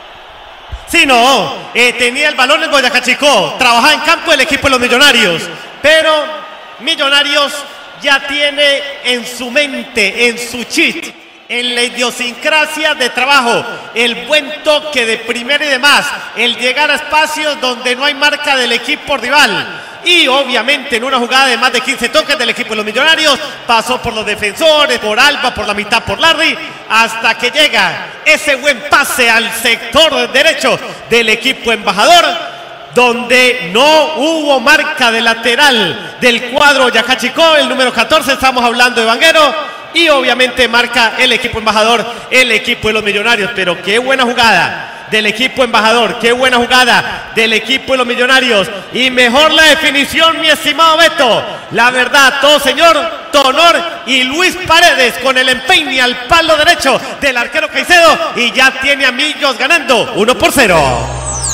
G: Sí, no, tenía el balón el Boyacá Chicó, trabajaba en campo el equipo de los Millonarios, pero Millonarios ya tiene en su mente, en su chip, en la idiosincrasia de trabajo, el buen toque de primera y demás, el llegar a espacios donde no hay marca del equipo rival. Y obviamente en una jugada de más de 15 toques del equipo de los Millonarios, pasó por los defensores, por Alba, por la mitad por Larry, hasta que llega ese buen pase al sector derecho del equipo embajador, donde no hubo marca de lateral del cuadro Boyacá Chicó, el número 14, estamos hablando de Vanguero, y obviamente marca el equipo embajador, el equipo de los Millonarios. Pero qué buena jugada del equipo embajador, qué buena jugada del equipo de los Millonarios, y mejor la definición, mi estimado Beto, la verdad, todo señor, todo honor, y Luis Paredes con el empeine al palo derecho del arquero Caicedo, y ya tiene a Millos ganando 1-0.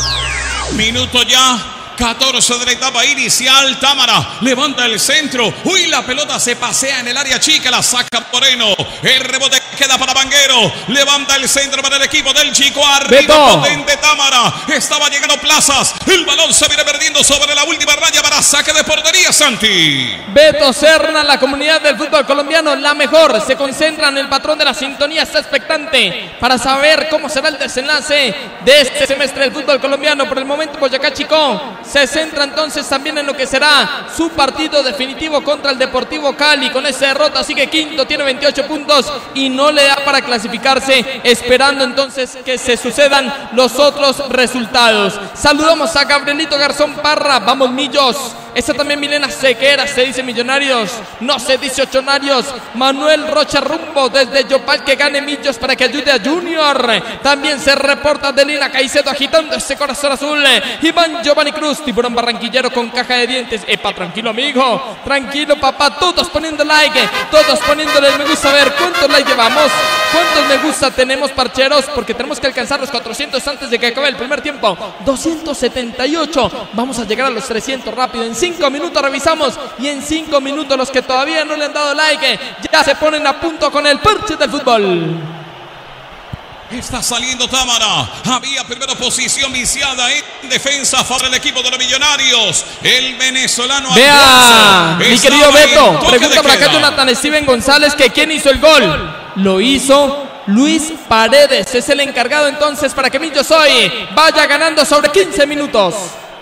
A: Minuto ya 14 de la etapa inicial. Támara levanta el centro. Uy, la pelota se pasea en el área chica. La saca Moreno. El rebote queda para Vanguero. Levanta el centro para el equipo del Chico. Arriba potente Támara. Estaba llegando Plazas. El balón se viene perdiendo sobre la última raya para saque de portería, Santi.
B: Beto Serna, la comunidad del fútbol colombiano, la mejor. Se concentra en el patrón de la sintonía. Está expectante para saber cómo será el desenlace de este semestre del fútbol colombiano. Por el momento, Boyacá Chicó se centra entonces también en lo que será su partido definitivo contra el Deportivo Cali. Con esa derrota sigue quinto, tiene 28 puntos y no le da para clasificarse, esperando entonces que se sucedan los otros resultados. Saludamos a Gabrielito Garzón Parra. Vamos Millos. Esta también Milena Sequera, se dice Millonarios, no se dice Ochonarios. Manuel Rocha Rumbo desde Yopal, que gane Millos para que ayude a Junior. También se reporta Delina Caicedo agitando ese corazón azul. Iván Giovanni Cruz, tiburón barranquillero con caja de dientes. Epa, tranquilo amigo, tranquilo papá, todos poniendo like, todos poniéndole el me gusta. A ver, ¿cuántos likes llevamos? ¿Cuántos me gusta tenemos, parcheros? Porque tenemos que alcanzar los 400 antes de que acabe el primer tiempo. 278, vamos a llegar a los 300 rápido, en 5 minutos revisamos y en 5 minutos los que todavía no le han dado like ya se ponen a punto con el parche del fútbol.
A: Está saliendo Támara. Había primera posición viciada en defensa para el equipo de los Millonarios. El venezolano
B: Vea,
A: Alfonso
B: mi querido Beto,
A: toque
B: pregunta por acá Jonathan Steven González que quién hizo el gol. Lo hizo Luis Paredes. Es el encargado entonces para que Millo Soy vaya ganando sobre 15 minutos.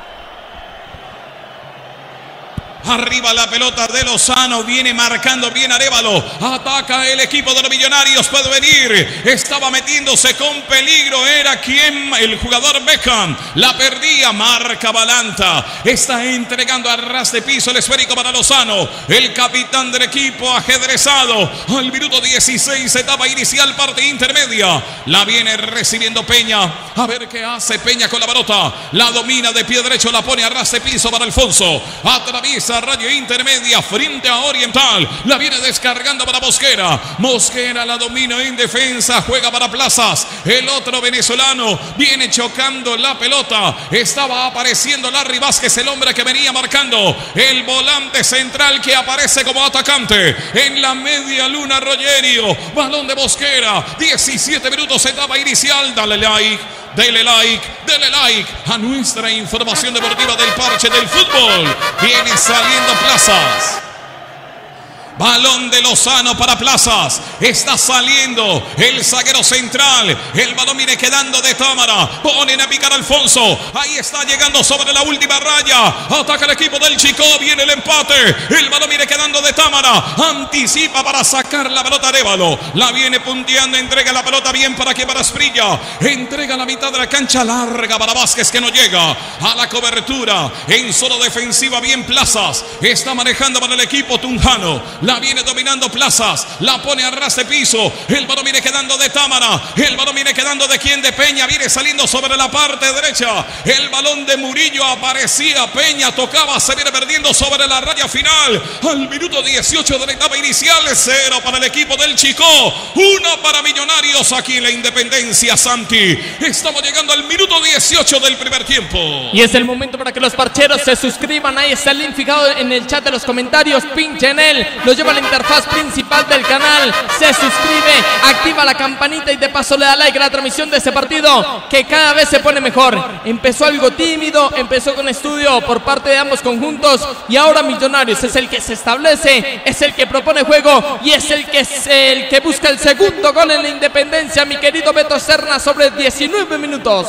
A: Arriba la pelota de Lozano, viene marcando bien Arévalo, ataca el equipo de los Millonarios, puede venir, estaba metiéndose con peligro, era quien, el jugador Beckham, la perdía, marca Balanta, está entregando a ras de piso el esférico para Lozano, el capitán del equipo ajedrezado, al minuto 16, etapa inicial, parte intermedia, la viene recibiendo Peña, a ver qué hace Peña con la pelota, la domina de pie derecho, la pone a ras de piso para Alfonso, atraviesa radio intermedia frente a Oriental, la viene descargando para Mosquera, Mosquera la domina en defensa, juega para Plazas, el otro venezolano viene chocando la pelota, estaba apareciendo Larry Vázquez, el hombre que venía marcando, el volante central que aparece como atacante, en la media luna Rogerio, balón de Mosquera, 17 minutos etapa inicial, dale like a nuestra información deportiva del parche del fútbol. Viene saliendo Plazas. Balón de Lozano para Plazas. Está saliendo el zaguero central. El balón viene quedando de Támara. Ponen a picar Alfonso. Ahí está llegando sobre la última raya. Ataca el equipo del Chico. Viene el empate. El balón viene quedando de Támara. Anticipa para sacar la pelota Arévalo. La viene punteando. Entrega la pelota bien para que para Asprilla. Entrega la mitad de la cancha larga para Vázquez que no llega a la cobertura. En zona defensiva bien Plazas. Está manejando para el equipo tunjano. La viene dominando Plazas, la pone a ras de piso, el balón viene quedando de Támara, el balón viene quedando de quien, de Peña, viene saliendo sobre la parte derecha, el balón de Murillo aparecía, Peña tocaba, se viene perdiendo sobre la raya final, al minuto 18 de la etapa inicial, 0 para el equipo del Chico, 1 para Millonarios aquí en la Independencia, Santi, estamos llegando al minuto 18 del primer tiempo.
B: Y es el momento para que los parcheros se suscriban, ahí está el link fijado en el chat de los comentarios, pinchen él, los lleva a la interfaz principal del canal, se suscribe, activa la campanita y de paso le da like a la transmisión de este partido que cada vez se pone mejor. Empezó algo tímido, empezó con estudio por parte de ambos conjuntos y ahora Millonarios es el que se establece, es el que propone juego y es el que busca el segundo gol en la Independencia, mi querido Beto Serna, sobre 19 minutos.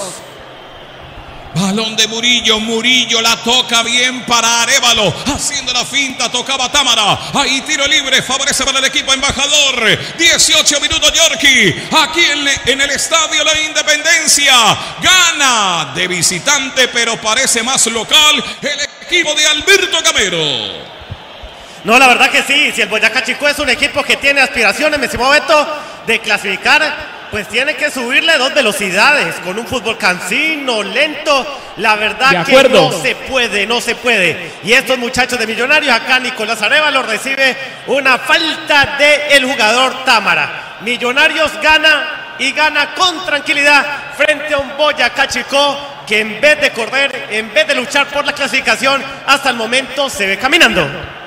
A: Balón de Murillo, Murillo la toca bien para Arévalo, haciendo la finta, tocaba Támara, ahí tiro libre, favorece para el equipo embajador, 18 minutos Yorkie, aquí en el estadio La Independencia, gana de visitante pero parece más local el equipo de Alberto Gamero.
G: No, la verdad que sí, si el Boyacá Chico es un equipo que tiene aspiraciones, me estimó Beto, de clasificar, pues tiene que subirle 2 velocidades, con un fútbol cansino, lento, la verdad que no se puede. Y estos muchachos de Millonarios, acá Nicolás Arévalo recibe una falta del jugador Támara. Millonarios gana y gana con tranquilidad frente a un Boyacá Chico que en vez de correr, en vez de luchar por la clasificación, hasta el momento se ve caminando.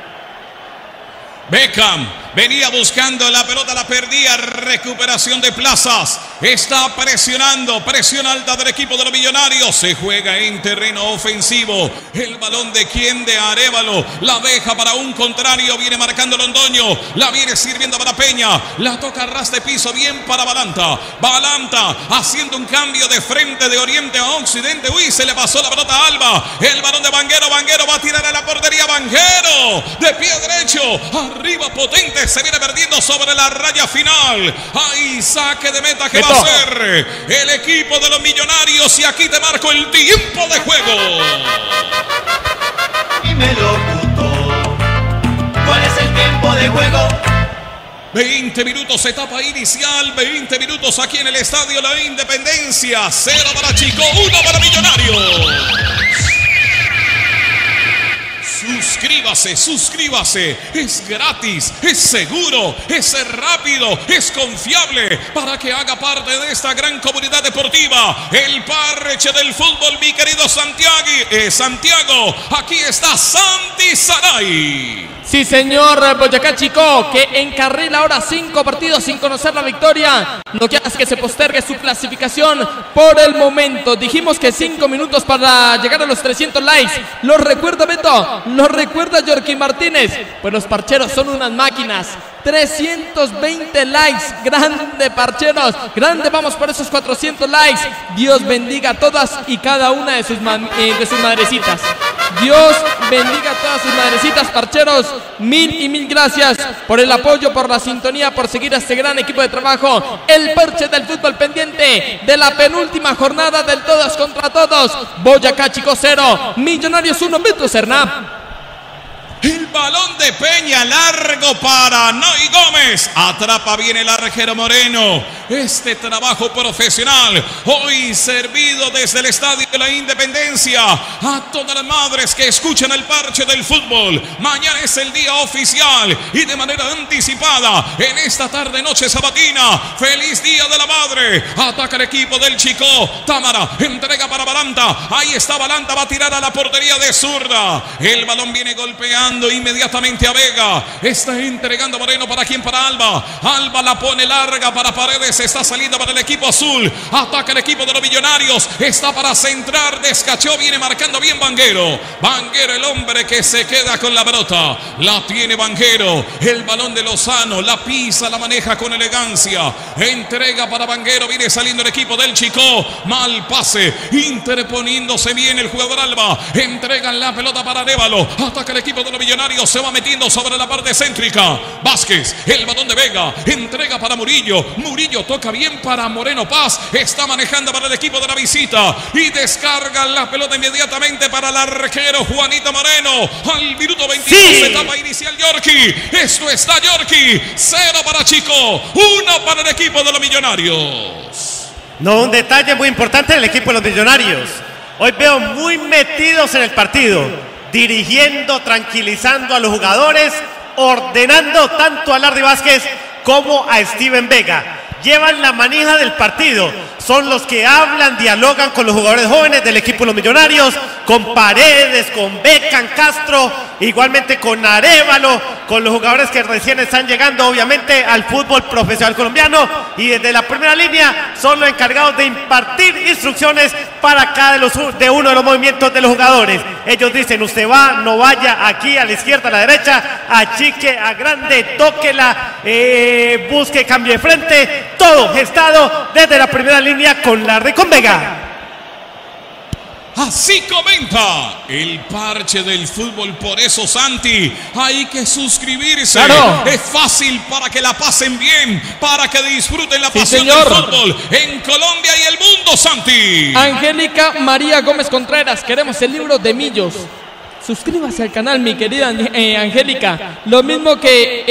A: Beckham venía buscando la pelota, la perdía, recuperación de Plazas, está presionando, presión alta del equipo de los Millonarios, se juega en terreno ofensivo, el balón de quien, de Arévalo, la deja para un contrario, viene marcando Londoño, la viene sirviendo para Peña, la toca a ras de piso, bien para Balanta, Balanta haciendo un cambio de frente de oriente a occidente, uy, se le pasó la pelota a Alba, el balón de Vanguero, Vanguero va a tirar a la portería, Vanguero, de pie derecho, arriba potente, se viene perdiendo sobre la raya final. Ahí saque de meta que va a hacer el equipo de los Millonarios. Y aquí te marco el tiempo de juego.
F: Dímelo, puto, ¿cuál es el tiempo de juego?
A: 20 minutos, etapa inicial, 20 minutos aquí en el estadio La Independencia. 0 para Chico, 1 para Millonarios. Suscríbase, suscríbase. Es gratis, es seguro, es rápido, es confiable para que haga parte de esta gran comunidad deportiva. El parche del fútbol, mi querido Santiago. Aquí está Santi Saray.
B: Sí, señor Boyacá Chicó, que encarrila ahora 5 partidos sin conocer la victoria, lo que hace que se postergue su clasificación por el momento. Dijimos que 5 minutos para llegar a los 300 likes. ¿Lo recuerda Beto? ¿Lo recuerda Yorky Martínez? Pues los parcheros son unas máquinas. 320 likes, grande parcheros, grande, vamos por esos 400 likes. Dios bendiga a todas y cada una de sus madrecitas. Dios bendiga a todas sus madrecitas, parcheros. Mil y mil gracias por el apoyo, por la sintonía, por seguir a este gran equipo de trabajo. El parche del fútbol pendiente de la penúltima jornada del todos contra todos. Boyacá Chicó 0, Millonarios 1, Beto Serna.
A: El balón de Peña largo para Noy Gómez. Atrapa bien el arquero Moreno. Este trabajo profesional hoy servido desde el Estadio de la Independencia a todas las madres que escuchan el parche del fútbol. Mañana es el día oficial y de manera anticipada en esta tarde noche sabatina. Feliz día de la madre. Ataca el equipo del Chicó. Támara entrega para Balanta. Ahí está Balanta, va a tirar a la portería de zurda. El balón viene golpeando inmediatamente a Vega. Está entregando Moreno para quien, para Alba. Alba la pone larga para Paredes. Está saliendo para el equipo azul. Ataca el equipo de los Millonarios. Está para centrar. Descachó. Viene marcando bien Vanguero. Vanguero, el hombre que se queda con la pelota. La tiene Vanguero. El balón de Lozano. La pisa, la maneja con elegancia. Entrega para Vanguero. Viene saliendo el equipo del Chicó. Mal pase. Interponiéndose bien el jugador Alba. Entregan la pelota para Arévalo. Ataca el equipo de los Millonarios, se va metiendo sobre la parte céntrica. Vázquez, el balón de Vega, entrega para Murillo. Murillo toca bien para Moreno Paz. Está manejando para el equipo de la visita y descarga la pelota inmediatamente para el arquero Juanito Moreno. Al minuto 22, etapa inicial Yorky. Esto está Yorky. 0 para Chico, 1 para el equipo de los Millonarios.
G: No, un detalle muy importante del equipo de los Millonarios. Hoy veo muy metidos en el partido, dirigiendo, tranquilizando a los jugadores, ordenando tanto a Larry Vázquez como a Steven Vega. Llevan la manija del partido, son los que hablan, dialogan con los jugadores jóvenes del equipo de los Millonarios, con Paredes, con Beckham, Castro, igualmente con Arévalo, con los jugadores que recién están llegando obviamente al fútbol profesional colombiano, y desde la primera línea son los encargados de impartir instrucciones para cada de uno de los movimientos de los jugadores. Ellos dicen: usted va, no vaya, aquí a la izquierda, a la derecha, achique, agrande, tóquela, busque, cambie de frente. Todo gestado desde la primera línea con Larry, con Vega.
A: Así comenta el parche del fútbol. Por eso, Santi, hay que suscribirse.
B: Claro.
A: Es fácil para que la pasen bien, para que disfruten la pasión del fútbol en Colombia y el mundo, Santi.
B: Angélica María Gómez Contreras, queremos el libro de Millos. Suscríbase al canal, mi querida Angélica. Lo mismo que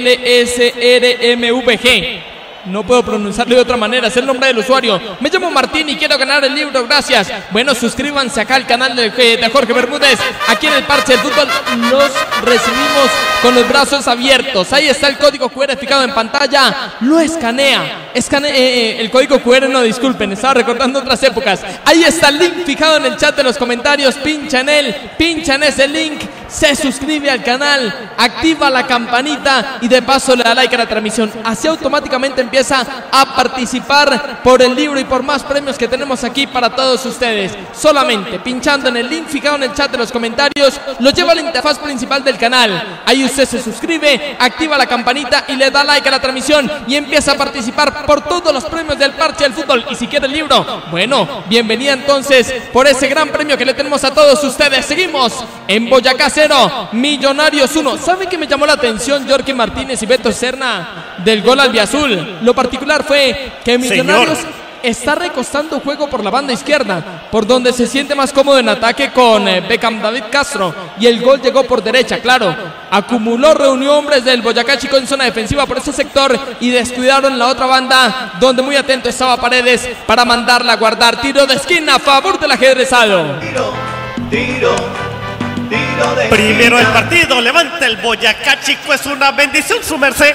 B: ELSRMVG. No puedo pronunciarlo de otra manera, es el nombre del usuario. Me llamo Martín y quiero ganar el libro, gracias. Bueno, suscríbanse acá al canal de Jorge Bermúdez. Aquí en el parche del fútbol los recibimos con los brazos abiertos. Ahí está el código QR fijado en pantalla. Lo escanea. El código QR, no, disculpen, estaba recordando otras épocas. Ahí está el link fijado en el chat de los comentarios. Pincha en él, pincha en ese link. Se suscribe al canal, activa la campanita y de paso le da like a la transmisión. Así automáticamente empieza a participar por el libro y por más premios que tenemos aquí para todos ustedes. Solamente pinchando en el link fijado en el chat de los comentarios, lo lleva a la interfaz principal del canal. Ahí usted se suscribe, activa la campanita y le da like a la transmisión y empieza a participar por todos los premios del parche del fútbol. Y si quiere el libro, bueno, bienvenida entonces por ese gran premio que le tenemos a todos ustedes. Seguimos en Boyacá 0, Millonarios 1. ¿Sabe qué me llamó la atención, Yorky Martínez y Beto Serna, del gol albiazul? Lo particular fue que Millonarios está recostando juego por la banda izquierda, por donde se siente más cómodo en ataque con Beckham David Castro, y el gol llegó por derecha, claro. Acumuló, reunió hombres del Boyacá Chicó en zona defensiva por ese sector y descuidaron la otra banda, donde muy atento estaba Paredes para mandarla a guardar. Tiro de esquina a favor del ajedrezado.
D: Tiro, tiro, tiro.
F: partido de
G: Primero el partido, levanta el Boyacá Chico, es una bendición su merced.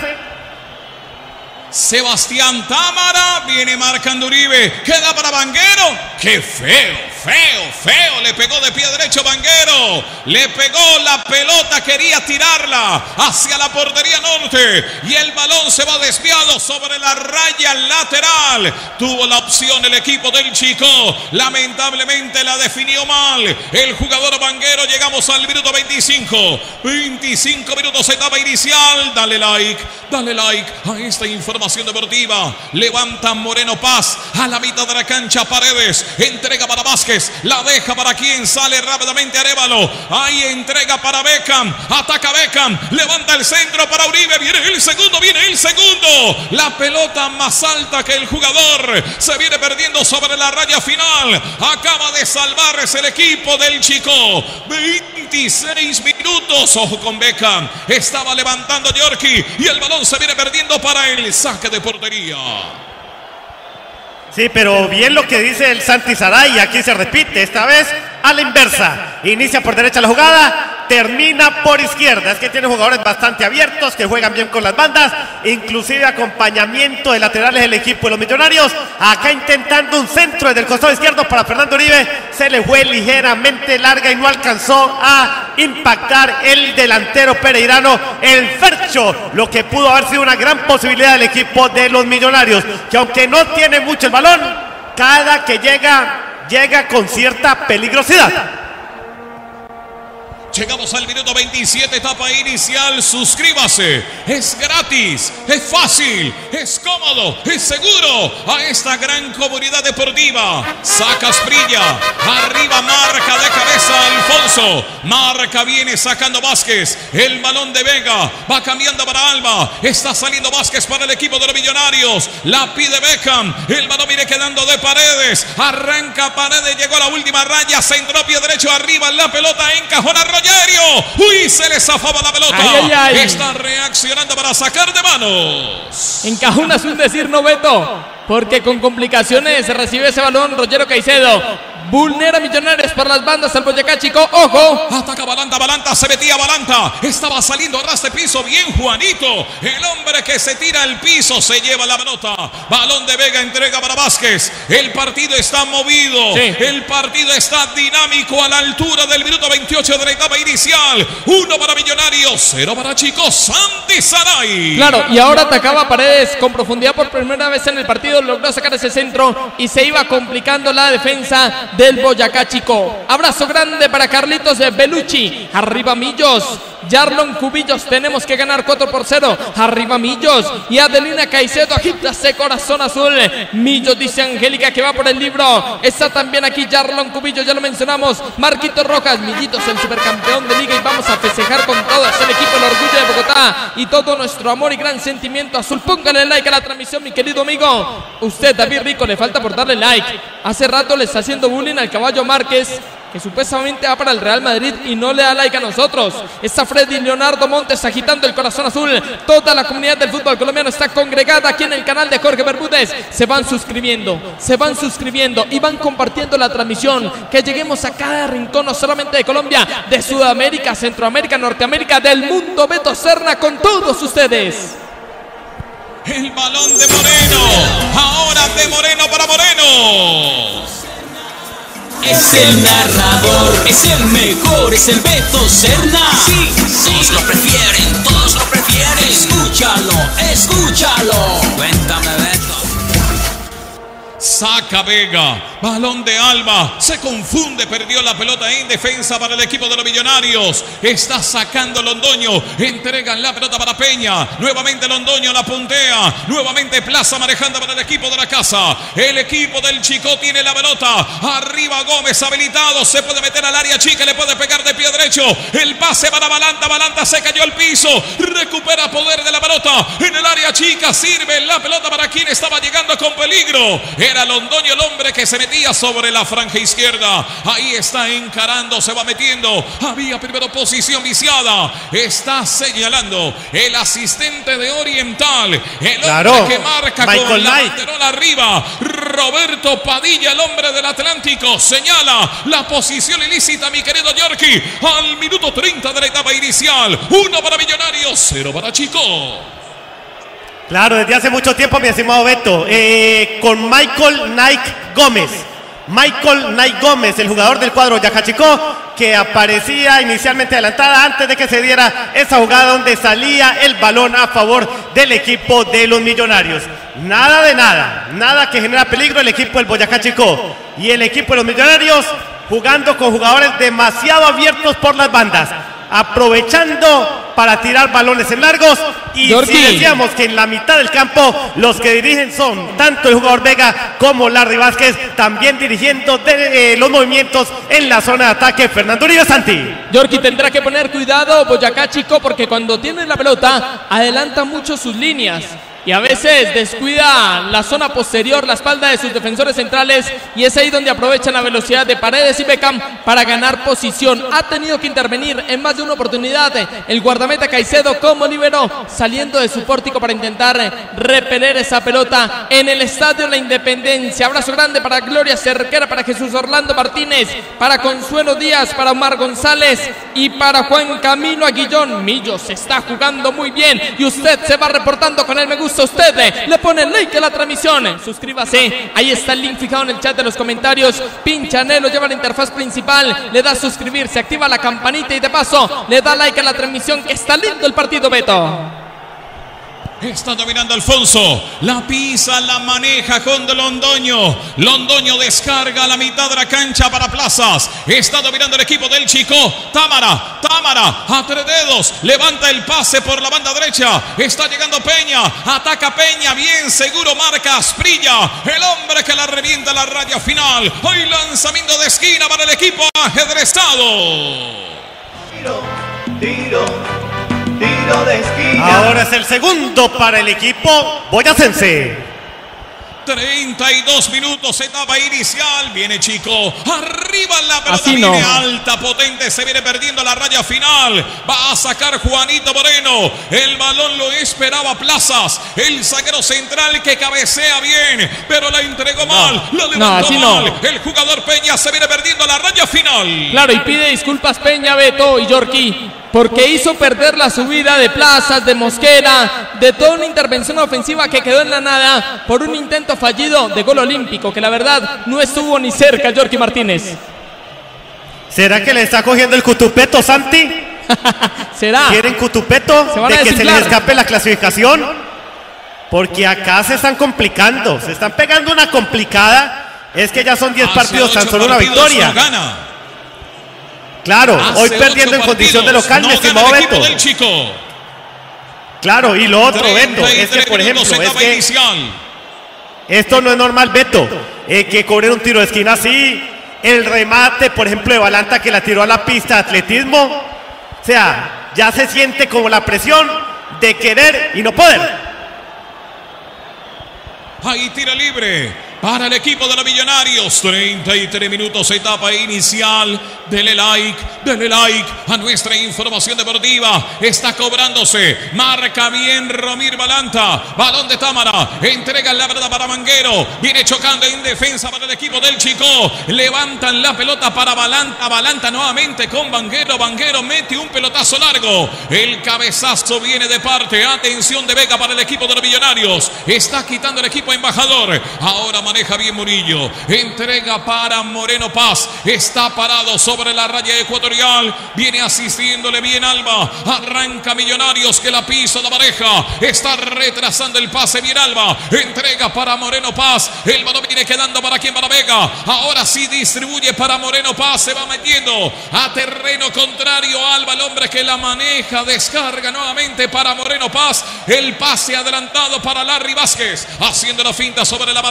A: Sebastián Támara, viene marcando Uribe, queda para Vanguero, qué feo, le pegó de pie derecho Vanguero, le pegó la pelota, quería tirarla hacia la portería norte y el balón se va desviado sobre la raya lateral, tuvo la opción el equipo del Chico, lamentablemente la definió mal el jugador Vanguero. Llegamos al minuto 25 minutos, etapa inicial. Dale like a esta información deportiva. Levanta Moreno Paz a la mitad de la cancha. Paredes entrega para Vázquez, la deja para quien sale rápidamente Arévalo. Ahí entrega para Beckham, ataca Beckham, levanta el centro para Uribe. Viene el segundo. La pelota más alta que el jugador se viene perdiendo sobre la raya final. Acaba de salvarse el equipo del Chico. 26 minutos. Ojo con Beckham, estaba levantando Yorkie y el balón se viene perdiendo para el saque de portería.
G: Sí, pero bien lo que dice el Santi Saray, aquí se repite, esta vez a la inversa. Inicia por derecha la jugada, termina por izquierda. Es que tiene jugadores bastante abiertos, que juegan bien con las bandas, inclusive acompañamiento de laterales del equipo de los Millonarios. Acá intentando un centro desde el costado izquierdo para Fernando Uribe, se le fue ligeramente larga y no alcanzó a impactar el delantero pereirano, el Fercho, lo que pudo haber sido una gran posibilidad del equipo de los Millonarios, que aunque no tiene mucho el balón, cada que llega con cierta peligrosidad.
A: Llegamos al minuto 27, etapa inicial. Suscríbase, es gratis, es fácil, es cómodo, es seguro a esta gran comunidad deportiva. Saca Asprilla, arriba marca de cabeza Alfonso, marca viene sacando Vázquez, el balón de Vega, va cambiando para Alba, está saliendo Vázquez para el equipo de los Millonarios, la pide Beckham, el balón viene quedando de Paredes, arranca Paredes, llegó a la última raya, centro pie derecho arriba, la pelota encajona Rogerio. Uy, se le zafaba la pelota.
B: Ay.
A: Está reaccionando para sacar de manos.
B: Encajunas un decir no, Beto, porque con complicaciones se recibe ese balón Rogero Caicedo. Vulnera Millonarios por las bandas al Boyacá Chico. Ojo.
A: Ataca Balanta, se metía Balanta. Estaba saliendo a ras de piso. Bien Juanito. El hombre que se tira al piso se lleva la pelota. Balón de Vega, entrega para Vázquez. El partido está movido.
B: Sí.
A: El partido está dinámico a la altura del minuto 28 de la etapa inicial. 1 para Millonarios, 0 para Chico. Santi Saray.
B: Claro, y ahora atacaba Paredes con profundidad por primera vez en el partido. Logró sacar ese centro y se iba complicando la defensa del Boyacá Chico. Abrazo grande para Carlitos de Belucci. Arriba Millos. Jarlon Cubillos, tenemos que ganar 4-0. Arriba Millos. Y Adelina Caicedo agita ese corazón azul. Millos, dice Angélica, que va por el libro. Está también aquí Jarlon Cubillos, ya lo mencionamos. Marquito Rojas, Millitos, el supercampeón de liga. Y vamos a festejar con todo el equipo, el orgullo de Bogotá. Y todo nuestro amor y gran sentimiento azul. Pónganle like a la transmisión, mi querido amigo. Usted, David Rico, le falta por darle like. Hace rato le está haciendo bullying al Caballo Márquez, que supuestamente va para el Real Madrid y no le da like a nosotros. Está Freddy Leonardo Montes agitando el corazón azul. Toda la comunidad del fútbol colombiano está congregada aquí en el canal de Jorge Bermúdez. Se van suscribiendo y van compartiendo la transmisión. Que lleguemos a cada rincón, no solamente de Colombia, de Sudamérica, Centroamérica, Norteamérica, del mundo. Beto Serna con todos ustedes.
A: El balón de Moreno. Ahora de Moreno para Moreno.
H: Es el narrador, es el mejor, es el Beto Serna. Sí, todos lo prefieren. Escúchalo. Cuéntame, Beto.
A: Saca Vega, balón de Alba, se confunde, perdió la pelota en defensa para el equipo de los Millonarios. Está sacando Londoño, entregan la pelota para Peña, nuevamente Londoño la puntea, nuevamente Plaza manejando para el equipo de la casa. El equipo del Chico tiene la pelota, arriba Gómez habilitado, se puede meter al área chica, le puede pegar de pie derecho, el pase para Balanta se cayó al piso, recupera poder de la pelota en el área chica, sirve la pelota para quien estaba llegando con peligro. Era Londoño el hombre que se metía sobre la franja izquierda. Ahí está encarando, se va metiendo. Había primero posición viciada. Está señalando el asistente de Oriental. El hombre que marca
G: Michael
A: con la
G: Knight.
A: banderola arriba. Roberto Padilla, el hombre del Atlántico, señala la posición ilícita, mi querido Yorkie. Al minuto 30 de la etapa inicial. 1 para Millonarios, 0 para Chico.
G: Claro, desde hace mucho tiempo, mi estimado Beto, con Michael Knight Gómez. Michael Knight Gómez, el jugador del cuadro Boyacá Chicó, que aparecía inicialmente adelantada antes de que se diera esa jugada donde salía el balón a favor del equipo de los Millonarios. Nada de nada, nada que genera peligro el equipo del Boyacá Chicó. Y el equipo de los Millonarios jugando con jugadores demasiado abiertos por las bandas, aprovechando para tirar balones en largos. Y si decíamos que en la mitad del campo los que dirigen son tanto el jugador Vega como Larry Vázquez, también dirigiendo los movimientos en la zona de ataque Fernando Uribe. Santi.
B: Yorkie, tendrá que poner cuidado Boyacá Chico, porque cuando tiene la pelota adelanta mucho sus líneas y a veces descuida la zona posterior, la espalda de sus defensores centrales, y es ahí donde aprovechan la velocidad de Paredes y Beckham para ganar posición. Ha tenido que intervenir en más de una oportunidad el guardameta Caicedo como liberó, saliendo de su pórtico para intentar repeler esa pelota en el Estadio La Independencia. Abrazo grande para Gloria Cerquera, para Jesús Orlando Martínez, para Consuelo Díaz, para Omar González y para Juan Camilo Aguillón. Millo se está jugando muy bien y usted se va reportando con el me gusta. Usted le pone like a la transmisión, suscríbase, ahí está el link fijado en el chat de los comentarios, pincha en él, lo lleva a la interfaz principal, le da a suscribirse, activa la campanita y de paso le da like a la transmisión, que está lindo el partido, Beto.
A: Está dominando Alfonso, la pisa, la maneja con Londoño. Londoño descarga a la mitad de la cancha para Plazas. Está dominando el equipo del Chico. Támara, a 3 dedos, levanta el pase por la banda derecha. Está llegando Peña, ataca Peña, bien seguro, marca Asprilla, el hombre que la revienta a la raya final. Hoy lanzamiento de esquina para el equipo ajedrezado.
F: Tiro de esquina.
G: Ahora es el segundo para el equipo boyacense.
A: 32 minutos, etapa inicial. Viene Chico, arriba la pelota.
B: Así
A: viene
B: no.
A: alta, potente, se viene perdiendo la raya final. Va a sacar Juanito Moreno. El balón lo esperaba Plazas, el zaguero central que cabecea bien, pero la entregó mal, la levantó
B: así
A: mal.
B: no.
A: El jugador Peña se viene perdiendo la raya final.
B: Claro, y pide disculpas Peña, Beto y Yorkie, porque hizo perder la subida de Plazas, de Mosquera, de toda una intervención ofensiva que quedó en la nada por un intento fallido de gol olímpico, que la verdad no estuvo ni cerca Yorkie Martínez.
G: ¿Será que le está cogiendo el cutupeto, Santi?
B: ¿Será?
G: ¿Quieren cutupeto
B: Se van
G: de
B: a
G: que se les
B: desinflar.
G: escape la clasificación? Porque acá se están complicando, se están pegando una complicada. Es que ya son 10
A: Hace
G: partidos, tan
A: 8
G: solo una
A: partidos
G: victoria.
A: no gana.
G: Claro,
A: Hace
G: hoy perdiendo
A: 8
G: en condición de
A: partidos
G: local,
A: no
G: mi
A: gana
G: estimado
A: el equipo
G: Beto.
A: del Chico.
G: Claro, y lo otro, Beto, es que
A: 33
G: por ejemplo,
A: minutos,
G: es
A: etapa
G: que
A: inicial.
G: esto no es normal, Beto, que cobren un tiro de esquina así, el remate, por ejemplo, de Balanta que la tiró a la pista de atletismo, o sea, ya se siente como la presión de querer y no poder.
A: Ahí tira libre para el equipo de los Millonarios. 33 minutos, etapa inicial. Dele like a nuestra información deportiva. Está cobrándose, marca bien Romir Balanta. Balón de Támara, entrega la verdad para Vanguero. Viene chocando en defensa para el equipo del Chico. Levantan la pelota para Balanta. Balanta nuevamente con Vanguero. Vanguero mete un pelotazo largo. El cabezazo viene de parte. Atención de Vega para el equipo de los Millonarios. Está quitando el equipo embajador. Ahora maneja bien Murillo. Entrega para Moreno Paz. Está parado sobre la raya ecuatorial. Viene asistiéndole bien Alba. Arranca Millonarios que la pisa la pareja. Está retrasando el pase bien Alba. Entrega para Moreno Paz. El balón viene quedando para quien, para Vega. Ahora sí distribuye para Moreno Paz. Se va metiendo a terreno contrario. Alba, el hombre que la maneja. Descarga nuevamente para Moreno Paz. El pase adelantado para Larry Vázquez. Haciendo la finta sobre la marcación del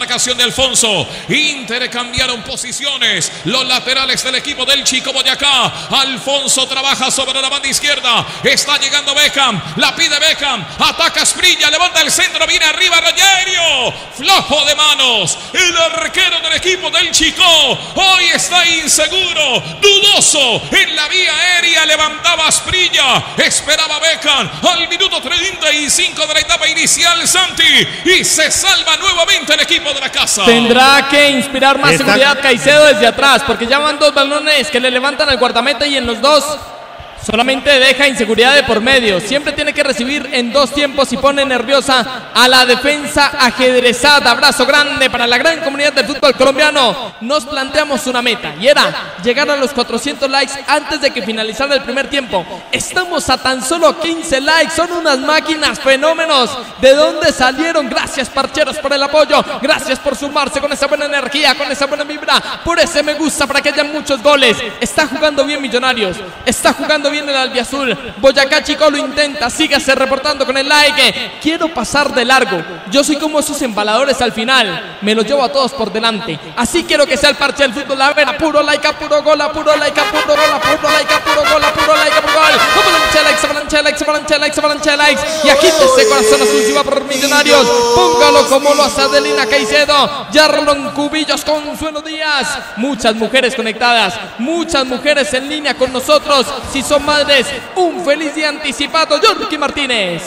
A: Alfonso. Intercambiaron posiciones los laterales del equipo del Chico Boyacá. Alfonso trabaja sobre la banda izquierda. Está llegando Beckham. La pide Beckham. Ataca Asprilla. Levanta el centro. Viene arriba Rogerio. Flojo de manos. El arquero del equipo del Chico hoy está inseguro, dudoso en la vía aérea. Levantaba Asprilla. Esperaba Beckham al minuto 35 de la etapa inicial, Santi. Y se salva nuevamente el equipo de la casa.
B: Tendrá que inspirar más seguridad Caicedo desde atrás, porque ya van dos balones que le levantan al guardameta y en los dos solamente deja inseguridad de por medio. Siempre tiene que recibir en dos tiempos y pone nerviosa a la defensa ajedrezada. Abrazo grande para la gran comunidad del fútbol colombiano. Nos planteamos una meta y era llegar a los 400 likes antes de que finalizara el primer tiempo. Estamos a tan solo 15 likes. Son unas máquinas, fenómenos. ¿De dónde salieron? Gracias, parcheros, por el apoyo. Gracias por sumarse con esa buena energía, con esa buena vibra, por ese me gusta para que haya muchos goles. Está jugando bien Millonarios. Está jugando bien el albiazul. Boyacá Chico lo intenta. Sígase reportando con el like. Quiero pasar de largo. Yo soy como esos embaladores al final. Me los llevo a todos por delante. Así quiero que sea el parche del fútbol. A ver, a puro like, a puro gol, a puro like, a puro gol, a puro like, a puro gol, a puro like, a puro gol. Avalancha de likes. Y agítese corazón azul si va por Millonarios. Póngalo como lo hace Adelina Caicedo. Jarlon Cubillos, Consuelo Díaz. Muchas mujeres conectadas. Muchas mujeres en línea con nosotros. Si son madres, un feliz día anticipado. Yorky Martínez.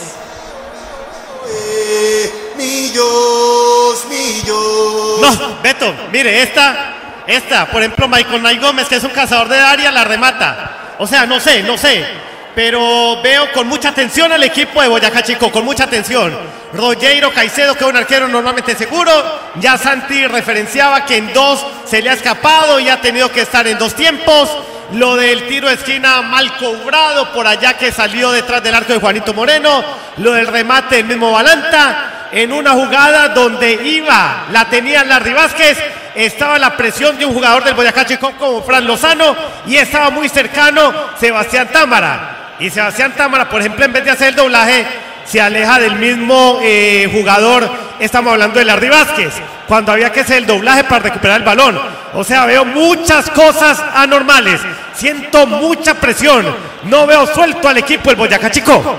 G: Millos. No, Beto, mire, esta, por ejemplo, Michael Nay Gómez, que es un cazador de área, la remata. O sea, no sé, pero veo con mucha atención al equipo de Boyacá Chico, con mucha atención. Rogerio Caicedo, que es un arquero normalmente seguro. Ya Santi referenciaba que en dos se le ha escapado y ha tenido que estar en dos tiempos. Lo del tiro de esquina mal cobrado por allá que salió detrás del arco de Juanito Moreno. Lo del remate del mismo Balanta en una jugada donde la tenía Larry Vázquez. Estaba la presión de un jugador del Boyacá Chico como Fran Lozano y estaba muy cercano Sebastián Támara. Y Sebastián Támara, por ejemplo, en vez de hacer el doblaje, se aleja del mismo jugador. Estamos hablando de Larry Vázquez, cuando había que hacer el doblaje para recuperar el balón. O sea, veo muchas cosas anormales. Siento mucha presión. No veo suelto al equipo del Boyacá Chico.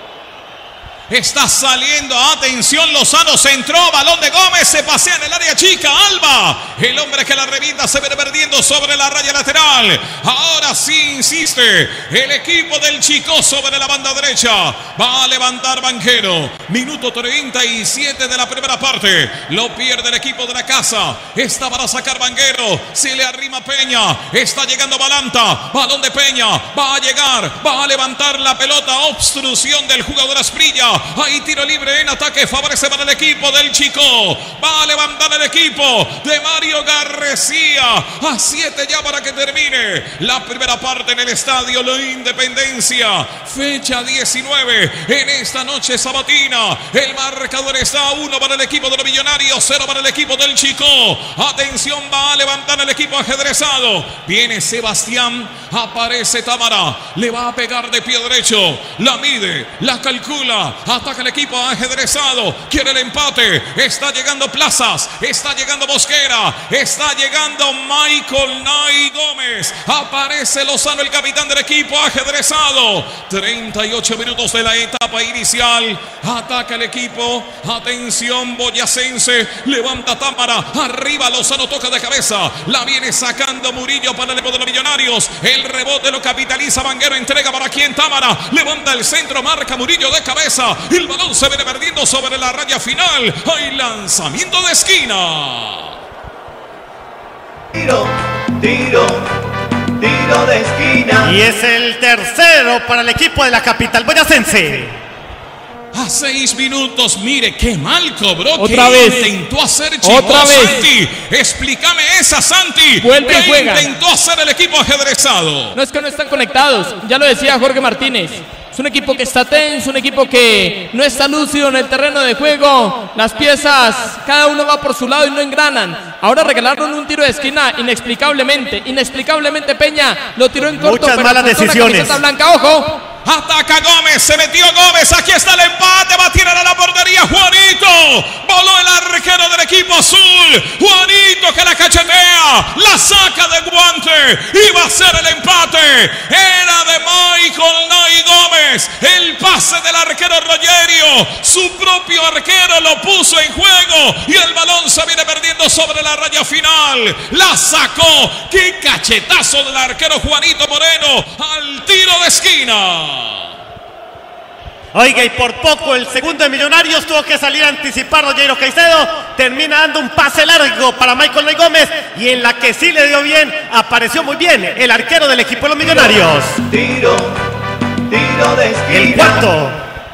A: Está saliendo, atención, Lozano centró, balón de Gómez, se pasea en el área chica, Alba, el hombre que la revienta se viene perdiendo sobre la raya lateral. Ahora sí insiste el equipo del Chico sobre la banda derecha, va a levantar Banquero, minuto 37 de la primera parte, lo pierde el equipo de la casa, está para sacar Banquero, se le arrima Peña, está llegando Balanta, balón de Peña, va a llegar, va a levantar la pelota, obstrucción del jugador Asprilla. Hay tiro libre en ataque, favorece para el equipo del Chico. Va a levantar el equipo de Mario García. A 7 ya para que termine la primera parte en el estadio La Independencia. Fecha 19 en esta noche sabatina. El marcador está a 1 para el equipo de los Millonarios, 0 para el equipo del Chico. Atención, va a levantar el equipo ajedrezado. Viene Sebastián, aparece Támara. Le va a pegar de pie derecho. La mide, la calcula. Ataca el equipo ajedrezado. Quiere el empate. Está llegando Plazas. Está llegando Mosquera. Está llegando Michael Nay Gómez. Aparece Lozano, el capitán del equipo ajedrezado. 38 minutos de la etapa inicial. Ataca el equipo. Atención, boyacense. Levanta Támara. Arriba Lozano, toca de cabeza. La viene sacando Murillo para el equipo de los Millonarios. El rebote lo capitaliza Banquero. Entrega para quien Támara. Levanta el centro. Marca Murillo de cabeza. El balón se viene perdiendo sobre la raya final. Hay lanzamiento de esquina.
F: Tiro de esquina.
G: Y es el tercero para el equipo de la capital boyacense.
A: A 6 minutos, mire qué mal cobró.
B: Otra
A: ¿Qué
B: vez
A: intentó hacer Chico?
B: Otra vez.
A: Santi, explícame esa, Santi.
B: Vuelve y
A: ¿Qué
B: juega.
A: intentó hacer el equipo ajedrezado?
B: No es que no están conectados, ya lo decía Jorge Martínez. Es un equipo que está tenso, un equipo que no está lúcido en el terreno de juego. Las piezas, cada uno va por su lado y no engranan. Ahora regalaron un tiro de esquina inexplicablemente. Inexplicablemente Peña lo tiró en corto.
G: Muchas malas decisiones.
B: Camiseta blanca, ojo.
A: Ataca Gómez, se metió Gómez, aquí está el empate, va a tirar a la portería Juanito. Voló el arquero del equipo azul. Juanito que la cachetea, la saca de guante y va a ser el empate. Era de Michael Nay Gómez. El pase del arquero Rogerio, su propio arquero lo puso en juego y el balón se viene perdiendo sobre la raya final. La sacó. Qué cachetazo del arquero Juanito Moreno al tiro de esquina.
G: Oiga, y por poco el segundo de Millonarios tuvo que salir a anticipar Rogerio Caicedo. Termina dando un pase largo para Michael Nay Gómez y en la que sí le dio bien, apareció muy bien el arquero del equipo de los Millonarios.
F: Tiro de esquina.
G: El cuarto.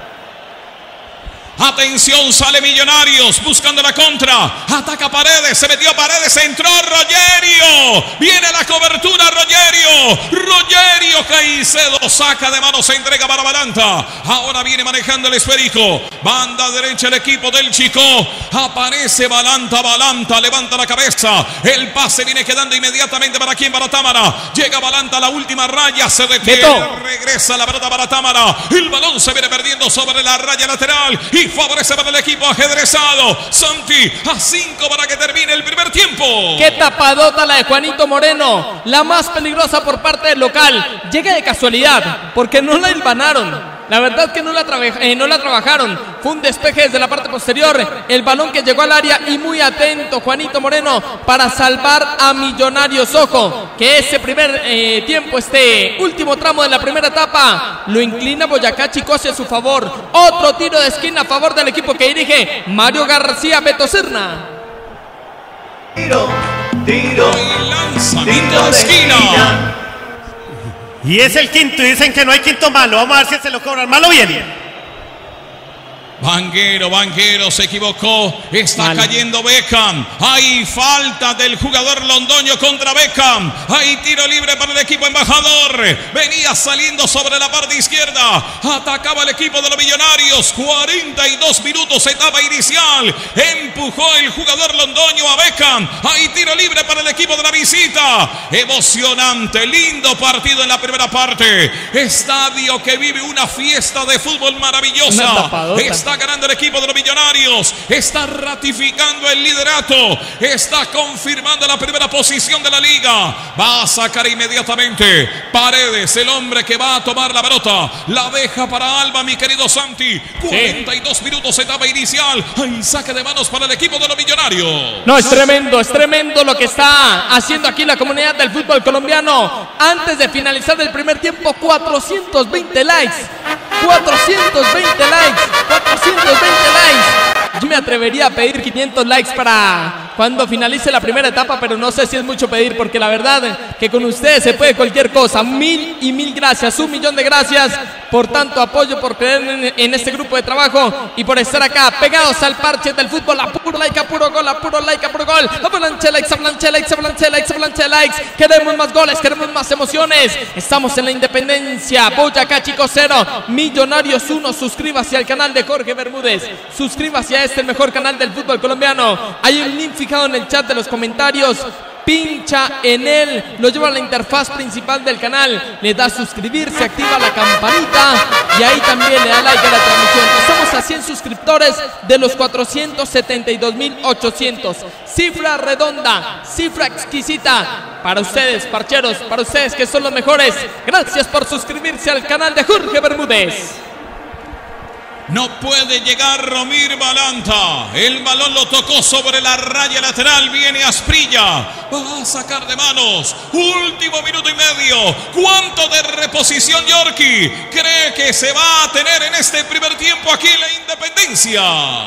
A: Atención, sale Millonarios buscando la contra. Ataca Paredes, se metió Paredes, entró Rogerio. Viene la cobertura Rogerio. Rogerio Caicedo saca de mano, se entrega para Balanta. Ahora viene manejando el esférico. Banda derecha el equipo del Chico. Aparece Balanta, Balanta levanta la cabeza. El pase viene quedando inmediatamente para quien, para Támara. Llega Balanta a la última raya, se detiene, regresa la pelota para Támara. El balón se viene perdiendo sobre la raya lateral y favorece para el equipo ajedrezado. Santi, a 5 para que termine el primer tiempo.
B: Qué tapadota la de Juanito Moreno, la más peligrosa por parte del local. Llega de casualidad, porque no la hilvanaron. La verdad que no la trabajaron. Fue un despeje desde la parte posterior. El balón que llegó al área y muy atento Juanito Moreno para salvar a Millonarios. Ojo, que ese primer tiempo, este último tramo de la primera etapa, lo inclina Boyacá Chico hacia su favor. Otro tiro de esquina a favor del equipo que dirige Mario García Beto Serna.
F: Tiro
A: Y lanzamiento de esquina.
G: Y es el quinto y dicen que no hay quinto malo. Vamos a ver si se lo cobran malo bien.
A: Banguero se equivocó. Está cayendo Beckham. Hay falta del jugador londoño contra Beckham. Hay tiro libre para el equipo embajador. Venía saliendo sobre la parte izquierda. Atacaba el equipo de los Millonarios. 42 minutos, etapa inicial. Empujó el jugador londoño a Beckham. Hay tiro libre para el equipo de la visita. Emocionante, lindo partido en la primera parte. Estadio que vive una fiesta de fútbol maravillosa. Está ganando el equipo de los Millonarios. Está ratificando el liderato. Está confirmando la primera posición de la liga. Va a sacar inmediatamente Paredes, el hombre que va a tomar la pelota. La deja para Alba, mi querido Santi. 42 minutos, etapa inicial. Hay saque de manos para el equipo de los Millonarios.
B: No, es tremendo lo que está haciendo aquí la comunidad del fútbol colombiano. Antes de finalizar el primer tiempo, 420 likes. 420 likes. 420 likes. Yo me atrevería a pedir 500 likes para cuando finalice la primera etapa, pero no sé si es mucho pedir, porque la verdad que con ustedes se puede cualquier cosa. Mil y mil gracias, 1.000.000 de gracias por tanto apoyo, por creer en este grupo de trabajo y por estar acá pegados al parche del fútbol. A puro like, a puro gol, a puro like, a puro gol. Avalanche likes, avalanche likes, avalanche likes, avalanche likes. Queremos más goles, queremos más emociones. Estamos en la Independencia. Boyacá Chico 0, Millonarios 1. Suscríbase al canal de Jorge Bermúdez. Suscríbase a este, el mejor canal del fútbol colombiano. Hay un link fijado en el chat de los comentarios. Pincha en él, lo lleva a la interfaz principal del canal, le da a suscribirse, activa la campanita y ahí también le da like a la transmisión. Estamos a 100 suscriptores de los 472.800. Cifra redonda, cifra exquisita para ustedes, parcheros, para ustedes que son los mejores. Gracias por suscribirse al canal de Jorge Bermúdez.
A: No puede llegar Romir Balanta. El balón lo tocó sobre la raya lateral. Viene Asprilla. Va a sacar de manos. Último minuto y medio. ¿Cuánto de reposición Yorkie cree que se va a tener en este primer tiempo aquí en la Independencia?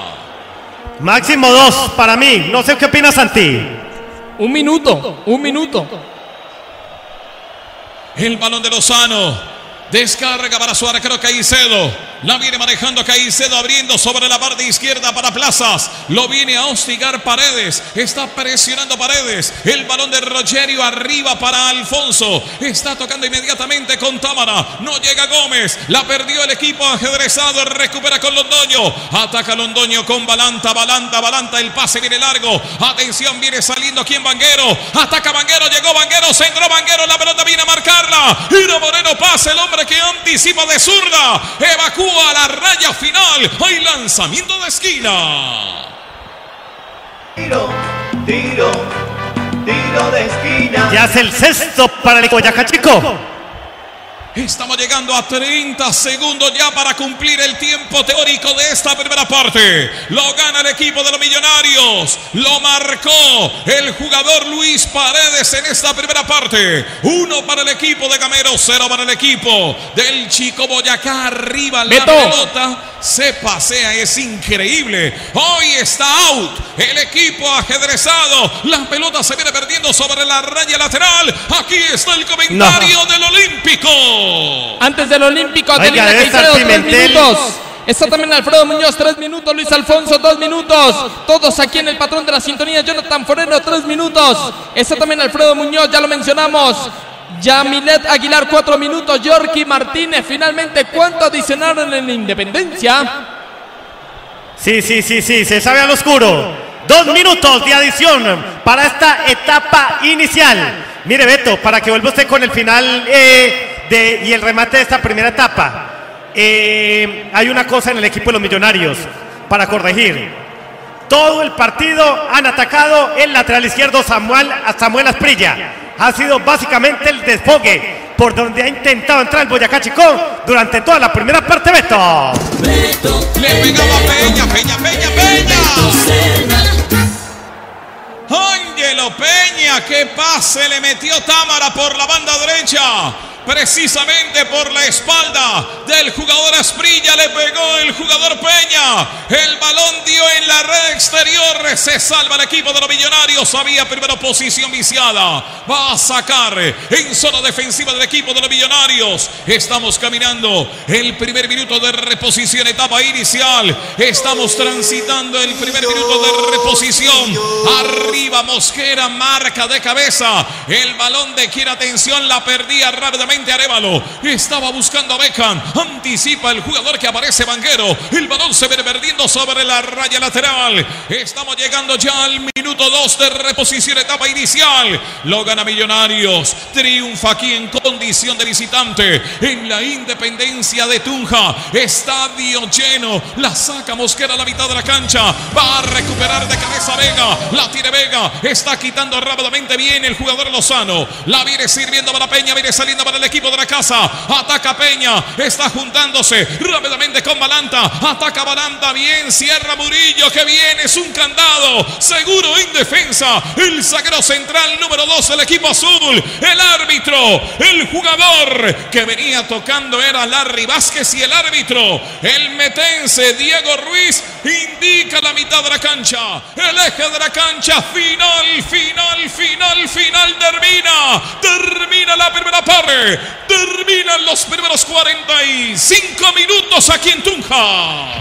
G: Máximo 2 para mí. No sé qué opinas, Santi.
B: Un minuto.
A: El balón de Lozano. Descarga para su arquero Caicedo. La viene manejando Caicedo, abriendo sobre la parte izquierda para Plazas. Lo viene a hostigar Paredes. Está presionando Paredes. El balón de Rogerio arriba para Alfonso. Está tocando inmediatamente con Támara. No llega Gómez. La perdió el equipo ajedrezado. Recupera con Londoño. Ataca Londoño con Balanta. El pase viene largo. Atención, viene saliendo aquí en Vanguero. Ataca Vanguero. Llegó Vanguero. Centró Vanguero. La pelota viene a marcarla. Ira Moreno pasa. El hombre que anticipa de zurda. Evacúa a la raya final. Hay lanzamiento de esquina.
F: Tiro de esquina.
G: Ya es el sexto para el Boyacá Chico.
A: Estamos llegando a 30 segundos ya para cumplir el tiempo teórico de esta primera parte. Lo gana el equipo de los Millonarios. Lo marcó el jugador Luis Paredes en esta primera parte. 1 para el equipo de Gamero, 0 para el equipo del Chico Boyacá. Arriba la pelota se pasea, es increíble. Hoy está out el equipo ajedrezado. La pelota se viene perdiendo sobre la raya lateral. Aquí está el comentario del Olímpico.
B: Antes del Olímpico, Adelina Caicedo, 3 minutos. Está también Alfredo Muñoz, 3 minutos. Luis Alfonso, 2 minutos. Todos aquí en el patrón de la sintonía. Jonathan Forero, 3 minutos. Está también Alfredo Muñoz, ya lo mencionamos. Yamilet Aguilar, 4 minutos. Yorky Martínez, finalmente, ¿cuánto adicionaron en la Independencia?
G: Sí, se sabe al oscuro. 2 minutos de adición para esta etapa inicial. Mire, Beto, para que vuelva usted con el final y el remate de esta primera etapa. Hay una cosa en el equipo de los Millonarios para corregir. Todo el partido han atacado el lateral izquierdo Samuel Asprilla. Ha sido básicamente el desfogue por donde ha intentado entrar el Boyacá Chico durante toda la primera parte, Beto.
A: Le pegaba Peña. Ángelo Peña, qué pase le metió Támara por la banda derecha. Precisamente por la espalda del jugador Asprilla le pegó el jugador Peña. El balón dio en la red exterior. Se salva el equipo de los Millonarios. Había primera posición viciada. Va a sacar en zona defensiva del equipo de los Millonarios. Estamos caminando el primer minuto de reposición, etapa inicial. Estamos transitando el primer minuto de reposición. Arriba Mosquera, marca de cabeza. El balón de quien, atención, la perdía rápidamente Arévalo. Estaba buscando a Beckham. Anticipa el jugador que aparece Vanguero. El balón se viene perdiendo sobre la raya lateral. Estamos llegando ya al minuto 2 de reposición, etapa inicial. Lo gana Millonarios. Triunfa aquí en condición de visitante en la Independencia de Tunja. Estadio lleno. La saca Mosquera a la mitad de la cancha. Va a recuperar de cabeza Vega. La tiene Vega. Está quitando rápidamente bien el jugador Lozano. La viene sirviendo para Peña. Viene saliendo para el equipo de la casa. Ataca Peña. Está juntándose rápidamente con Balanta. Ataca Balanta. Bien. Cierra Murillo. Que viene. Es un candado. Seguro en defensa. El zaguero central número 2 del equipo azul. El árbitro. El jugador que venía tocando era Larry Vázquez. Y el árbitro, el metense Diego Ruiz, indica la mitad de la cancha. El eje de la cancha. Final. Termina la primera parte. Terminan los primeros 45 minutos aquí en Tunja.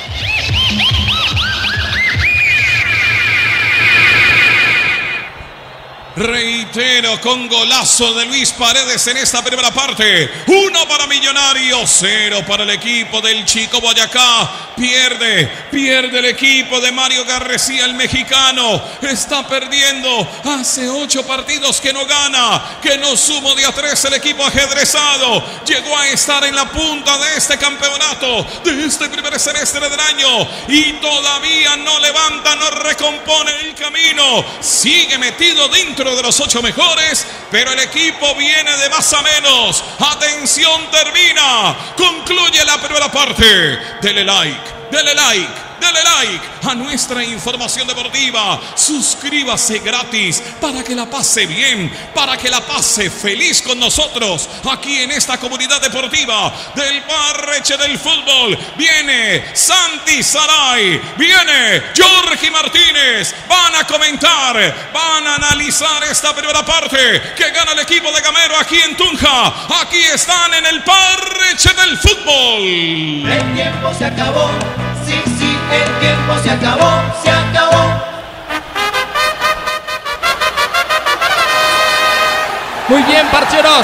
A: Reitero, con golazo de Luis Paredes en esta primera parte. 1 para Millonarios, 0 para el equipo del Chico Boyacá. Pierde el equipo de Mario Garrecía, el mexicano. Está perdiendo. Hace 8 partidos que no gana. Que no sumo de a 3 el equipo ajedrezado. Llegó a estar en la punta de este campeonato, de este primer semestre del año. Y todavía no levanta, no recompone el camino. Sigue metido dentro de los 8 mejores, pero el equipo viene de más a menos. Atención, termina, concluye la primera parte. Dele like dale like a nuestra información deportiva, suscríbase gratis para que la pase bien, para que la pase feliz con nosotros aquí en esta comunidad deportiva del Parche del Fútbol. Viene Santi Saray, viene Jorge Martínez, van a comentar, van a analizar esta primera parte que gana el equipo de Gamero aquí en Tunja. Aquí están en el Parche del Fútbol.
F: El tiempo se acabó, sí, sí, el tiempo se acabó, se acabó.
B: Muy bien, parcheros.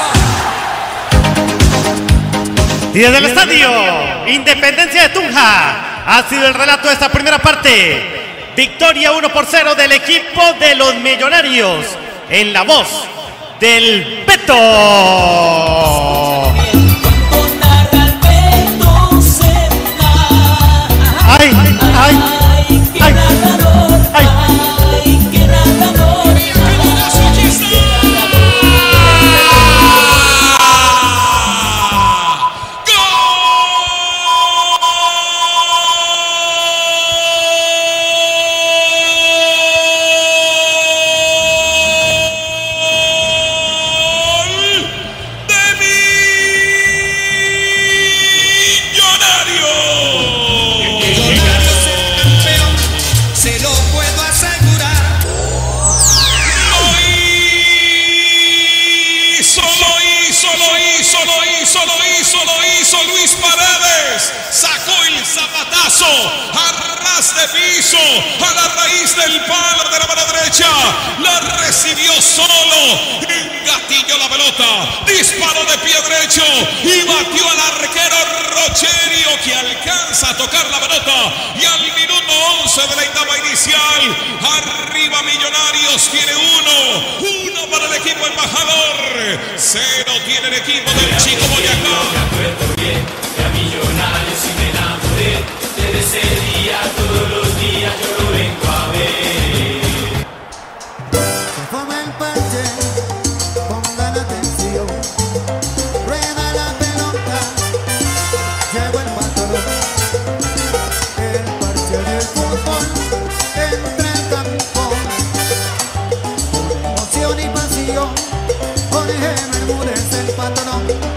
G: Y desde el estadio Independencia de Tunja ha sido el relato de esta primera parte. Victoria 1-0 del equipo de los Millonarios en la voz del Beto. Ay, ay, ay, ay.
A: Luis Paredes sacó el zapatazo a ras de piso, a la raíz del palo de la mano derecha, la recibió solo, engatilló la pelota, disparó de pie derecho y batió al arquero Rogerio, que alcanza a tocar la pelota, y al minuto 11 de la etapa inicial, arriba Millonarios tiene uno para el equipo embajador, 0 tiene el equipo del Chico Boyacá.
C: De a Millonarios y me enamoré, desde ese día todos los días yo lo vengo a ver.
J: Se forma el parche, pongan atención, rueda la pelota, llegó el patrón, el parche del fútbol, entra el campo, emoción y pasión, Jorge Bermúdez el patrón.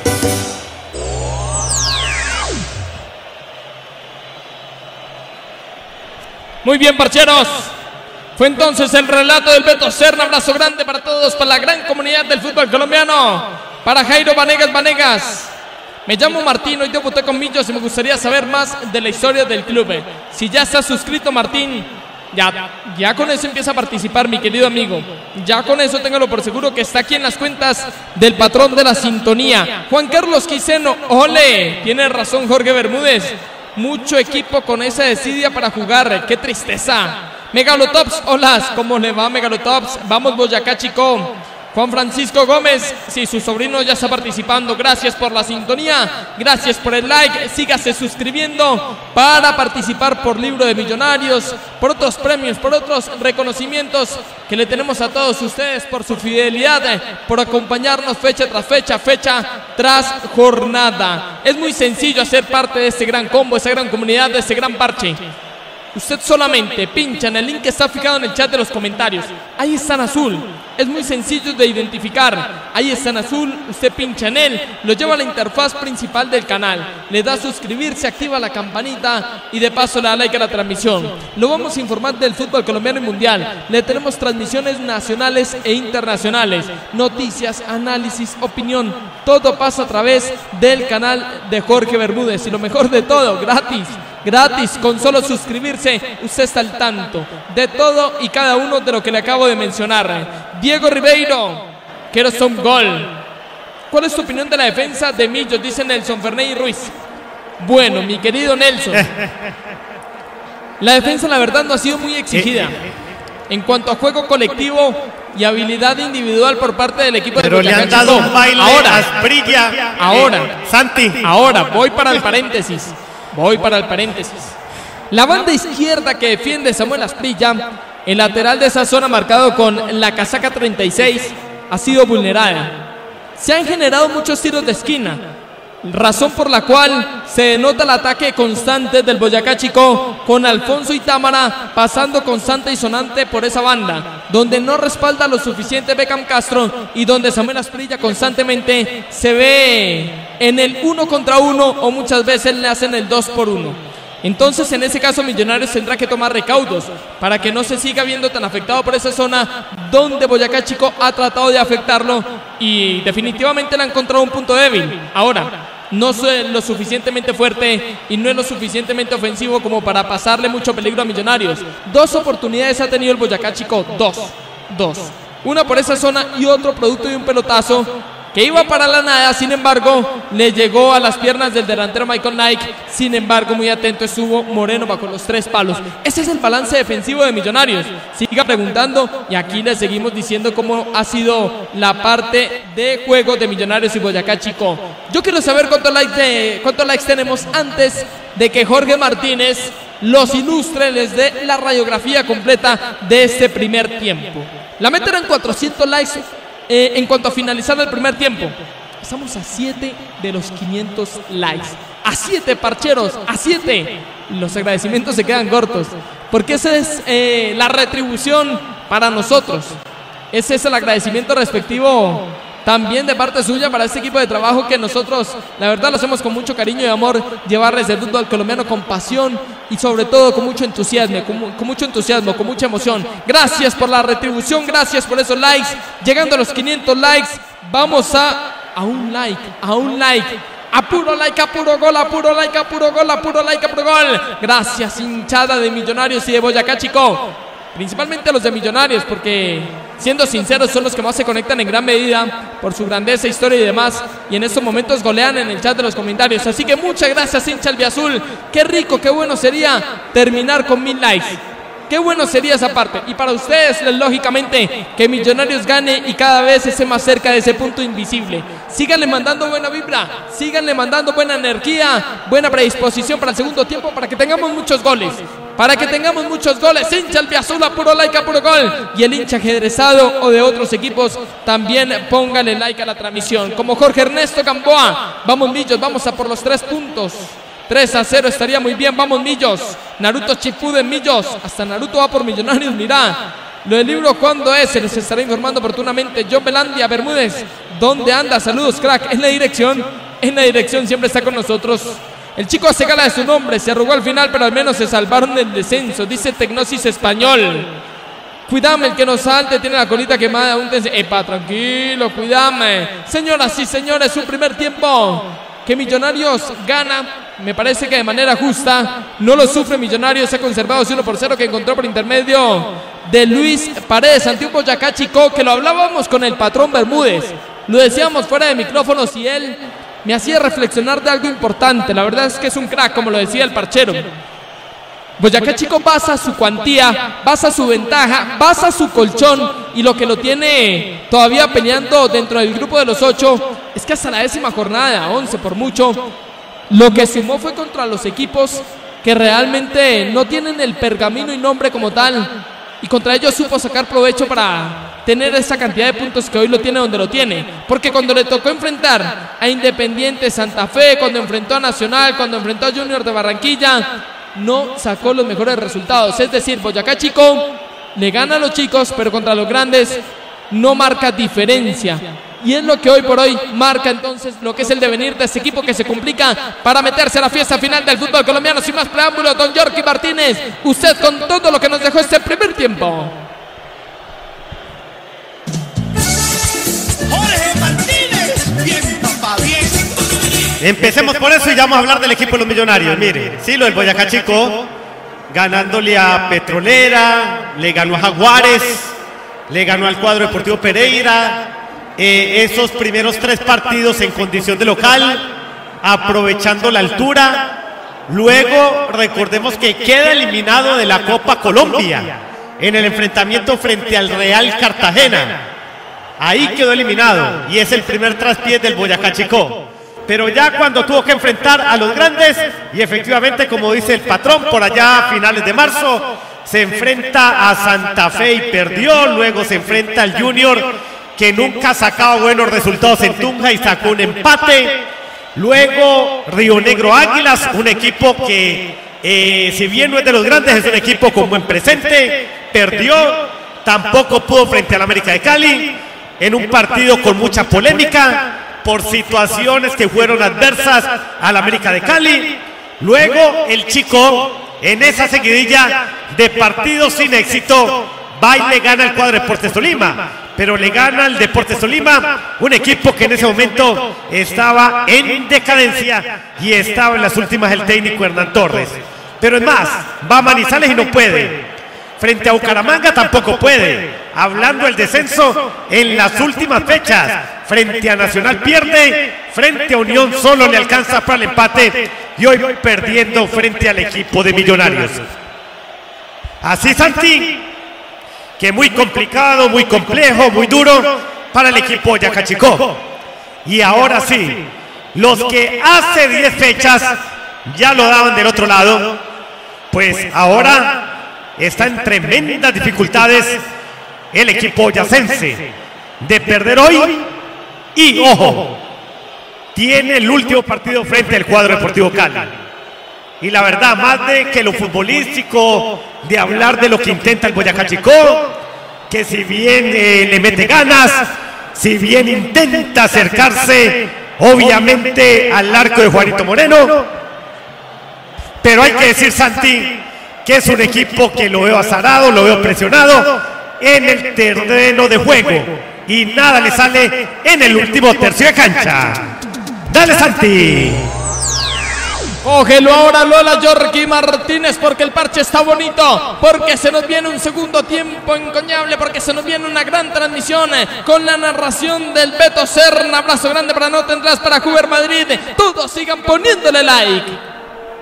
B: Muy bien, parcheros. Fue entonces el relato del Beto Serna. Abrazo grande para todos, para la gran comunidad del fútbol colombiano. Para Jairo Vanegas. Me llamo Martín, hoy debuté con Millos y me gustaría saber más de la historia del club. Si ya estás suscrito, Martín, ya con eso empieza a participar, mi querido amigo. Ya con eso téngalo por seguro que está aquí en las cuentas del patrón de la sintonía. Juan Carlos Quiseno, ole, tiene razón Jorge Bermúdez. Mucho equipo con esa desidia para jugar, qué tristeza. Megalotops, hola, ¿cómo le va Megalotops? Vamos Boyacá, chico. Juan Francisco Gómez, sí, su sobrino ya está participando. Gracias por la sintonía, gracias por el like. Sígase suscribiendo para participar por libro de Millonarios, por otros premios, por otros reconocimientos que le tenemos a todos ustedes por su fidelidad, por acompañarnos fecha tras fecha, fecha tras jornada. Es muy sencillo hacer parte de este gran combo, esa gran comunidad, de este gran parche. Usted solamente pincha en el link que está fijado en el chat de los comentarios. Ahí está en azul. Es muy sencillo de identificar. Ahí está en azul. Usted pincha en él. Lo lleva a la interfaz principal del canal. Le da a suscribirse, activa la campanita y de paso le da like a la transmisión. Lo vamos a informar del fútbol colombiano y mundial. Le tenemos transmisiones nacionales e internacionales. Noticias, análisis, opinión. Todo pasa a través del canal de Jorge Bermúdez. Y lo mejor de todo, gratis. Gratis, con solo suscribirse, usted está al tanto de todo y cada uno de lo que le acabo de mencionar. Diego Ribeiro, quiero un gol. ¿Cuál es tu opinión de la defensa de Millos? Dice Nelson Fernández Ruiz. Bueno, mi querido Nelson, la defensa la verdad no ha sido muy exigida en cuanto a juego colectivo y habilidad individual por parte del equipo de Boyacá.
G: Pero le han dado un baile a Asprilla. Santi.
B: Ahora, voy para el paréntesis. La banda izquierda que defiende Samuel Asprilla, el lateral de esa zona marcado con la casaca 36, ha sido vulnerada. Se han generado muchos tiros de esquina. razón por la cual se denota el ataque constante del Boyacá Chico, con Alfonso y Támara pasando constante y sonante por esa banda, donde no respalda lo suficiente Beckham Castro y donde Samuel Asprilla constantemente se ve en el 1 contra 1 o muchas veces le hacen el 2 por 1. Entonces, en ese caso, Millonarios tendrá que tomar recaudos para que no se siga viendo tan afectado por esa zona donde Boyacá Chico ha tratado de afectarlo y definitivamente le ha encontrado un punto débil. Ahora, no es lo suficientemente fuerte y no es lo suficientemente ofensivo como para pasarle mucho peligro a Millonarios. 2 oportunidades ha tenido el Boyacá Chico, dos. Una por esa zona y otro producto de un pelotazo que iba para la nada, sin embargo, le llegó a las piernas del delantero Michael Knight. Sin embargo, muy atento estuvo Moreno bajo los 3 palos. Ese es el balance defensivo de Millonarios. Siga preguntando y aquí le seguimos diciendo cómo ha sido la parte de juego de Millonarios y Boyacá Chico. Yo quiero saber cuántos likes tenemos antes de que Jorge Martínez los ilustre, les dé la radiografía completa de este primer tiempo. La meta eran 400 likes. En cuanto a finalizar el primer tiempo, estamos a 7 de los 500 likes. A 7, parcheros, a 7. Los agradecimientos se quedan cortos, porque esa es la retribución para nosotros. Ese es el agradecimiento respectivo también de parte suya para este equipo de trabajo que nosotros, la verdad, lo hacemos con mucho cariño y amor, llevarles el fútbol colombiano con pasión y sobre todo con mucho entusiasmo, con mucha emoción. Gracias por la retribución, gracias por esos likes. Llegando a los 500 likes, vamos a un like. A puro like, a puro gol, a puro like, a puro gol, a puro like, a puro gol. Gracias, hinchada de Millonarios y de Boyacá Chico. Principalmente a los de Millonarios, porque siendo sinceros son los que más se conectan en gran medida por su grandeza, historia y demás, y en estos momentos golean en el chat de los comentarios. Así que muchas gracias, hincha albiazul. Qué rico, qué bueno sería terminar con 1000 likes. Qué bueno sería esa parte. Y para ustedes, lógicamente, que Millonarios gane y cada vez esté más cerca de ese punto invisible. Síganle mandando buena vibra, síganle mandando buena energía, buena predisposición para el segundo tiempo, para que tengamos muchos goles. Hincha albiazul, a puro like, a puro gol. Y el hincha ajedrezado o de otros equipos, también pónganle like a la transmisión, como Jorge Ernesto Gamboa. Vamos Millos, vamos a por los 3 puntos. 3-0 estaría muy bien, vamos Millos. Naruto Shippuden, Millos. Hasta Naruto va por Millonarios, mirá. Lo del libro, ¿cuándo es? Se les estará informando oportunamente. John Belandia Bermúdez, ¿dónde anda? Saludos, crack. En la dirección siempre está con nosotros. El chico hace gala de su nombre, se arrugó al final, pero al menos se salvaron del descenso, dice Tecnosis Español. Cuidame, el que nos salte tiene la colita quemada. Epa, tranquilo, cuidame. Señoras y señores, un primer tiempo que Millonarios gana, me parece que de manera justa. No lo sufre Millonarios, se ha conservado 1-0 que encontró por intermedio de Luis Paredes ante un Boyacá Chico que lo hablábamos con el patrón Bermúdez. Lo decíamos fuera de micrófonos y él me hacía reflexionar de algo importante. La verdad es que es un crack, como lo decía el parchero. Boyacá Chico basa su cuantía, basa su ventaja, basa su colchón, y lo que lo tiene todavía peleando dentro del grupo de los 8 es que hasta la 10ª jornada, 11 por mucho, lo que sumó fue contra los equipos que realmente no tienen el pergamino y nombre como tal, y contra ellos supo sacar provecho para tener esa cantidad de puntos que hoy lo tiene donde lo tiene. Porque cuando le tocó enfrentar a Independiente Santa Fe, cuando enfrentó a Nacional, cuando enfrentó a Junior de Barranquilla, no sacó los mejores resultados. Es decir, Boyacá Chico le gana a los chicos, pero contra los grandes no marca diferencia. Y es lo que hoy por hoy marca entonces lo que es el devenir de este equipo, que se complica para meterse a la fiesta final del fútbol colombiano. Sin más preámbulos, don Yorky Martínez, usted con todo lo que nos dejó este primer tiempo.
F: Jorge Martínez, bien papá, bien.
G: Empecemos por eso y ya vamos a hablar del equipo de los Millonarios. Mire, sí, lo del Boyacá Chico, ganándole a Petrolera, le ganó a Jaguares, le ganó al cuadro Deportivo Pereira. Esos primeros 3 partidos en condición de local, aprovechando la altura. Luego recordemos que queda eliminado de la Copa Colombia en el enfrentamiento frente al Real Cartagena. Ahí quedó eliminado y es el primer traspié del Boyacá Chico. Pero ya cuando tuvo que enfrentar a los grandes, y efectivamente, como dice el patrón, por allá a finales de marzo se enfrenta a Santa Fe y perdió. Luego se enfrenta al Junior, que nunca sacaba buenos resultados en Tunja y sacó un empate. Luego Río Negro Águilas, un equipo que si bien no es de los grandes, es un equipo con buen presente. Perdió, tampoco pudo frente al América de Cali, en un partido con mucha polémica por situaciones que fueron adversas al América de Cali. Luego el Chico, en esa seguidilla de partidos sin éxito, va y le gana el cuadro Deportes Tolima, pero le gana el Deportes Tolima, un equipo que en ese momento estaba en decadencia y estaba en las últimas el técnico Hernán Torres. Pero es más, va a Manizales y no puede. Frente a Bucaramanga tampoco puede. Hablando del descenso en las últimas fechas, frente a Nacional pierde, frente a Unión solo le alcanza para el empate y hoy perdiendo frente al equipo de Millonarios. Así Santi, que muy complicado, muy complejo, muy duro para el equipo Boyacá Chicó. Y ahora sí, los que hace 10 fechas ya lo daban del otro lado, pues ahora está en tremendas dificultades el equipo boyacense de perder hoy y, ojo, tiene el último partido frente al cuadro Deportivo Cali. Y la verdad, más de que lo futbolístico, de hablar de lo que intenta el Boyacá Chicó, que si bien le mete ganas, si bien intenta acercarse obviamente al arco de Juanito Moreno, pero hay que decir, Santi, que es un equipo que lo veo azarado, lo veo presionado en el terreno de juego y nada le sale en el último tercio de cancha. Dale, Santi.
B: Cógelo ahora Lola Yorky Martínez, porque el parche está bonito, porque se nos viene un segundo tiempo encoñable, porque se nos viene una gran transmisión con la narración del Beto Serna. Abrazo grande para No Tendrás, para Juber Madrid. Todos sigan poniéndole like.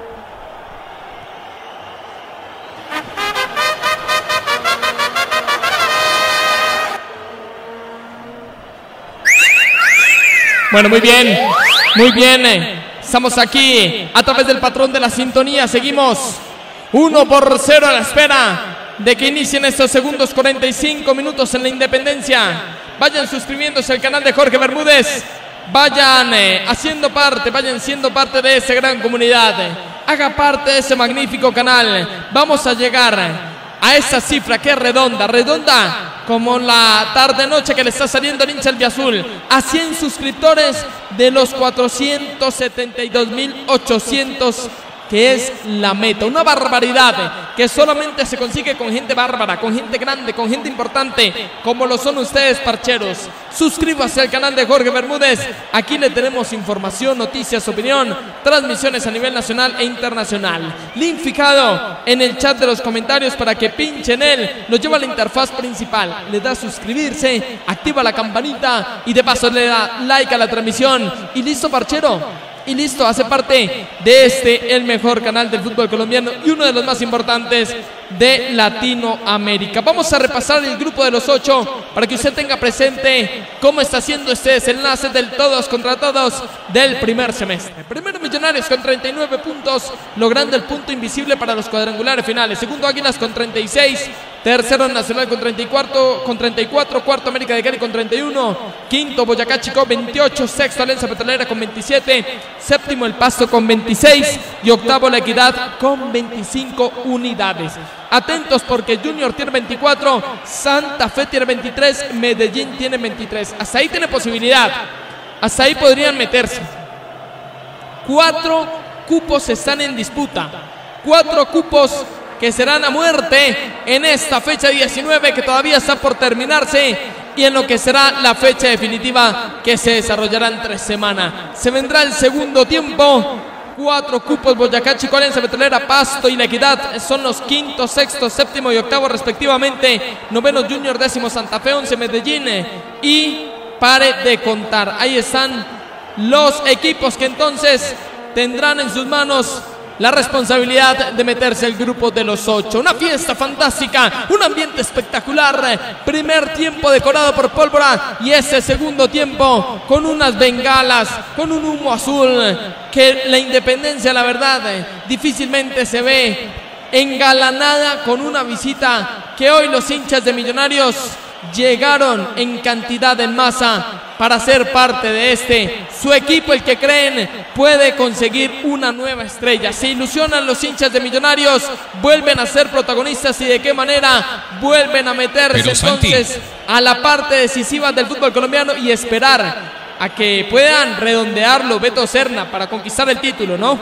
B: Bueno, muy bien, muy bien. Estamos aquí a través del patrón de la sintonía. Seguimos 1-0 a la espera de que inicien estos segundos 45 minutos en la Independencia. Vayan suscribiéndose al canal de Jorge Bermúdez. Vayan haciendo parte, vayan siendo parte de esa gran comunidad. Haga parte de ese magnífico canal. Vamos a llegar a esa cifra que es redonda, redonda como la tarde-noche que le está saliendo al hincha albiazul, a 100 suscriptores de los 472.800 que es la meta. Una barbaridad que solamente se consigue con gente bárbara, con gente grande, con gente importante, como lo son ustedes, parcheros. Suscríbase al canal de Jorge Bermúdez. Aquí le tenemos información, noticias, opinión, transmisiones a nivel nacional e internacional. Link fijado en el chat de los comentarios para que pinche en él. Lo lleva a la interfaz principal. Le da suscribirse, activa la campanita y de paso le da like a la transmisión. Y listo, parchero. Y listo, hace parte de el mejor canal del fútbol colombiano y uno de los más importantes de Latinoamérica. Vamos a repasar el grupo de los 8 para que usted tenga presente cómo está haciendo este desenlace del todos contra todos del primer semestre. Primero Millonarios con 39 puntos, logrando el punto invisible para los cuadrangulares finales. Segundo Águilas con 36. Tercero Nacional con 34, cuarto América de Cali con 31, quinto Boyacá Chicó 28, sexto Alianza Petrolera con 27, séptimo El Pasto con 26 y octavo La Equidad con 25 unidades. Atentos porque Junior tiene 24, Santa Fe tiene 23, Medellín tiene 23. Hasta ahí tiene posibilidad, hasta ahí podrían meterse. 4 cupos están en disputa, 4 cupos que serán a muerte en esta fecha 19 que todavía está por terminarse y en lo que será la fecha definitiva que se desarrollará en 3 semanas. Se vendrá el segundo tiempo. 4 cupos Boyacá Chicó, Alianza Petrolera, Pasto y La Equidad son los quinto, sexto, séptimo y octavo respectivamente. Noveno Junior, décimo Santa Fe, 11 Medellín y pare de contar. Ahí están los equipos que entonces tendrán en sus manos la responsabilidad de meterse el grupo de los 8. Una fiesta fantástica, un ambiente espectacular. Primer tiempo decorado por pólvora y ese segundo tiempo con unas bengalas, con un humo azul que la Independencia, la verdad, difícilmente se ve engalanada con una visita que hoy los hinchas de Millonarios llegaron en cantidad, en masa, para ser parte de su equipo, el que creen puede conseguir una nueva estrella. Se ilusionan los hinchas de Millonarios, vuelven a ser protagonistas y de qué manera vuelven a meterse entonces a la parte decisiva del fútbol colombiano y esperar a que puedan redondearlo Beto Serna para conquistar el título, ¿no?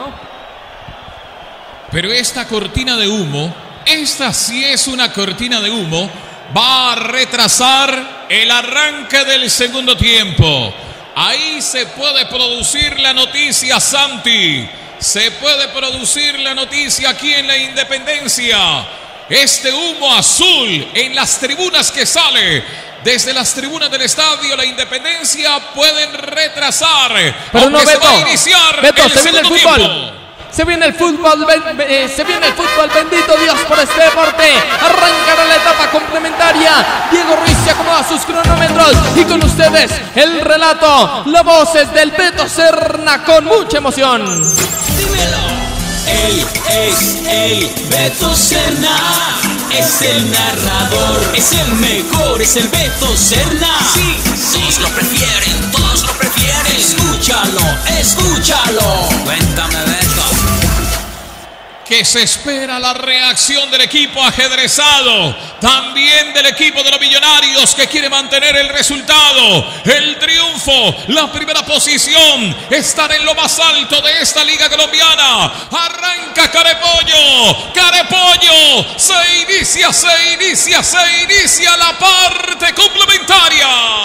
A: Pero esta cortina de humo, esta sí es una cortina de humo, va a retrasar el arranque del segundo tiempo. Ahí se puede producir la noticia, Santi. Se puede producir la noticia aquí en la Independencia. Este humo azul en las tribunas que sale desde las tribunas del estadio La Independencia pueden retrasar.
B: Pero no, Beto,
A: se va a iniciar
B: Beto, se viene el fútbol.
A: Tiempo.
B: Se viene el fútbol, bendito Dios por este deporte. Arrancará la etapa complementaria. Diego Ruiz se acomoda sus cronómetros. Y con ustedes el relato, las voces del Beto Serna con mucha emoción.
H: Dímelo. Él es el Beto Serna. Es el narrador, es el mejor, es el Beto Serna. Sí, todos lo prefieren, todos lo prefieren. Escúchalo, escúchalo. Cuéntame, Beto.
A: Que se espera la reacción del equipo ajedrezado, también del equipo de los Millonarios que quiere mantener el resultado, el triunfo, la primera posición, estar en lo más alto de esta liga colombiana. Arranca Carepollo, Carepollo, se inicia la parte complementaria.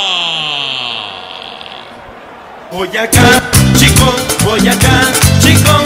F: Boyacá, chico, Boyacá, chico.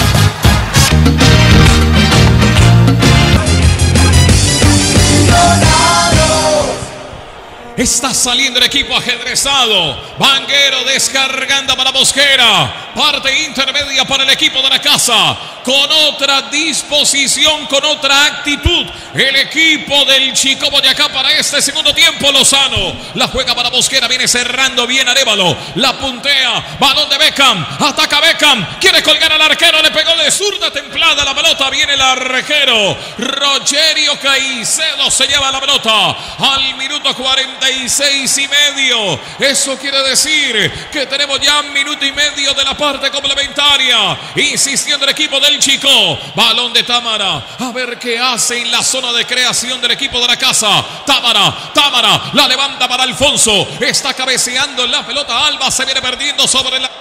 A: Está saliendo el equipo ajedrezado. Vanguero descargando para Mosquera. Parte intermedia para el equipo de la casa. Con otra disposición, con otra actitud. El equipo del Chico Boyacá para este segundo tiempo. Lozano la juega para Mosquera. Viene cerrando bien Arévalo. La puntea. Balón de Beckham. Ataca Beckham. Quiere colgar al arquero. Le pegó de zurda templada la pelota. Viene el arquero. Rogerio Caicedo se lleva la pelota. Al minuto 46 y medio. Eso quiere decir que tenemos ya un minuto y medio de la parte complementaria. Insistiendo el equipo del Chico. Balón de Támara. A ver qué hace en la zona de creación del equipo de la casa. Támara. La levanta para Alfonso. Está cabeceando la pelota. Alba se viene perdiendo sobre la...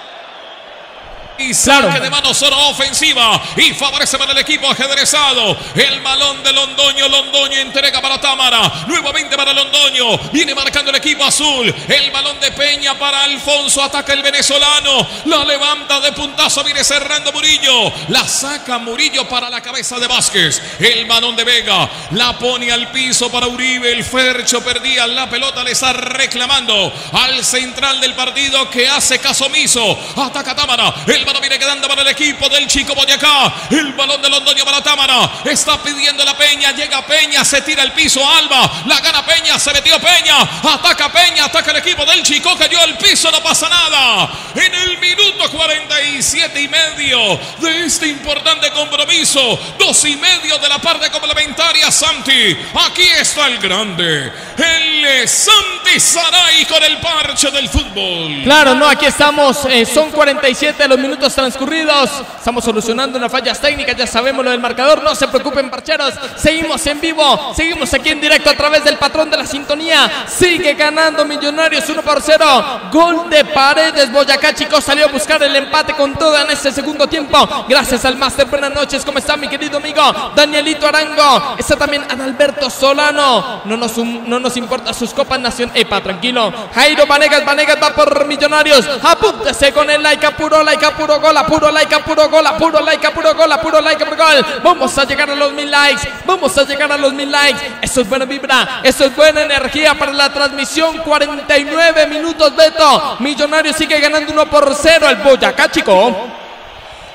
A: Y saque de mano zona ofensiva y favorece para el equipo ajedrezado. El balón de Londoño. Londoño entrega para Támara. Nuevamente para Londoño. Viene marcando el equipo azul. El balón de Peña para Alfonso. Ataca el venezolano. La levanta de puntazo. Viene cerrando Murillo. La saca Murillo para la cabeza de Vázquez. El balón de Vega. La pone al piso para Uribe. El Fercho perdía la pelota. Le está reclamando al central del partido que hace caso omiso. Ataca Támara. El balón viene quedando para el equipo del Chico Boyacá. El balón de Londoño para Támara. Está pidiendo la Peña. Llega Peña. Se tira al piso Alba. La gana Peña. Se metió Peña. Ataca Peña. Ataca el equipo del Chico. Cayó al piso. No pasa nada. En el minuto 47 y medio de este importante compromiso. 2 y medio de la parte complementaria. Santi. Aquí está el grande. El Santi Saray con el parche del fútbol.
B: Claro, no, aquí estamos. Son 47 los minutos transcurridos. Estamos solucionando unas fallas técnicas. Ya sabemos lo del marcador. No se preocupen, parcheros. Seguimos en vivo. Seguimos aquí en directo a través del patrón de la sintonía. Sigue ganando Millonarios 1-0. Gol de Paredes. Boyacá Chico salió a buscar el empate con todo en este segundo tiempo. Gracias al máster. Buenas noches. ¿Cómo está mi querido amigo Danielito Arango? Está también Adalberto Solano. No nos importa sus copas nacionales. Epa, tranquilo. Jairo Vanegas va por Millonarios. Apúntese con el like. Puro like, puro gol, puro like, puro gol, puro like, puro gol, puro like, puro gol. Vamos a llegar a los 1000 likes. Vamos a llegar a los 1000 likes. Eso es buena vibra. Eso es buena energía para la transmisión. 49 minutos, Beto. Millonarios sigue ganando 1-0 al Boyacá Chico.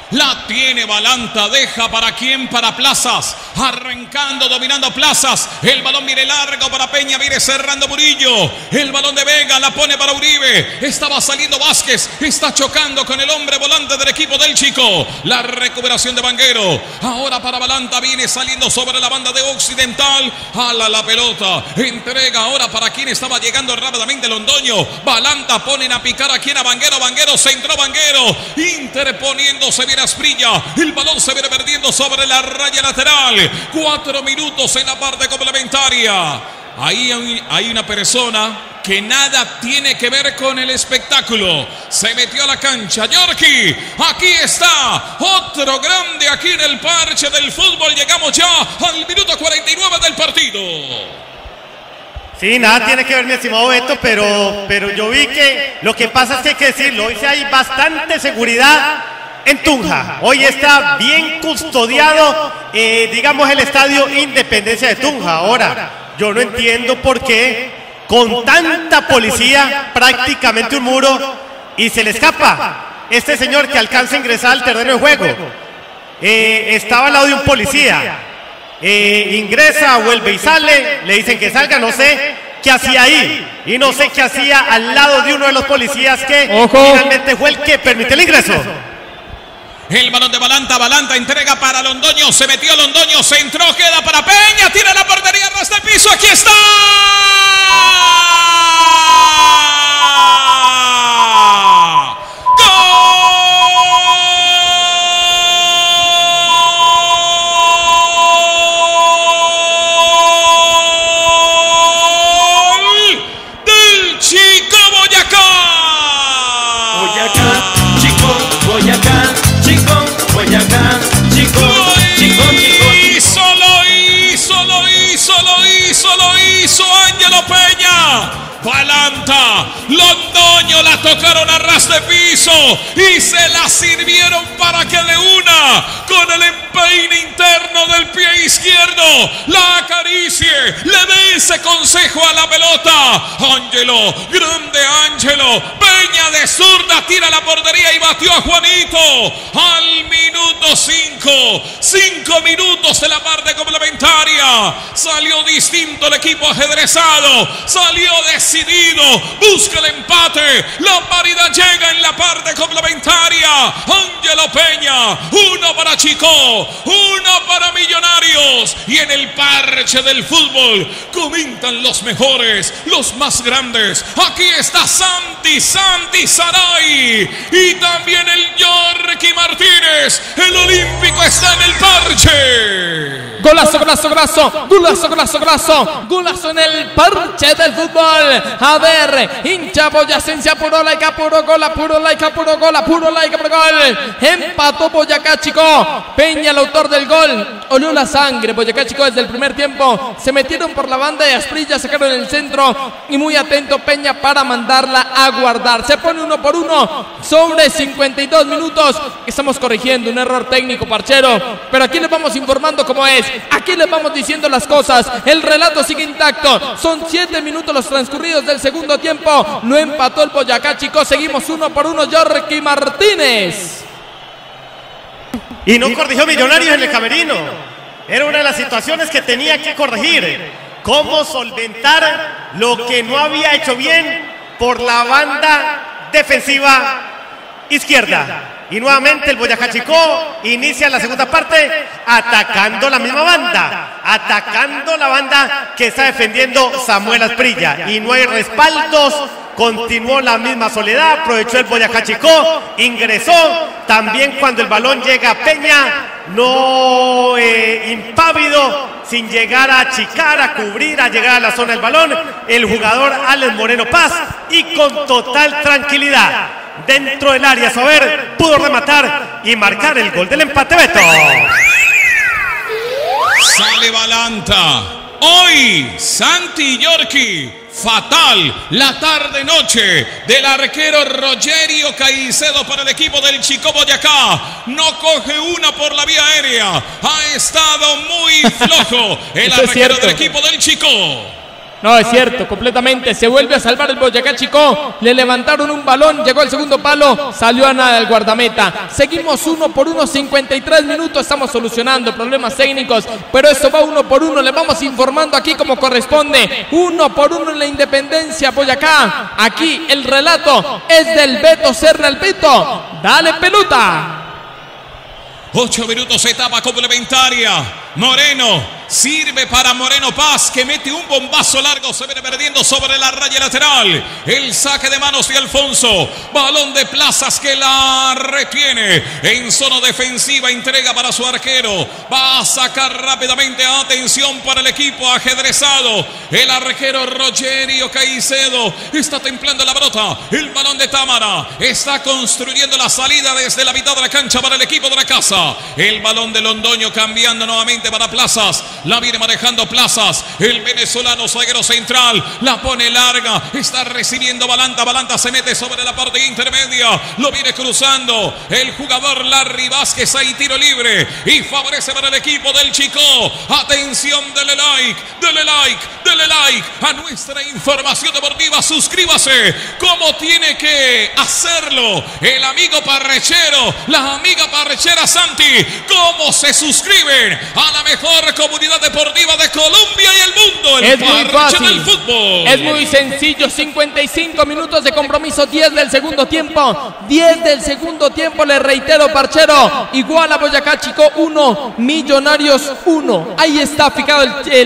A: La tiene Balanta, deja para quién, para Plazas, arrancando, dominando Plazas, el balón viene largo para Peña, viene cerrando Murillo, el balón de Vega, la pone para Uribe, estaba saliendo Vázquez, está chocando con el hombre volante del equipo del Chico, la recuperación de Vanguero, ahora para Balanta, viene saliendo sobre la banda de Occidental, ala la pelota, entrega ahora para quien estaba llegando rápidamente Londoño, Balanta ponen a picar a quien, a Vanguero, Vanguero, centró Vanguero, interponiéndose bien Asprilla, el balón se viene perdiendo sobre la raya lateral, 4 minutos en la parte complementaria. Ahí hay una persona que nada tiene que ver con el espectáculo, se metió a la cancha, Yorkie, aquí está, otro grande aquí en el parche del fútbol, llegamos ya al minuto 49 del partido.
G: Sí, nada tiene que ver, mi estimado Beto, pero yo vi que lo que pasa es que hay que decirlo, hoy hay bastante seguridad en Tunja. Hoy está bien custodiado, digamos, el estadio Independencia de Tunja. Ahora, yo no entiendo por qué con tanta policía, prácticamente un muro, y se le escapa este señor que alcanza a ingresar al terreno de juego. Estaba al lado de un policía. Ingresa, vuelve y sale, le dicen que salga, no sé qué hacía ahí, y no sé qué hacía al lado de uno de los policías que finalmente fue el que permitió el ingreso.
A: El balón de Balanta, Balanta entrega para Londoño, se metió Londoño, se entró, queda para Peña, tira la portería, ras de piso, aquí está. Peña, Balanta, Londoño la tocaron a ras de piso y se la sirvieron para que de una, con el empeine interno del pie izquierdo, la acaricie, le dé ese consejo a la pelota. Ángelo, grande Ángelo, Peña de zurda, tira la portería y batió a Juanito al minuto 5 minutos de la parte complementaria. Salió distinto el equipo ajedrezado, salió decidido, busca el empate, la paridad llega en la parte complementaria. Ángelo Peña, uno para Chico, uno para Millonarios, y en el parche del fútbol comentan los mejores, los más grandes. Aquí está Santi Saray y también el Yorkie Martínez, el olímpico está en el parche.
B: Golazo, golazo, golazo, golazo, golazo, golazo, golazo en el parche del fútbol. A ver, hincha boyacense, apuró laica, puro gol, apuro laica, puro gol, apuro laica, puro gol. Empató Boyacá Chico, Peña el autor del gol, olió la sangre. Boyacá Chico desde el primer tiempo se metieron por la banda de Asprilla, sacaron el centro y muy atento Peña para mandarla a guardar. Se pone 1-1 sobre 52 minutos. Estamos corrigiendo un error técnico, parchero, pero aquí les vamos informando cómo es. Aquí les vamos diciendo las cosas. El relato sigue intacto. Son 7 minutos los transcurridos del segundo tiempo. No empató el Boyacá Chico. Seguimos 1-1. Yorkie Martínez.
G: Y no corrigió Millonarios en el camerino. Era una de las situaciones que tenía que corregir. Cómo solventar lo que no había hecho bien por la banda defensiva izquierda. Y nuevamente el Boyacá Chico inicia la segunda parte atacando la misma banda, atacando la banda que está defendiendo Samuel Asprilla. Y no hay respaldos, continuó la misma soledad, aprovechó el Boyacá Chico, ingresó. También cuando el balón llega a Peña, no impávido, sin llegar a achicar, a cubrir, a llegar a la zona del balón, el jugador Alex Moreno Paz, y con total tranquilidad dentro del área Sober pudo rematar y marcar el gol del empate, Beto.
A: Sale Balanta. Hoy Santi Yorkie, fatal la tarde-noche del arquero Rogerio Caicedo para el equipo del Chico Boyacá. No coge una por la vía aérea. Ha estado muy flojo el arquero del equipo del Chico.
B: No, es cierto, completamente. Se vuelve a salvar el Boyacá Chicó. Le levantaron un balón, llegó al segundo palo, salió a nada el guardameta. Seguimos 1 por 1, 53 minutos. Estamos solucionando problemas técnicos, pero eso va 1 por 1. Le vamos informando aquí como corresponde. 1 por 1 en la Independencia, Boyacá. Aquí el relato es del Beto Serna, el Beto. Dale pelota.
A: 8 minutos, etapa complementaria. Moreno sirve para Moreno Paz, que mete un bombazo largo, se viene perdiendo sobre la raya lateral. El saque de manos de Alfonso. Balón de Plazas que la retiene en zona defensiva, entrega para su arquero. Va a sacar rápidamente, atención para el equipo ajedrezado. El arquero Rogerio Caicedo está templando la pelota. El balón de Támara está construyendo la salida desde la mitad de la cancha para el equipo de la casa. El balón de Londoño cambiando nuevamente para Plazas. La viene manejando Plazas. El venezolano zaguero central la pone larga. Está recibiendo Balanta. Balanta se mete sobre la parte intermedia. Lo viene cruzando el jugador Larry Vázquez. Hay tiro libre y favorece para el equipo del Chicó. Atención, dele like, dele like, dele like a nuestra información deportiva. Suscríbase como tiene que hacerlo el amigo parrechero, la amiga parrechera Santi. ¿Cómo se suscriben a la mejor comunidad deportiva de Colombia y el mundo? El
B: es muy fácil
A: del fútbol.
B: Es muy sencillo. 55 minutos de compromiso, 10 del segundo tiempo. 10 del segundo tiempo, le reitero, parchero. Igual a Boyacá Chicó 1, Millonarios 1. Ahí está fijado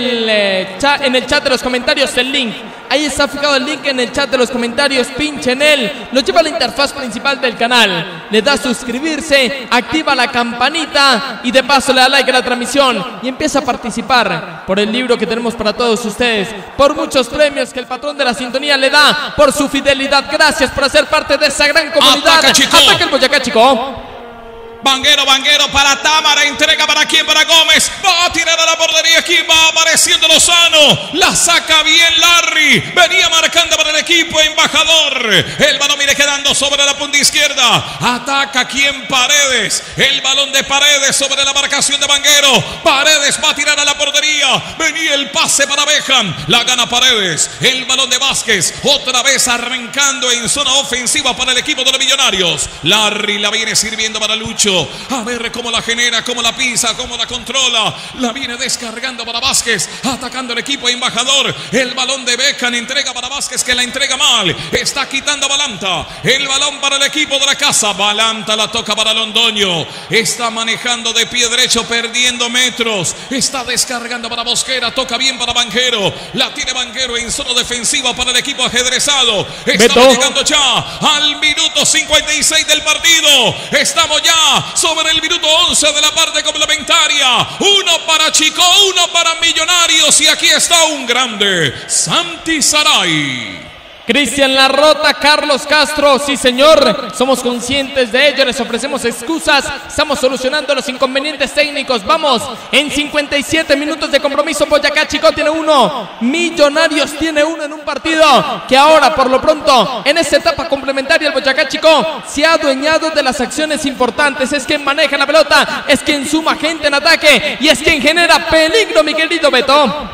B: en el chat de los comentarios el link. Ahí está fijado el link en el chat de los comentarios. Pinche en él. Lo lleva a la interfaz principal del canal. Le da a suscribirse, activa la campanita y de paso le da like a la transmisión. Y empieza a participar por el libro que tenemos para todos ustedes. Por muchos premios que el patrón de la sintonía le da. Por su fidelidad. Gracias por hacer parte de esa gran comunidad.
A: Ataca, Chicó.
B: Ataca el Boyacá Chicó.
A: Vanguero para Támara, entrega para quién, para Gómez, va a tirar a la portería, aquí va apareciendo Lozano, la saca bien Larry, venía marcando para el equipo embajador, el balón viene quedando sobre la punta izquierda, ataca quien, Paredes, el balón de Paredes sobre la marcación de Vanguero, Paredes va a tirar a la portería, venía el pase para Beckham, la gana Paredes, el balón de Vázquez, otra vez arrancando en zona ofensiva para el equipo de los Millonarios, Larry la viene sirviendo para Lucho. A ver cómo la genera, cómo la pisa, cómo la controla. La viene descargando para Vázquez, atacando el equipo embajador. El balón de Beckham, entrega para Vázquez, que la entrega mal. Está quitando Balanta. El balón para el equipo de la casa. Balanta la toca para Londoño. Está manejando de pie derecho, perdiendo metros. Está descargando para Mosquera. Toca bien para Vanguero. La tiene Vanguero en zona defensiva para el equipo ajedrezado. Estamos llegando ya al minuto 56 del partido. Estamos ya sobre el minuto 11 de la parte complementaria. 1 para Chicó, 1 para Millonarios. Y aquí está un grande, Santi Saray.
B: Cristian Larrota, Carlos Castro, sí señor, somos conscientes de ello, les ofrecemos excusas, estamos solucionando los inconvenientes técnicos. Vamos, en 57 minutos de compromiso, Boyacá Chicó tiene 1, Millonarios tiene 1 en un partido que ahora por lo pronto, en esta etapa complementaria, el Boyacá Chicó se ha adueñado de las acciones importantes, es quien maneja la pelota, es quien suma gente en ataque y es quien genera peligro, mi querido Beto.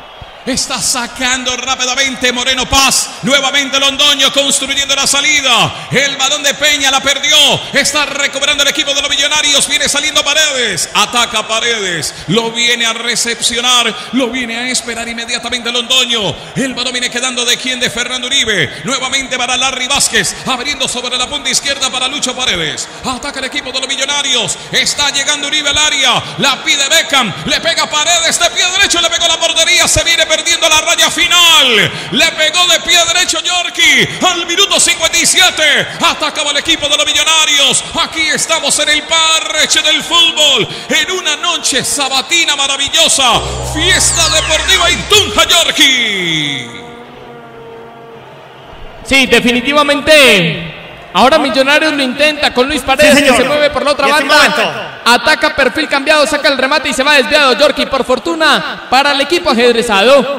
A: Está sacando rápidamente Moreno Paz. Nuevamente Londoño construyendo la salida. El balón de Peña la perdió. Está recuperando el equipo de los Millonarios. Viene saliendo Paredes. Ataca Paredes. Lo viene a recepcionar. Lo viene a esperar inmediatamente Londoño. El balón viene quedando de quien, de Fernando Uribe. Nuevamente para Larry Vázquez. Abriendo sobre la punta izquierda para Lucho Paredes. Ataca el equipo de los Millonarios. Está llegando Uribe al área. La pide Beckham. Le pega Paredes de pie derecho. Le pegó la portería. Se viene perdiendo la raya final. Le pegó de pie derecho Yorkie al minuto 57. Atacaba el equipo de los Millonarios. Aquí estamos en el parche del fútbol, en una noche sabatina maravillosa. Fiesta deportiva en Tunja, Yorkie.
B: Sí, definitivamente. Ahora Millonarios lo intenta con Luis Paredes, que se mueve por la otra banda. Ataca, perfil cambiado, saca el remate y se va desviado Yorkie. Por fortuna para el equipo ajedrezado.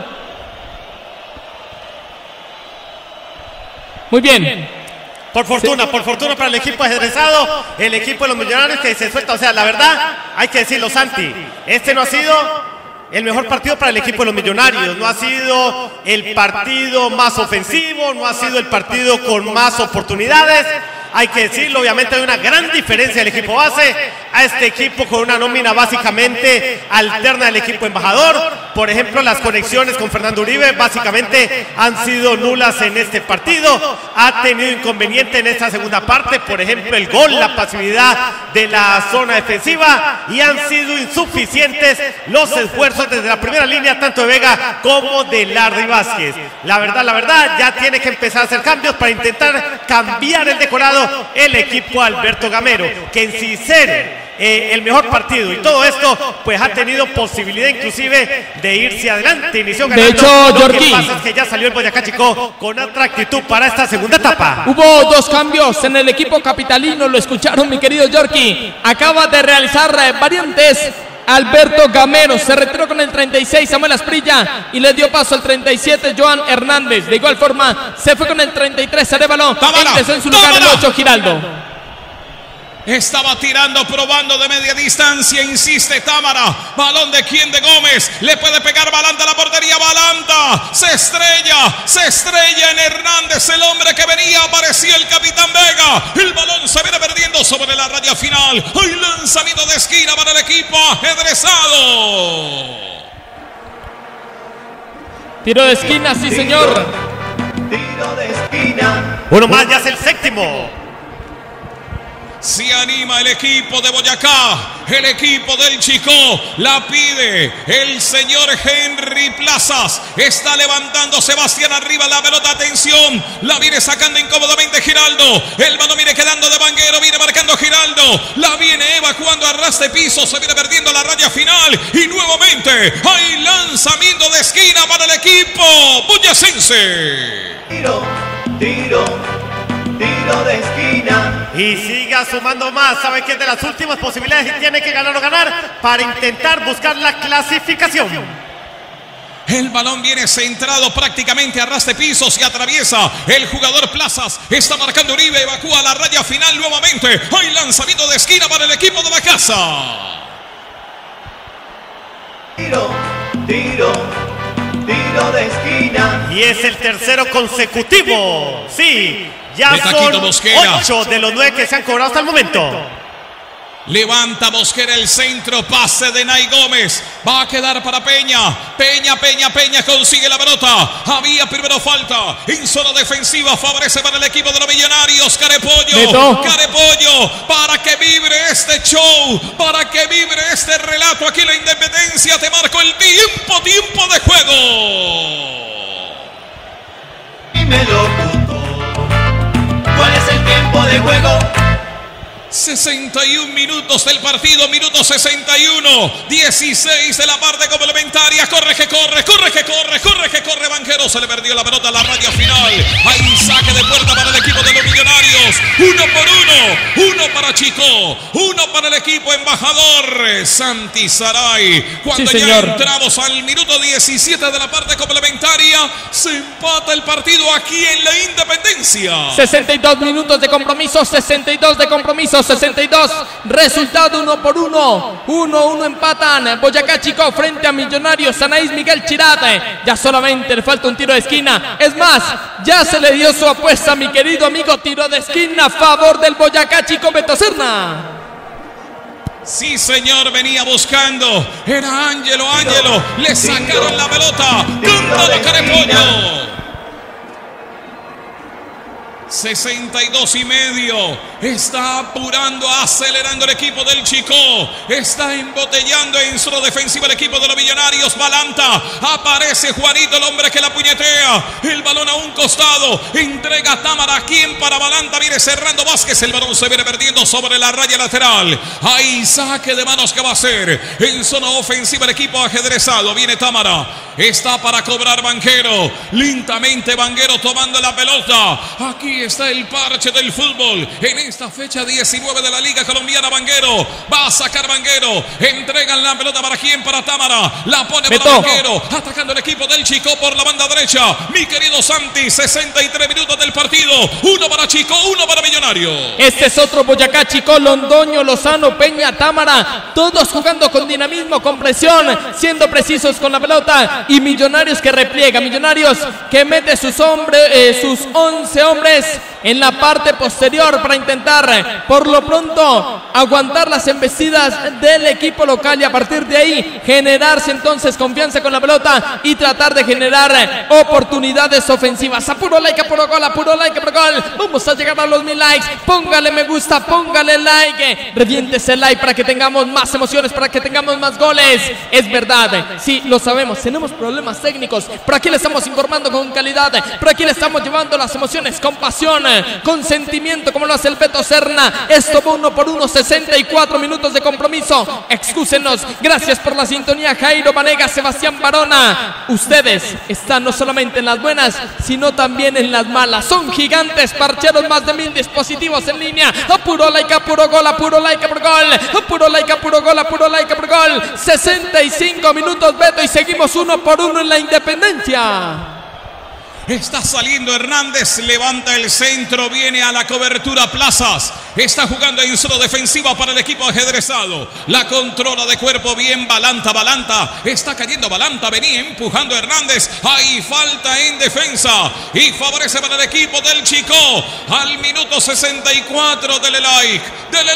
B: Muy bien.
G: Por fortuna para el equipo ajedrezado, el equipo de los Millonarios que se suelta. O sea, la verdad, hay que decirlo, Santi. Este no ha sido el mejor partido para el equipo de los Millonarios. No ha sido el partido más ofensivo, no ha sido el partido con más oportunidades. Hay que decirlo, obviamente hay una gran diferencia del equipo base a este equipo con una nómina básicamente alterna del equipo embajador. Por ejemplo, las conexiones con Fernando Uribe básicamente han sido nulas en este partido. Ha tenido inconveniente en esta segunda parte, por ejemplo, el gol, la pasividad de la zona defensiva, y han sido insuficientes los esfuerzos desde la primera línea, tanto de Vega como de Larry Vázquez. La verdad, ya tiene que empezar a hacer cambios para intentar cambiar el decorado el equipo Alberto Gamero, que en sin ser el mejor partido y todo esto, pues ha tenido posibilidad inclusive de irse adelante. Inició ganando.
B: De hecho,
G: lo
B: Yorkie,
G: que pasa es que ya salió el Boyacá Chico con otra actitud para esta segunda etapa.
B: Hubo dos cambios en el equipo capitalino, lo escucharon, mi querido Yorkie. Acaba de realizar variantes Alberto Gamero, se retiró con el 36 Samuel Asprilla y le dio paso al 37 Joan Hernández. De igual forma se fue con el 33 Arevalo, empezó en su lugar el 8 Giraldo.
A: Estaba tirando, probando de media distancia, insiste Támara. Balón de quién, de Gómez. Le puede pegar Balanta a la portería. Balanta se estrella en Hernández, el hombre que venía. Aparecía el capitán Vega. El balón se viene perdiendo sobre la raya final. Hay lanzamiento de esquina para el equipo ajedrezado.
B: Tiro de esquina, sí señor.
F: Tiro de esquina.
G: Uno más, ya es el séptimo.
A: Se anima el equipo de Boyacá, el equipo del Chico, la pide el señor Henry Plazas, está levantando Sebastián arriba la pelota, atención, la viene sacando incómodamente Giraldo, el balón viene quedando de Vanguero, viene marcando Giraldo, la viene evacuando a ras de piso, se viene perdiendo la raya final y nuevamente hay lanzamiento de esquina para el equipo boyacense.
F: Tiro de esquina.
G: Y siga sumando más. Sabe que es de las últimas posibilidades y tiene que ganar o ganar para intentar buscar la clasificación.
A: El balón viene centrado prácticamente a ras de pisos y atraviesa el jugador Plazas. Está marcando Uribe, evacúa la raya final nuevamente. Hay lanzamiento de esquina para el equipo de la casa.
F: Tiro de esquina.
G: Y es el tercero consecutivo. Sí, ya
A: de Taquito
G: son
A: Mosquera.
G: 8 de los 9 que se han cobrado hasta el momento.
A: Levanta Mosquera el centro, pase de Nay Gómez, va a quedar para Peña, Peña consigue la pelota, había primero falta, en zona defensiva, favorece para el equipo de los Millonarios, Carepollo, para que vibre este show, para que vibre este relato, aquí en la Independencia, te marco el tiempo de juego.
F: Dímelo, ¿cuál es el tiempo de juego?
A: 61 minutos del partido, minuto 61, 16 de la parte complementaria, corre que corre, Banquero, se le perdió la pelota a la raya final, hay saque de puerta para el equipo de los Millonarios, 1 por 1, 1 para Chico, 1 para el equipo embajador, Santi Saray, cuando
B: sí,
A: ya entramos al minuto 17 de la parte complementaria, se empata el partido aquí en la Independencia.
B: 62 minutos de compromiso, 62 de compromiso, 62, resultado 1 por 1, 1-1 empatan Boyacá Chico frente a Millonarios, Anaís Miguel Chirate, ya solamente le falta un tiro de esquina, es más, ya se le dio su apuesta, mi querido amigo, tiro de esquina a favor del Boyacá Chico, Beto Serna.
A: Sí, señor, venía buscando, era Ángelo, le sacaron la pelota, cantado Carepollo. 62,5, está apurando, acelerando el equipo del Chico, está embotellando en zona defensiva el equipo de los Millonarios, Balanta, aparece Juanito, el hombre que la puñetea, el balón a un costado, entrega a Támara, quien para Balanta viene cerrando Vázquez, el balón se viene perdiendo sobre la raya lateral, hay saque de manos que va a hacer, en zona ofensiva el equipo ajedrezado, viene Támara, está para cobrar Banquero, lentamente Banquero tomando la pelota, aquí Aquí está el parche del fútbol en esta fecha 19 de la Liga Colombiana. Vanguero va a sacar Vanguero. Entregan la pelota para quién, para Támara. La pone para Vanguero. Atacando el equipo del Chico por la banda derecha. Mi querido Santi, 63 minutos del partido. Uno para Chico, uno para Millonario.
B: Este es otro Boyacá, Chico, Londoño, Lozano, Peña, Támara. Todos jugando con dinamismo, con presión, siendo precisos con la pelota. Y Millonarios que repliega. Millonarios que mete sus 11 hombres en la parte posterior para intentar por lo pronto aguantar las embestidas del equipo local y a partir de ahí generarse entonces confianza con la pelota y tratar de generar oportunidades ofensivas. A puro like, a puro gol, a puro like, a puro gol. Vamos a llegar a los 1000 likes. Póngale me gusta, póngale like, reviéntese el like para que tengamos más emociones, para que tengamos más goles. Es verdad, sí, lo sabemos, tenemos problemas técnicos, pero aquí le estamos informando con calidad, pero aquí le estamos llevando las emociones con pasión, con sentimiento, como lo hace el Beto Serna. Esto va 1 por 1, 64 minutos de compromiso. Excúsenos, gracias por la sintonía. Jairo Vanegas, Sebastián Barona. Ustedes están no solamente en las buenas, sino también en las malas. Son gigantes parcheros, más de 1000 dispositivos en línea. A puro like, a puro gol, a puro like, a puro gol. A puro like, a puro gol, a puro like, a puro gol. 65 minutos, Beto, y seguimos 1 por 1 en la Independencia.
A: Está saliendo Hernández, levanta el centro, viene a la cobertura Plazas. Está jugando en zona defensiva para el equipo ajedrezado. La controla de cuerpo bien Balanta. Está cayendo Balanta, venía empujando Hernández. Hay falta en defensa y favorece para el equipo del Chico. Al minuto 64, dele like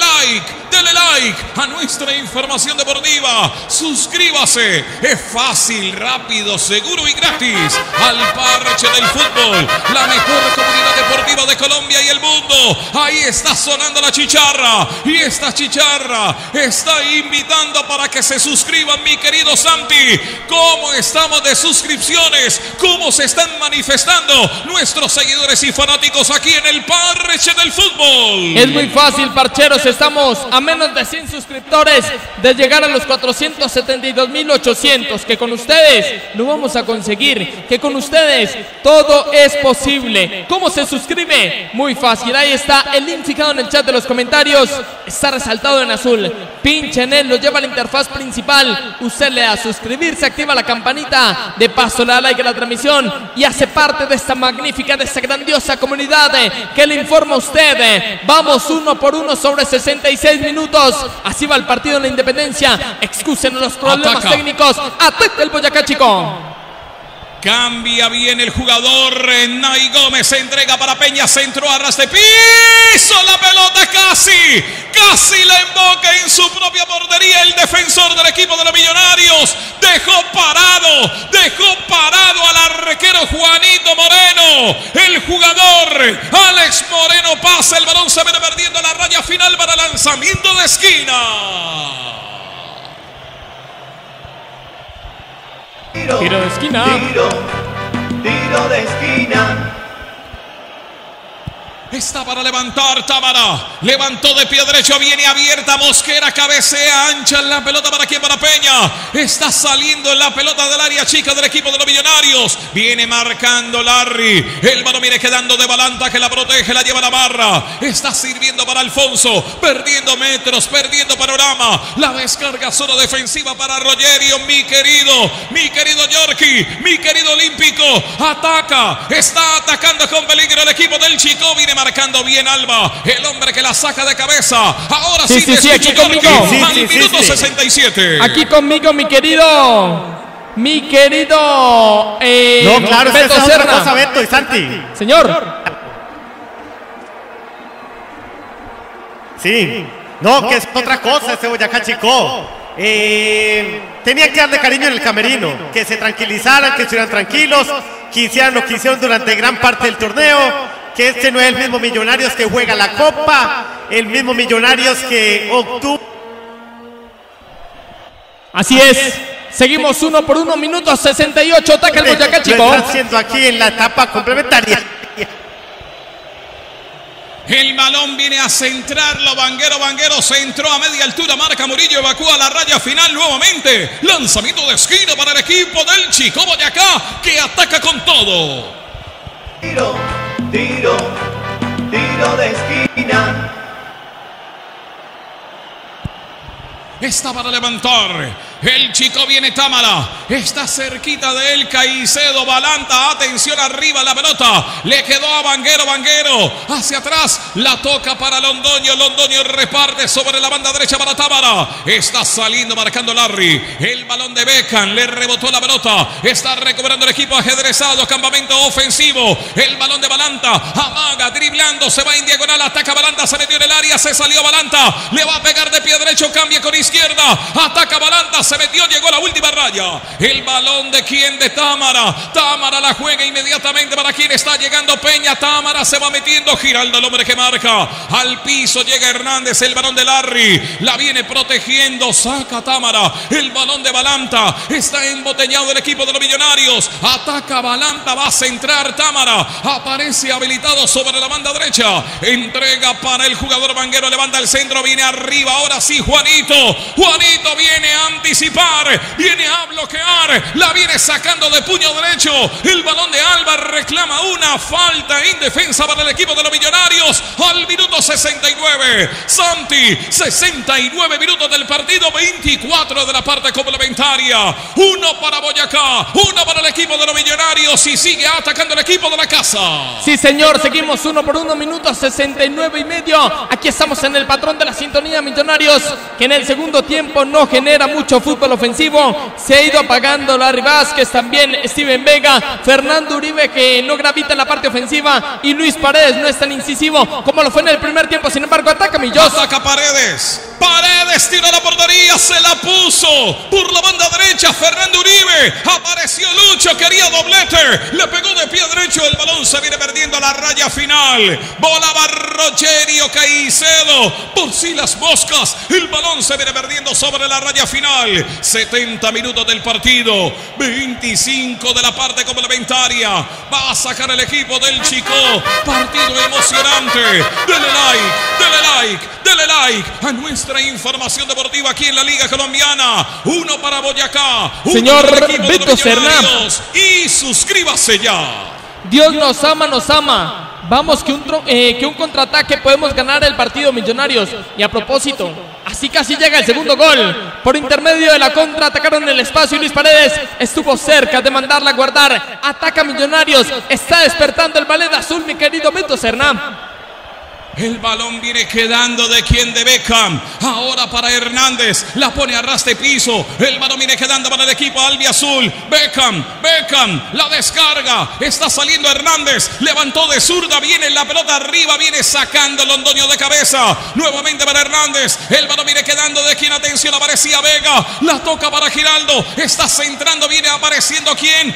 A: a nuestra información deportiva. Suscríbase, es fácil, rápido, seguro y gratis. Al parche del fútbol, la mejor comunidad deportiva de Colombia y el mundo. Ahí está sonando la chicharra y esta chicharra está invitando para que se suscriban, mi querido Santi. ¿Cómo estamos de suscripciones? ¿Cómo se están manifestando nuestros seguidores y fanáticos aquí en el parche del fútbol?
B: Es muy fácil, parcheros, estamos a menos de 100 suscriptores de llegar a los 472.800, que con ustedes lo vamos a conseguir, que con ustedes todo es posible. ¿Cómo se suscribe? Muy fácil, ahí está el link fijado en el chat de los comentarios, está resaltado en azul. Pinche en él, lo lleva a la interfaz principal. Usted le da a suscribirse, activa la campanita, de paso le da like a la transmisión y hace parte de esta magnífica, de esta grandiosa comunidad que le informa a usted. Vamos 1 por 1 sobre 66 minutos. Así va el partido en la Independencia. Excúsenos los problemas técnicos. Ataca el Boyacá, Chico.
A: Cambia bien el jugador. Nay Gómez se entrega para Peña. Centro, arras de piso. La pelota casi la emboca en su propia portería. El defensor del equipo de los Millonarios dejó parado al arquero Juanito Moreno. El jugador Alex Moreno pasa. El balón se viene perdiendo la raya final para lanzamiento de esquina.
B: Tiro de esquina.
F: Tiro de esquina.
A: Está para levantar Támara. Levantó de pie derecho. Viene abierta Mosquera. Cabecea ancha la pelota para quien, para Peña. Está saliendo la pelota del área chica del equipo de los Millonarios. Viene marcando Larry. El balón viene quedando de Balanta, que la protege, la lleva a la barra. Está sirviendo para Alfonso. Perdiendo metros, perdiendo panorama. La descarga zona defensiva para Rogerio. Mi querido Yorkie. Mi querido Olímpico. Ataca. Está atacando con peligro el equipo del Chico. Viene marcando bien Alba, el hombre que la saca de cabeza. Ahora sí,
B: aquí conmigo.
A: Al minuto 67.
B: Aquí conmigo, mi querido. No,
G: claro,
B: Beto
G: esa es
B: Serna.
G: otra cosa, Beto y Santi.
B: Señor.
G: Sí. No, que es otra cosa este Boyacá, Chico. Tenía que darle cariño en el camerino, que se tranquilizaran, que estuvieran tranquilos, que hicieran lo que hicieron durante gran parte del torneo. Que este no es el mismo Millonarios que juega la Copa, el mismo Millonarios que obtuvo.
B: Así es. Seguimos 1 por 1, minuto 68. Ataca el Boyacá, Chico.
G: Lo está haciendo aquí en la etapa complementaria.
A: El balón viene a centrarlo. Vanguero centró a media altura. Marca Murillo, evacúa la raya final nuevamente. Lanzamiento de esquina para el equipo del Chico Boyacá, que ataca con todo.
F: Tiro de esquina.
A: Está para levantar. El chico viene Támara. Está cerquita de él Caicedo. Balanta. Atención arriba la pelota. Le quedó a Vanguero. Vanguero hacia atrás. La toca para Londoño. Londoño reparte sobre la banda derecha para Támara. Está saliendo marcando Larry. El balón de Beckham. Le rebotó la pelota. Está recuperando el equipo ajedrezado. Campamento ofensivo. El balón de Balanta. Amaga. Driblando. Se va en diagonal. Ataca Balanta. Se metió en el área. Se salió Balanta. Le va a pegar de pie derecho. Cambia con izquierda. Ataca Balanta. Se metió, llegó a la última raya. El balón de quién, de Támara. Támara la juega inmediatamente para quien está llegando Peña. Támara se va metiendo. Giraldo, el hombre que marca. Al piso llega Hernández. El balón de Larry. La viene protegiendo. Saca Támara. El balón de Balanta. Está embotellado el equipo de los Millonarios. Ataca Balanta. Va a centrar Támara. Aparece habilitado sobre la banda derecha. Entrega para el jugador Vanguero. Levanta el centro. Viene arriba. Ahora sí, Juanito. Juanito viene a anticipar, viene a bloquear, la viene sacando de puño derecho. El balón de Alba reclama una falta en defensa para el equipo de los Millonarios al minuto 69. Santi, 69 minutos del partido, 24 de la parte complementaria. Uno para Boyacá, uno para el equipo de los Millonarios y sigue atacando el equipo de la casa.
B: Sí, señor, seguimos 1 por 1, minuto 69 y medio. Aquí estamos en el patrón de la sintonía, Millonarios, que en el segundo tiempo no genera mucho fútbol ofensivo. Se ha ido apagando Larry Vázquez, también Steven Vega, Fernando Uribe, que no gravita en la parte ofensiva, y Luis Paredes no es tan incisivo como lo fue en el primer tiempo. Sin embargo, ataca Millos.
A: Ataca Paredes. Paredes tira la portería, se la puso por la banda derecha. Fernando Uribe, apareció Lucho, quería doblete, le pegó de pie derecho. El balón se viene perdiendo a la raya final. Volaba Rogerio Caicedo, por si las moscas. El balón se viene perdiendo sobre la raya final. 70 minutos del partido, 25 de la parte complementaria. Va a sacar el equipo del Chico. Partido emocionante. Dele like, dele like, dele like a nuestra información deportiva aquí en la Liga Colombiana. Uno para Boyacá, uno
B: señor
A: para el equipo de
B: Beto
A: los
B: Serna.
A: Millonarios. Y suscríbase ya.
B: Dios nos ama, nos ama. Vamos, que un contraataque podemos ganar el partido, Millonarios. Y a propósito, así casi llega el segundo gol. Por intermedio de la contra, atacaron el espacio y Luis Paredes estuvo cerca de mandarla a guardar. Ataca Millonarios, está despertando el ballet azul, mi querido Beto Serna.
A: El balón viene quedando de quien, de Beckham. Ahora para Hernández. La pone a ras de piso. El balón viene quedando para el equipo albiazul. Beckham. La descarga. Está saliendo Hernández. Levantó de zurda. Viene la pelota arriba. Viene sacando Londoño de cabeza. Nuevamente para Hernández. El balón viene quedando de quien. Atención, aparecía Vega. La toca para Giraldo. Está centrando. Viene apareciendo quien.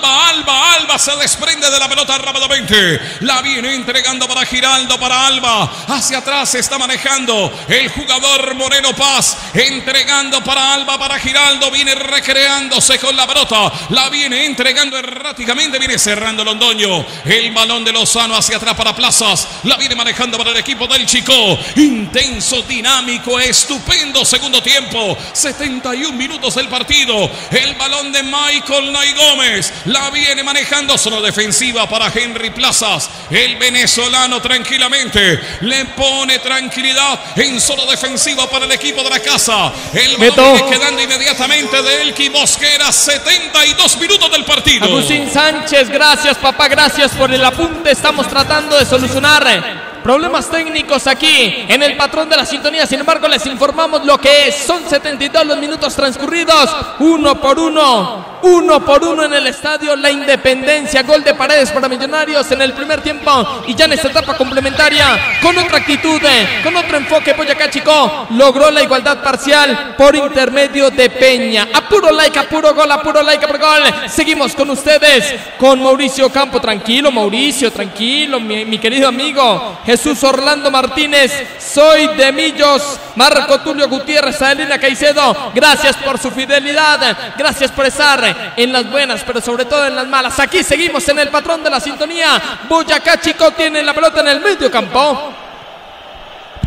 A: Alba se desprende de la pelota rápidamente. La viene entregando para Giraldo, para Alba. Hacia atrás se está manejando el jugador Moreno Paz, entregando para Alba, para Giraldo, viene recreándose con la pelota, la viene entregando erráticamente, viene cerrando Londoño. El balón de Lozano hacia atrás para Plazas, la viene manejando para el equipo del Chico. Intenso, dinámico, estupendo segundo tiempo, 71 minutos del partido. El balón de Michael Nay Gómez, la viene manejando, zona defensiva para Henry Plazas. El venezolano tranquilamente le pone tranquilidad en zona defensiva para el equipo de la casa. El balón viene quedando inmediatamente de Elki Mosquera. 72 minutos del partido.
B: Agustín Sánchez, gracias papá, gracias por el apunte. Estamos tratando de solucionar problemas técnicos aquí en el patrón de la sintonía. Sin embargo, les informamos lo que es. Son 72 los minutos transcurridos. Uno por uno en el estadio La Independencia. Gol de Paredes para Millonarios en el primer tiempo. Y ya en esta etapa complementaria, con otra actitud, con otro enfoque, Boyacá Chico logró la igualdad parcial por intermedio de Peña. A puro like, a puro gol, a puro like, a puro gol. Seguimos con ustedes, con Mauricio Campo. Tranquilo, Mauricio, tranquilo, mi querido amigo. Jesús Orlando Martínez, soy de Millos. Marco Tulio Gutiérrez, Adelina Caicedo, gracias por su fidelidad, gracias por estar en las buenas, pero sobre todo en las malas. Aquí seguimos en el patrón de la sintonía. Boyacá Chico tiene la pelota en el medio campo.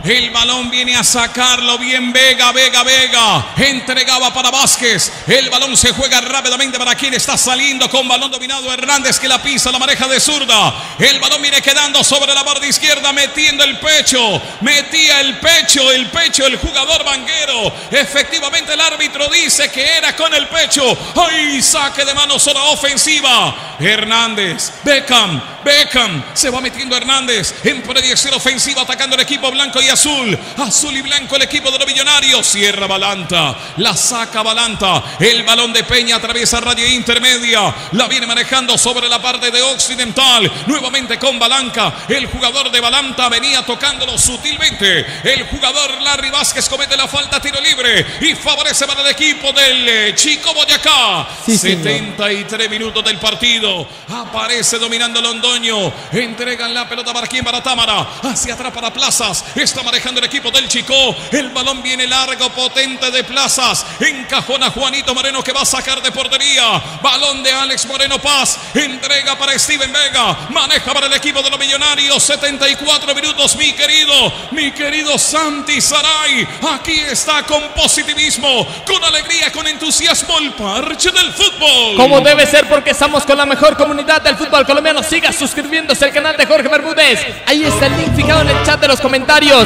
A: El balón viene a sacarlo bien Vega. Entregaba para Vázquez. El balón se juega rápidamente para quien está saliendo con balón dominado. Hernández que la pisa, la maneja de zurda. El balón viene quedando sobre la borda izquierda, metiendo el pecho. Metía el pecho el jugador Vanguero. Efectivamente el árbitro dice que era con el pecho. ¡Ay! Saque de mano zona ofensiva. Hernández, Beckham. Se va metiendo Hernández en proyección ofensiva, atacando el equipo blanco y azul. Azul y blanco el equipo de los Millonarios. Cierra Balanta. La saca Balanta. El balón de Peña atraviesa radio intermedia. La viene manejando sobre la parte de occidental. Nuevamente con Balanca. El jugador de Balanta venía tocándolo sutilmente. El jugador Larry Vázquez comete la falta, tiro libre. Y favorece para el equipo del Chico Boyacá.
B: Sí,
A: 73 minutos del partido. Aparece dominando Londoño. Entregan la pelota para quien, para Támara. Hacia atrás para Plazas. Está manejando el equipo del Chico. El balón viene largo, potente de Plazas. Encajona Juanito Moreno que va a sacar de portería. Balón de Alex Moreno Paz. Entrega para Steven Vega. Maneja para el equipo de los Millonarios. 74 minutos, mi querido Santi Saray. Aquí está con positivismo, con alegría, con entusiasmo el parche del fútbol.
B: Como debe ser, porque estamos con la mejor comunidad del fútbol colombiano. Siga suscribiéndose al canal de Jorge Bermúdez. Ahí está el link fijado en el chat de los comentarios.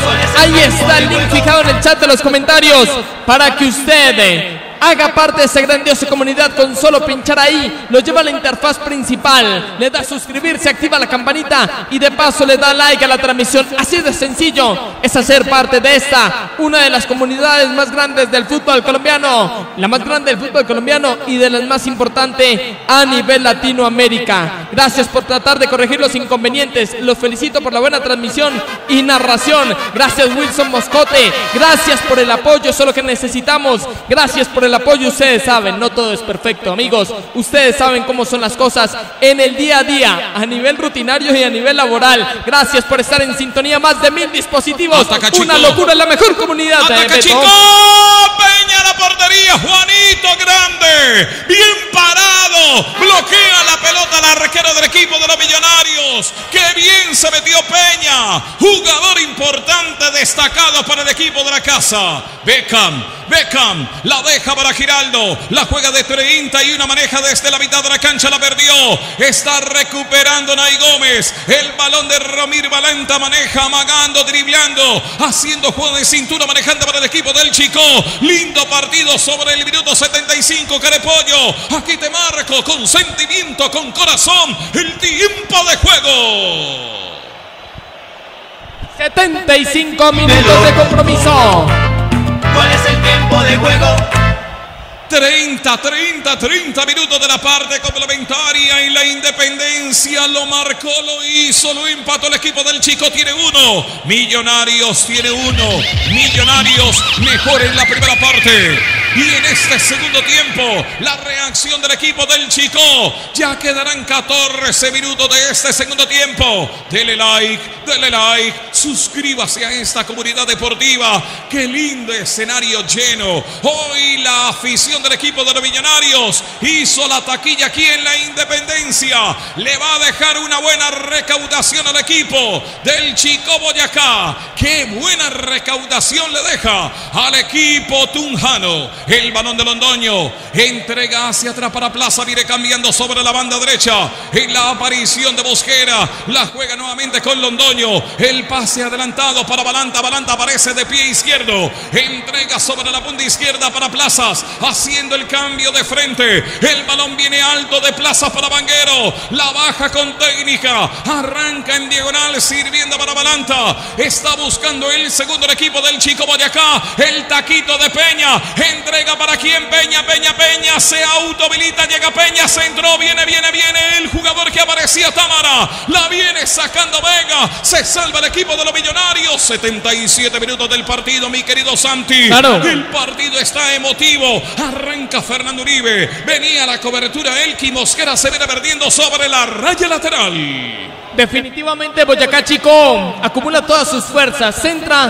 B: Para que usted haga parte de esa grandiosa comunidad. Con solo pinchar ahí, lo lleva a la interfaz principal, le da a suscribirse, activa la campanita y de paso le da like a la transmisión. Así de sencillo es hacer parte de esta, una de las comunidades más grandes del fútbol colombiano, la más grande del fútbol colombiano y de las más importantes a nivel Latinoamérica. Gracias por tratar de corregir los inconvenientes, los felicito por la buena transmisión y narración. Gracias Wilson Moscote, gracias por el apoyo, eso es lo que necesitamos. Gracias por el apoyo. Ustedes saben, no todo es perfecto, amigos. Ustedes saben cómo son las cosas en el día a día, a nivel rutinario y a nivel laboral. Gracias por estar en sintonía. Más de 1000 dispositivos.
A: Ataca,
B: una locura, en la mejor comunidad.
A: Ataca, Chico. Peña a la portería. Juanito Grande. Bien parado. Bloquea la pelota al arquero del equipo de los Millonarios. Qué bien se metió Peña. Jugador importante, destacado para el equipo de la casa. Beckham la deja para Giraldo, la juega de 31, maneja desde la mitad de la cancha, la perdió, está recuperando Nay Gómez, el balón de Romir Balanta, maneja, amagando, driblando, haciendo juego de cintura, manejando para el equipo del Chico. Lindo partido sobre el minuto 75, Carepollo, aquí te marco con sentimiento, con corazón, el tiempo de juego.
B: 75 minutos de compromiso.
F: ¿Cuál es el tiempo de juego?
A: 30 minutos de la parte complementaria y la Independencia lo marcó, lo hizo, lo empató el equipo del Chico. Tiene uno, Millonarios tiene uno. Millonarios mejor en la primera parte. Y en este segundo tiempo, la reacción del equipo del Chico. Ya quedarán 14 minutos de este segundo tiempo. Dele like, suscríbase a esta comunidad deportiva. Qué lindo escenario lleno. Hoy la afición del equipo de los Millonarios hizo la taquilla aquí en la Independencia. Le va a dejar una buena recaudación al equipo del Chico Boyacá. Qué buena recaudación le deja al equipo tunjano. El balón de Londoño entrega hacia atrás para Plaza, viene cambiando sobre la banda derecha. En la aparición de Bosquera, la juega nuevamente con Londoño. El pase adelantado para Balanta. Balanta aparece de pie izquierdo. Entrega sobre la punta izquierda para Plazas, haciendo el cambio de frente. El balón viene alto de Plazas para Vanguero. La baja con técnica. Arranca en diagonal, sirviendo para Balanta. Está buscando el segundo el equipo del Chico Boyacá. El taquito de Peña. Entrega para quien, Peña, se autohabilita, llega Peña, se entró, viene el jugador que aparecía, Támara, la viene sacando Vega, se salva el equipo de los Millonarios. 77 minutos del partido, mi querido Santi.
B: Claro.
A: El partido está emotivo, arranca Fernando Uribe, venía la cobertura, Elki Mosquera se viene perdiendo sobre la raya lateral.
B: Definitivamente Boyacá Chico acumula todas sus fuerzas, centra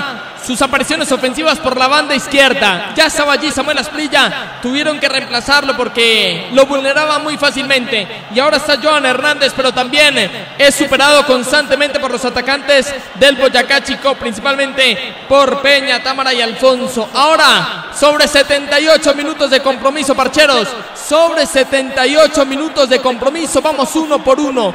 B: sus apariciones ofensivas por la banda izquierda. Ya estaba allí Samuel Asprilla, tuvieron que reemplazarlo porque lo vulneraba muy fácilmente. Y ahora está Johan Hernández, pero también es superado constantemente por los atacantes del Boyacá Chicó, principalmente por Peña, Támara y Alfonso. Ahora, sobre 78 minutos de compromiso, parcheros, sobre 78 minutos de compromiso, vamos uno por uno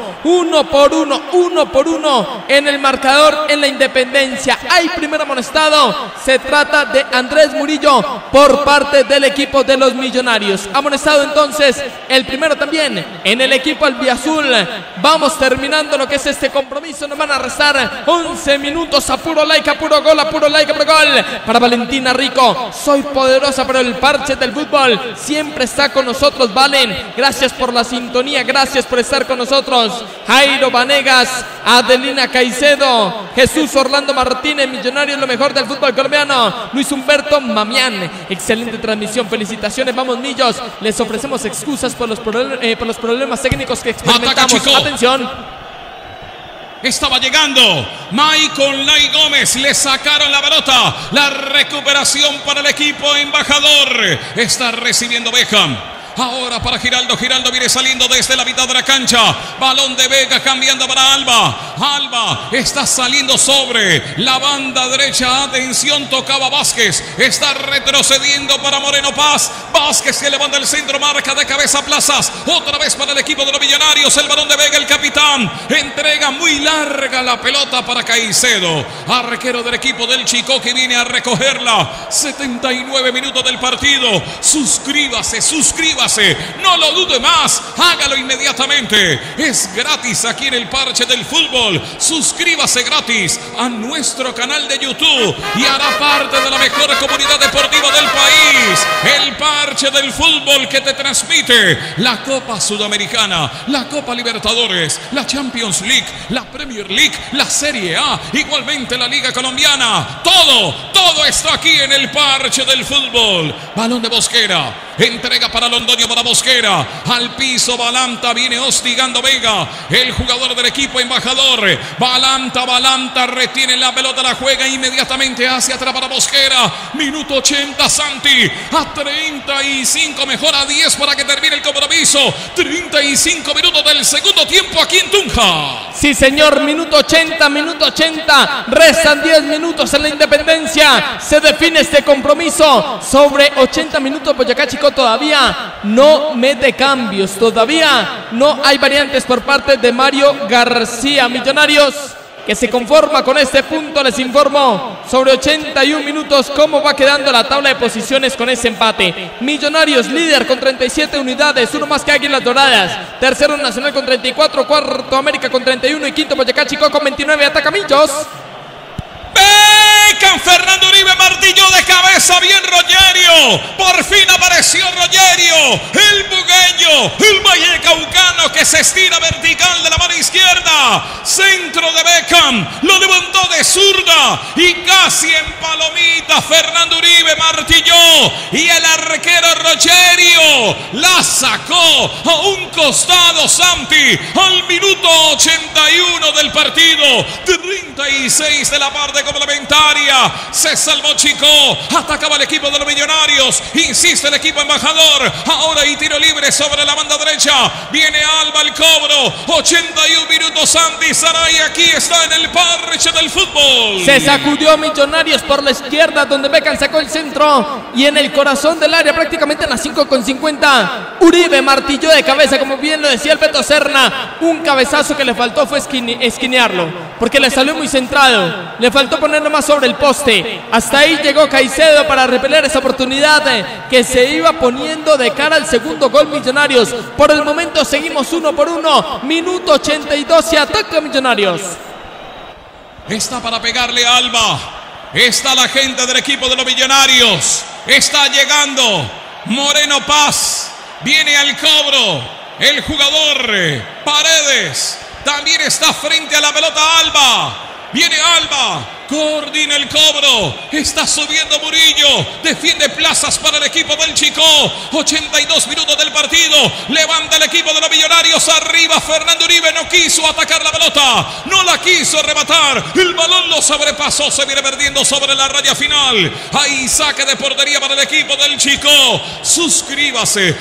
B: en el marcador en la Independencia. Hay primer amonestado, se trata de Andrés Murillo por parte del equipo de los Millonarios. Amonestado entonces el primero también en el equipo albiazul. Vamos terminando lo que es este compromiso, nos van a restar 11 minutos a puro like, a puro gol, a puro like, a puro gol para Valentina Rico. Soy poderosa, pero el parche del fútbol siempre está con nosotros. Valen, gracias por la sintonía, gracias por estar con nosotros. Jairo Vanegas, Adelina Caicedo, Jesús Orlando Martínez, Millonarios, lo mejor del fútbol colombiano. Luis Humberto Mamián, excelente transmisión, felicitaciones, vamos Millos. Les ofrecemos excusas por los problemas técnicos que experimentamos. Atención.
A: Estaba llegando Michael Lai Gómez, le sacaron la pelota, la recuperación para el equipo embajador. Está recibiendo Beckham. Ahora para Giraldo, Giraldo viene saliendo desde la mitad de la cancha. Balón de Vega cambiando para Alba. Alba está saliendo sobre la banda derecha. Atención, tocaba Vázquez. Está retrocediendo para Moreno Paz. Vázquez se levanta el centro, marca de cabeza Plazas. Otra vez para el equipo de los Millonarios. El balón de Vega, el capitán. Entrega muy larga la pelota para Caicedo. Arquero del equipo del Chicó que viene a recogerla. 79 minutos del partido. Suscríbase, suscríbase. No lo dude más, hágalo inmediatamente. Es gratis aquí en el Parche del Fútbol. Suscríbase gratis a nuestro canal de YouTube y hará parte de la mejor comunidad deportiva del país. El Parche del Fútbol que te transmite la Copa Sudamericana, la Copa Libertadores, la Champions League, la Premier League, la Serie A, igualmente la Liga Colombiana. Todo está aquí en el Parche del Fútbol. Balón de Bosquera, entrega para Londoño, para Bosquera, al piso Balanta, viene hostigando Vega, el jugador del equipo embajador. Balanta retiene la pelota, la juega inmediatamente hacia atrás para Bosquera. Minuto 80, Santi, a 35, mejor a 10 para que termine el compromiso. 35 minutos del segundo tiempo aquí en Tunja.
B: Sí señor, minuto 80, restan 10 minutos en la Independencia. Se define este compromiso. Sobre 80 minutos Boyacá Chicó todavía no mete cambios, todavía no hay variantes por parte de Mario García. Millonarios que se conforma con este punto, les informo sobre 81 minutos cómo va quedando la tabla de posiciones con ese empate. Millonarios líder con 37 unidades, uno más que Águilas Doradas. Tercero Nacional con 34, cuarto América con 31 y quinto Boyacá Chicó con 29. Ataca Millos.
A: Beckham, Fernando Uribe martilló de cabeza, bien Rogerio. Por fin apareció Rogerio, el bugueño, el vallecaucano que se estira vertical de la mano izquierda. Centro de Beckham, lo levantó de zurda y casi en palomita. Fernando Uribe martilló y el arquero Rogerio la sacó a un costado. Santi al minuto 81 del partido, 36 de la parte complementaria. Se salvó Chicó, atacaba el equipo de los Millonarios, insiste el equipo embajador. Ahora hay tiro libre sobre la banda derecha, viene Alba al cobro. 81 minutos, Santi Saray aquí está en el Parche del Fútbol.
B: Se sacudió Millonarios por la izquierda donde Beckham sacó el centro y en el corazón del área prácticamente en las 5:50 Uribe martilló de cabeza, como bien lo decía el Beto Serna. Un cabezazo que le faltó fue esquinearlo porque le salió muy centrado, le faltó ponerlo más sobre el poste. Hasta ahí llegó Caicedo para repeler esa oportunidad que se iba poniendo de cara al segundo gol Millonarios. Por el momento seguimos 1-1, minuto 82 y ataca Millonarios.
A: Está para pegarle a Alba, está la gente del equipo de los Millonarios, está llegando Moreno Paz, viene al cobro el jugador Paredes, también está frente a la pelota Alba. Viene Alba coordina el cobro, está subiendo Murillo, defiende plazas para el equipo del Chico, 82 minutos del partido, levanta el equipo de los Millonarios, arriba Fernando Uribe, no quiso atacar la pelota, no la quiso arrebatar, el balón lo sobrepasó, se viene perdiendo sobre la raya final, ahí saque de portería para el equipo del Chico, suscríbase,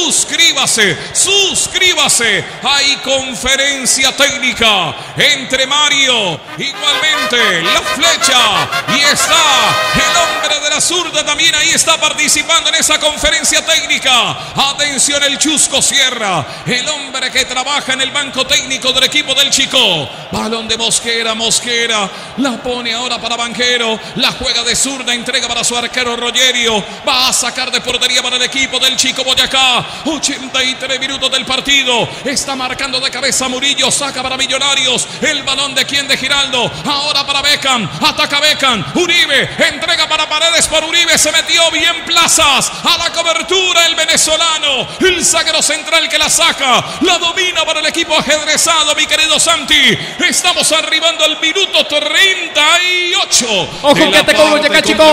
A: hay conferencia técnica entre Mario, igualmente la flecha, y está el hombre de la zurda también ahí está participando en esa conferencia técnica. Atención, el Chusco Sierra, el hombre que trabaja en el banco técnico del equipo del Chico. Balón de Mosquera, la pone ahora para Banquero, la juega de zurda, entrega para su arquero Rogerio, va a sacar de portería para el equipo del Chico Boyacá. 83 minutos del partido, está marcando de cabeza Murillo, saca para Millonarios, el balón de quien, de Giraldo, ahora para Beckham, ataca Beckham, Uribe, entrega para Paredes, por Uribe, se metió bien plazas, a la cobertura el venezolano, el zaguero central que la saca, la domina para el equipo ajedrezado, mi querido Santi, estamos arribando al minuto 38.
B: Ojo que te como Boyacá, Chico.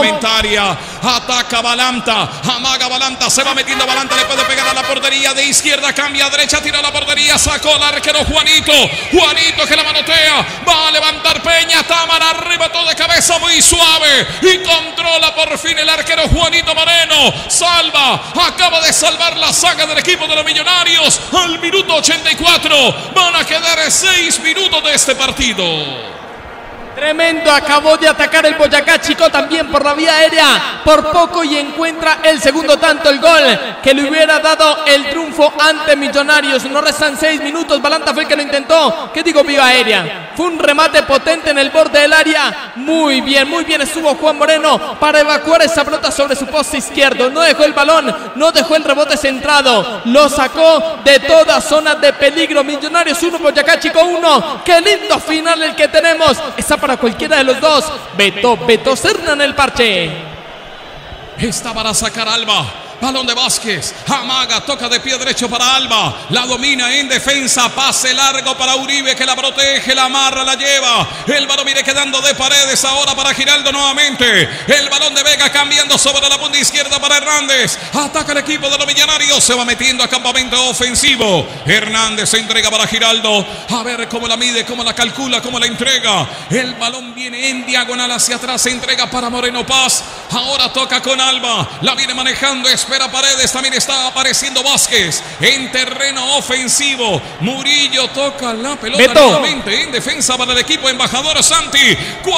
A: Ataca Balanta, amaga Balanta, se va metiendo Balanta, le puede pegar a la portería, de izquierda cambia a derecha, tira a la portería, sacó el arquero Juanito que la manotea, va a levantar Peña, Támara, arrebató de cabeza muy suave y controla por fin el arquero Juanito Moreno, salva, acaba de salvar la saga del equipo de los Millonarios al minuto 84, van a quedar 6 minutos de este partido.
B: Tremendo, acabó de atacar el Boyacá, Chico, también por la vía aérea, por poco y encuentra el segundo tanto, el gol que le hubiera dado el triunfo ante Millonarios. No restan 6 minutos, Balanta fue el que lo intentó, ¿qué digo vía aérea? Fue un remate potente en el borde del área, muy bien estuvo Juan Moreno para evacuar esa pelota sobre su poste izquierdo, no dejó el balón, no dejó el rebote centrado, lo sacó de toda zona de peligro. Millonarios 1, Boyacá, Chico 1, qué lindo final el que tenemos, está para cualquiera de los dos. Beto Serna en el parche.
A: Está para sacar Alba. Balón de Vázquez, amaga, toca de pie derecho para Alba, la domina en defensa, pase largo para Uribe que la protege, la amarra, la lleva, el balón viene quedando de Paredes, ahora para Giraldo nuevamente, el balón de Vega cambiando sobre la punta izquierda para Hernández, ataca el equipo de los Millonarios, se va metiendo a campamento ofensivo, Hernández se entrega para Giraldo, a ver cómo la mide, cómo la calcula, cómo la entrega, el balón viene en diagonal hacia atrás, se entrega para Moreno Paz, ahora toca con Alba, la viene manejando, espera Paredes, también está apareciendo Vázquez en terreno ofensivo. Murillo toca la pelota nuevamente en defensa para el equipo embajador Santi.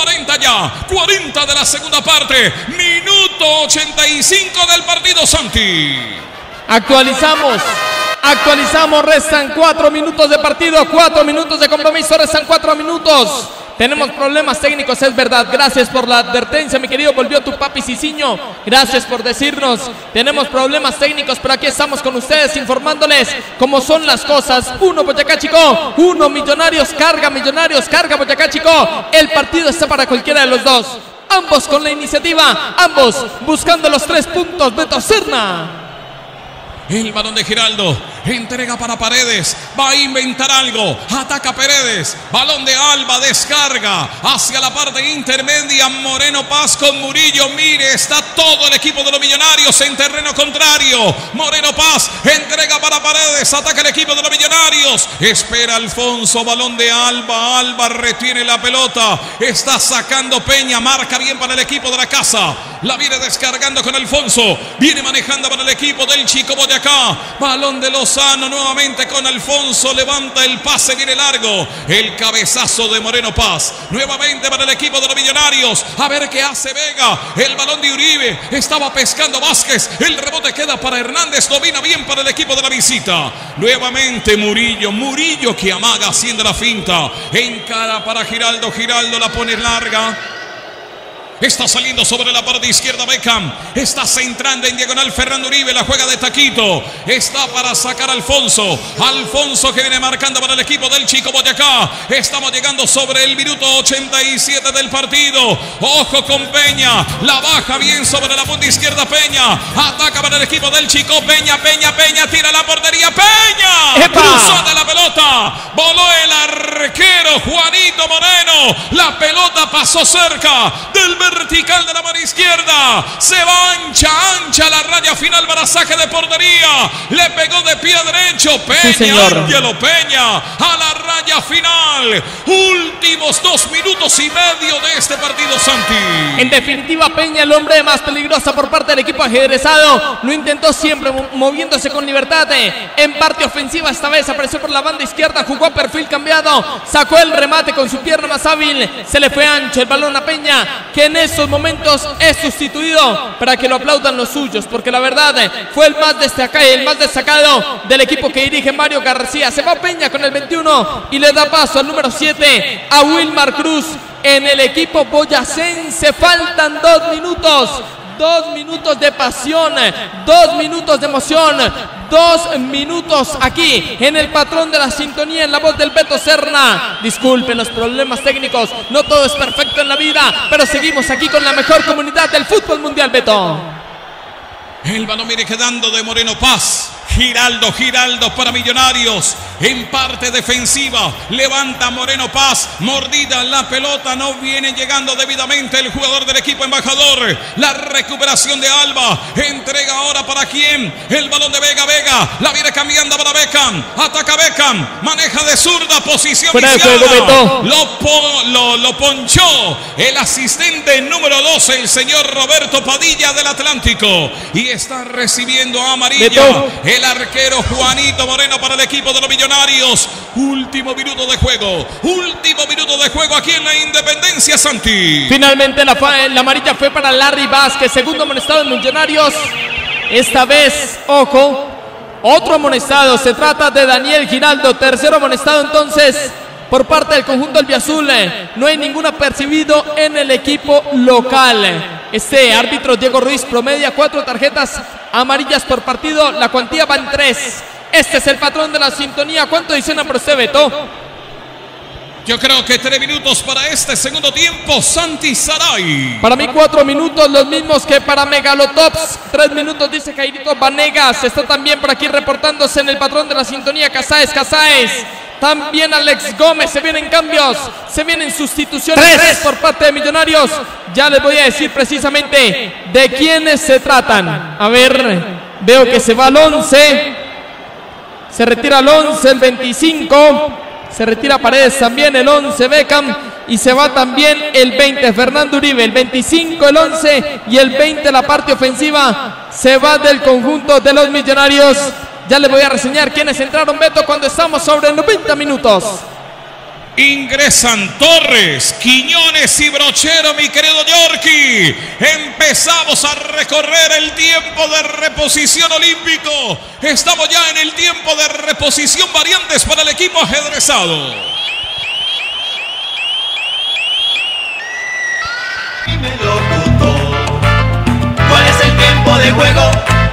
A: 40 de la segunda parte, minuto 85 del partido, Santi.
B: Actualizamos, restan 4 minutos de partido, 4 minutos de compromiso, restan 4 minutos. Tenemos problemas técnicos, es verdad. Gracias por la advertencia, mi querido. Volvió tu papi Cicinho. Gracias por decirnos. Tenemos problemas técnicos, pero aquí estamos con ustedes informándoles cómo son las cosas. 1 Boyacá, Chico, 1 Millonarios, carga Boyacá, Chico. El partido está para cualquiera de los dos. Ambos con la iniciativa, ambos buscando los 3 puntos. Beto Serna.
A: El balón de Giraldo, entrega para Paredes, va a inventar algo, ataca Paredes, balón de Alba, descarga hacia la parte intermedia, Moreno Paz con Murillo, mire, está todo el equipo de los Millonarios en terreno contrario, Moreno Paz, entrega para Paredes, ataca el equipo de los Millonarios, espera Alfonso, balón de Alba, Alba retiene la pelota, está sacando Peña, marca bien para el equipo de la casa, la viene descargando con Alfonso, viene manejando para el equipo del Chico Boyacá, balón de Lozano nuevamente con Alfonso, levanta el pase, viene largo, el cabezazo de Moreno Paz, nuevamente para el equipo de los Millonarios, a ver qué hace Vega, el balón de Uribe, estaba pescando Vázquez, el rebote queda para Hernández, domina bien para el equipo de la visita, nuevamente Murillo que amaga haciendo la finta, encara para Giraldo, Giraldo la pone larga, Está saliendo sobre la parte izquierda Beckham. Está centrando en diagonal Fernando Uribe. La juega de taquito. Está para sacar Alfonso. Alfonso que viene marcando para el equipo del Chico Boyacá. Estamos llegando sobre el minuto 87 del partido. Ojo con Peña. La baja bien sobre la punta izquierda Peña. Ataca para el equipo del Chico. Peña. Tira la portería. Peña.
B: ¡Epa!
A: Cruzó de la pelota. Voló el arquero Juanito Moreno. La pelota pasó cerca del vertical de la mano izquierda. Se va ancha la raya final para saque de portería. Le pegó de pie derecho Peña,
B: sí,
A: Ángelo Peña a la raya final. Últimos 2 minutos y medio de este partido, Santi.
B: En definitiva, Peña, el hombre más peligroso por parte del equipo ajedrezado, lo intentó siempre moviéndose con libertad. En parte ofensiva esta vez apareció por la banda izquierda, jugó a perfil cambiado, sacó el remate con su pierna más hábil, se le fue ancho el balón a Peña, que en estos momentos es sustituido para que lo aplaudan los suyos, porque la verdad fue el más destacado del equipo que dirige Mario García. Se va Peña con el 21 y le da paso al número 7 a Wilmar Cruz en el equipo boyacense. Faltan 2 minutos. 2 minutos de pasión, 2 minutos de emoción, 2 minutos aquí en el patrón de la sintonía, en la voz del Beto Serna. Disculpen los problemas técnicos, no todo es perfecto en la vida, pero seguimos aquí con la mejor comunidad del fútbol mundial, Beto.
A: El balón viene quedando de Moreno Paz. Giraldo para Millonarios. En parte defensiva. Levanta Moreno Paz. Mordida la pelota. No viene llegando debidamente el jugador del equipo embajador. La recuperación de Alba. Entrega ahora para quién. El balón de Vega. La viene cambiando para Beckham. Ataca Beckham. Maneja de zurda. Posición viciada. Lo ponchó el asistente número 12, el señor Roberto Padilla del Atlántico. Y está recibiendo amarilla el arquero Juanito Moreno para el equipo de los Millonarios. Último minuto de juego aquí en la Independencia, Santi.
B: Finalmente la amarilla fue para Larry Vázquez, segundo amonestado en Millonarios. Esta vez, ojo, otro amonestado, se trata de Daniel Giraldo, tercero amonestado entonces por parte del conjunto albiazul. No hay ningún apercibido en el equipo local. Este árbitro Diego Ruiz promedia 4 tarjetas amarillas por partido. La cuantía va en 3. Este es el patrón de la sintonía. ¿Cuánto dicen por usted, Beto?
A: Yo creo que 3 minutos para este segundo tiempo, Santi Saray.
B: Para mí 4 minutos, los mismos que para Megalotops. 3 minutos dice Jairito Vanegas. Está también por aquí reportándose en el patrón de la sintonía Casaes. También Alex Gómez. Se vienen cambios, se vienen sustituciones. 3 por parte de Millonarios. Ya les voy a decir precisamente de quiénes se tratan. A ver, veo que se va al 11. Se retira el 11, el 25. Se retira Paredes también, el 11 Beckham. Y se va también el 20 Fernando Uribe. El 25, el 11 y el 20 la parte ofensiva. Se va del conjunto de los Millonarios. Ya les voy a reseñar quiénes entraron, Beto, cuando estamos sobre 90 minutos.
A: Ingresan Torres, Quiñones y Brochero, mi querido Yorkie. Empezamos a recorrer el tiempo de reposición olímpico. Estamos ya en el tiempo de reposición variantes para el equipo ajedrezado.
F: Dímelo, puto. ¿Cuál es el tiempo de juego?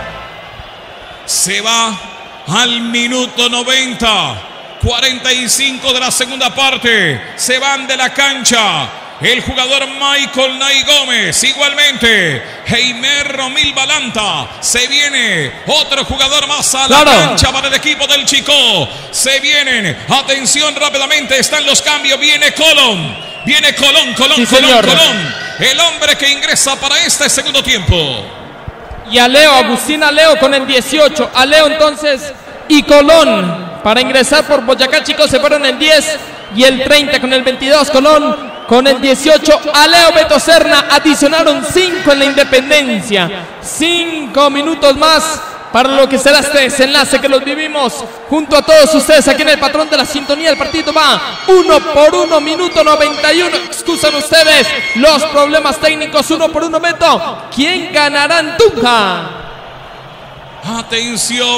A: Se va al minuto 90. 45 de la segunda parte. Se van de la cancha el jugador Michael Nay Gómez. Igualmente Heimer Romil Balanta. Se viene otro jugador más a la cancha para el equipo del Chico. Se vienen, atención rápidamente, están los cambios. Viene Colón. Colón. El hombre que ingresa para este segundo tiempo.
B: Y Aleo, Agustín Aleo con el 18. Aleo entonces y Colón para ingresar por Boyacá. Chicos, se fueron el 10 y el 30 con el 22. Colón con el 18. Aleo, Beto Serna. Adicionaron 5 en la Independencia. 5 minutos más para lo que será este desenlace que los vivimos junto a todos ustedes aquí en el patrón de la sintonía. El partido va 1 por 1, minuto 91. Excusan ustedes los problemas técnicos. 1 por 1, Beto. ¿Quién ganará en Tunja?
A: Atención,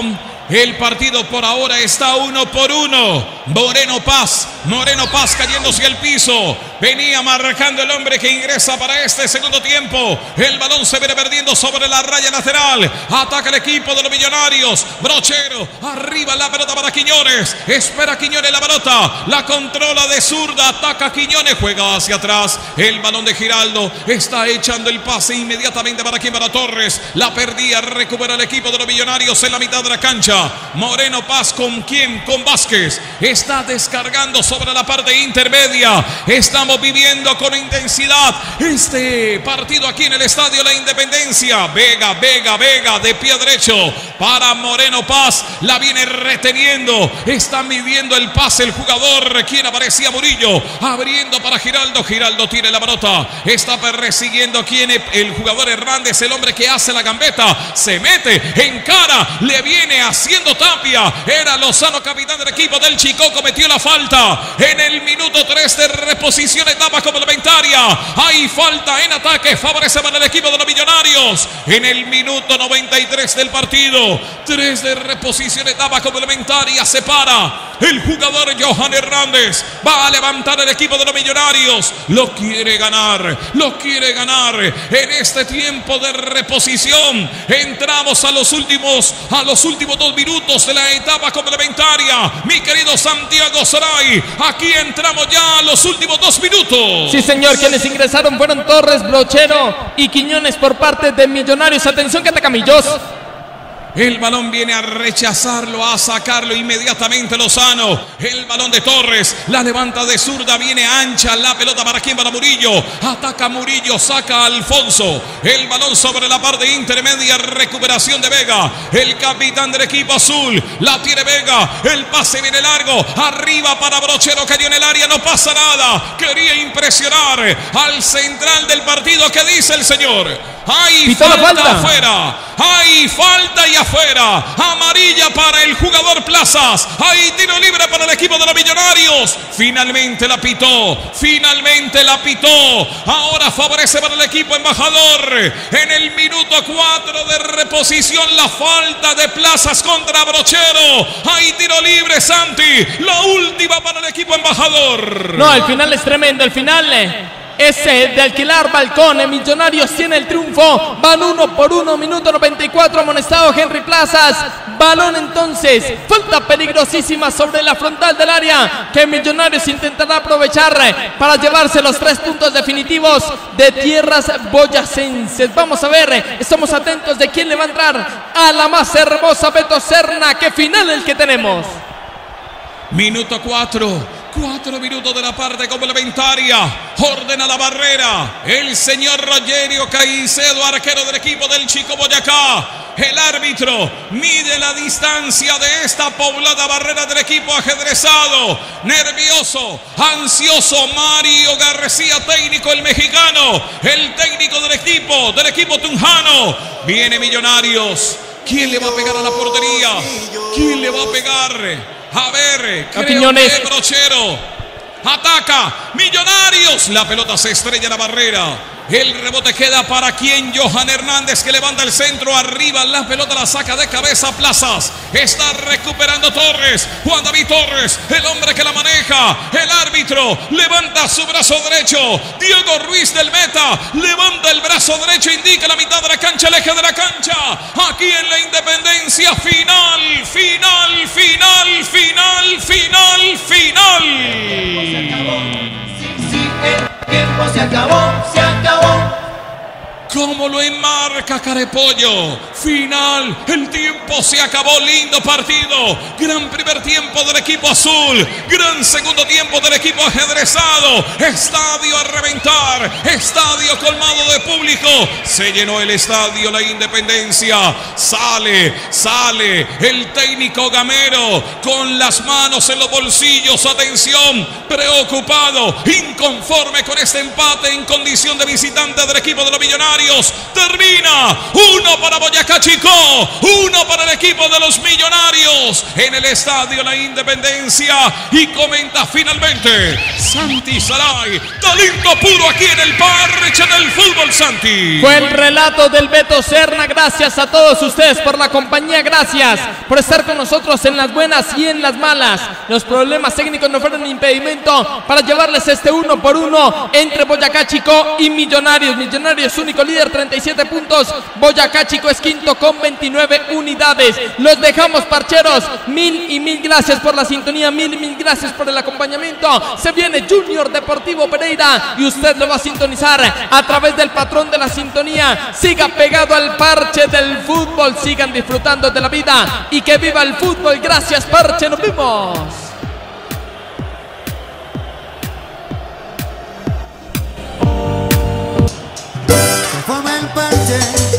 A: El partido por ahora está 1-1. Moreno Paz cayéndose al piso. Venía marcando el hombre que ingresa para este segundo tiempo. El balón se viene perdiendo sobre la raya lateral. Ataca el equipo de los Millonarios. Brochero, arriba la pelota para Quiñones. Espera Quiñones la pelota. La controla de zurda. Ataca Quiñones, juega hacia atrás. El balón de Giraldo está echando el pase inmediatamente para quien, para Torres. La perdía, recupera el equipo de los Millonarios en la mitad de la cancha. Moreno Paz con quién, con Vázquez. Está descargando sobre la parte intermedia. Estamos viviendo con intensidad este partido aquí en el Estadio La Independencia. Vega de pie derecho para Moreno Paz. La viene reteniendo. Está midiendo el pase el jugador. Quien aparecía, Murillo. Abriendo para Giraldo. Giraldo tiene la pelota. Está persiguiendo quien, el jugador Hernández, el hombre que hace la gambeta. Se mete en cara. Le viene haciendo Tapia. Era Lozano, capitán del equipo del Chico. Cometió la falta en el minuto 3 de reposición, etapa complementaria. Hay falta en ataque, favorece para el equipo de los Millonarios. En el minuto 93 del partido, 3 de reposición, etapa complementaria. Se para el jugador Johan Hernández. Va a levantar el equipo de los Millonarios. Lo quiere ganar en este tiempo de reposición. Entramos a los últimos 2 minutos de la etapa complementaria. Mi querido Santiago Saray, aquí entramos ya a los últimos 2 minutos.
B: Sí, señor, quienes ingresaron fueron Torres, Brochero y Quiñones por parte de Millonarios. Atención que ataca Millos.
A: El balón viene a rechazarlo, a sacarlo inmediatamente Lozano. El balón de Torres, la levanta de zurda, viene ancha la pelota para quien, para Murillo. Ataca Murillo, saca a Alfonso. El balón sobre la parte intermedia, recuperación de Vega. El capitán del equipo azul, la tiene Vega. El pase viene largo, arriba para Brochero, cayó en el área, no pasa nada. Quería impresionar al central del partido. ¿Qué dice el señor? Hay falta afuera. Hay falta y afuera. Amarilla para el jugador Plazas. Hay tiro libre para el equipo de los Millonarios. Finalmente la pitó. Ahora favorece para el equipo embajador. En el minuto 4 de reposición, la falta de Plazas contra Brochero. Hay tiro libre, Santi. La última para el equipo embajador.
B: No, el final es tremendo. El final ese de alquilar balcón. Millonarios tiene el triunfo. Van 1-1, minuto 94. Amonestado Henry Plazas. Balón entonces. Falta peligrosísima sobre la frontal del área, que Millonarios intentará aprovechar para llevarse los 3 puntos definitivos de tierras boyacenses. Vamos a ver. Estamos atentos de quién le va a entrar a la más hermosa Beto Serna. ¿Qué final el que tenemos?
A: Minuto 4. 4 minutos de la parte complementaria. Ordena la barrera el señor Rogerio Caicedo, arquero del equipo del Chico Boyacá. El árbitro mide la distancia de esta poblada barrera del equipo ajedrezado. Nervioso, ansioso Mario García, técnico el mexicano. El técnico del equipo tunjano. Viene Millonarios. ¿Quién le va a pegar a la portería? ¿Quién le va a pegar? A ver, creo que Brochero ataca Millonarios. La pelota se estrella en la barrera. El rebote queda para quien, Johan Hernández, que levanta el centro arriba. La pelota la saca de cabeza Plazas. Está recuperando Torres. Juan David Torres, el hombre que la maneja. El árbitro levanta su brazo derecho. Diego Ruiz del meta levanta el brazo derecho, indica la mitad de la cancha, el eje de la cancha. Aquí en la Independencia, final.
F: El tiempo se acabó.
A: Como lo enmarca Carepollo. Final, el tiempo se acabó. Lindo partido. Gran primer tiempo del equipo azul. Gran segundo tiempo del equipo ajedrezado. Estadio a reventar. Estadio colmado de público. Se llenó el estadio La Independencia. Sale el técnico Gamero con las manos en los bolsillos. Atención, preocupado, inconforme con este empate en condición de visitante del equipo de los Millonarios. Termina 1 para Boyacá. Boyacá Chico, 1 para el equipo de los Millonarios en el Estadio La Independencia. Y comenta finalmente Santi Saray, talento puro aquí en el parche del fútbol, Santi.
B: Fue el relato del Beto Serna. Gracias a todos ustedes por la compañía, gracias por estar con nosotros en las buenas y en las malas. Los problemas técnicos no fueron impedimento para llevarles este 1 por 1 entre Boyacá Chico y Millonarios. Millonarios único líder, 37 puntos. Boyacá Chico es quinto con 29 unidades. Los dejamos, parcheros. Mil y mil gracias por la sintonía, mil y mil gracias por el acompañamiento. Se viene Junior Deportivo Pereira y usted lo va a sintonizar a través del patrón de la sintonía. Siga pegado al parche del fútbol, sigan disfrutando de la vida y que viva el fútbol. Gracias, parche, nos vemos.
J: Se forma el parche.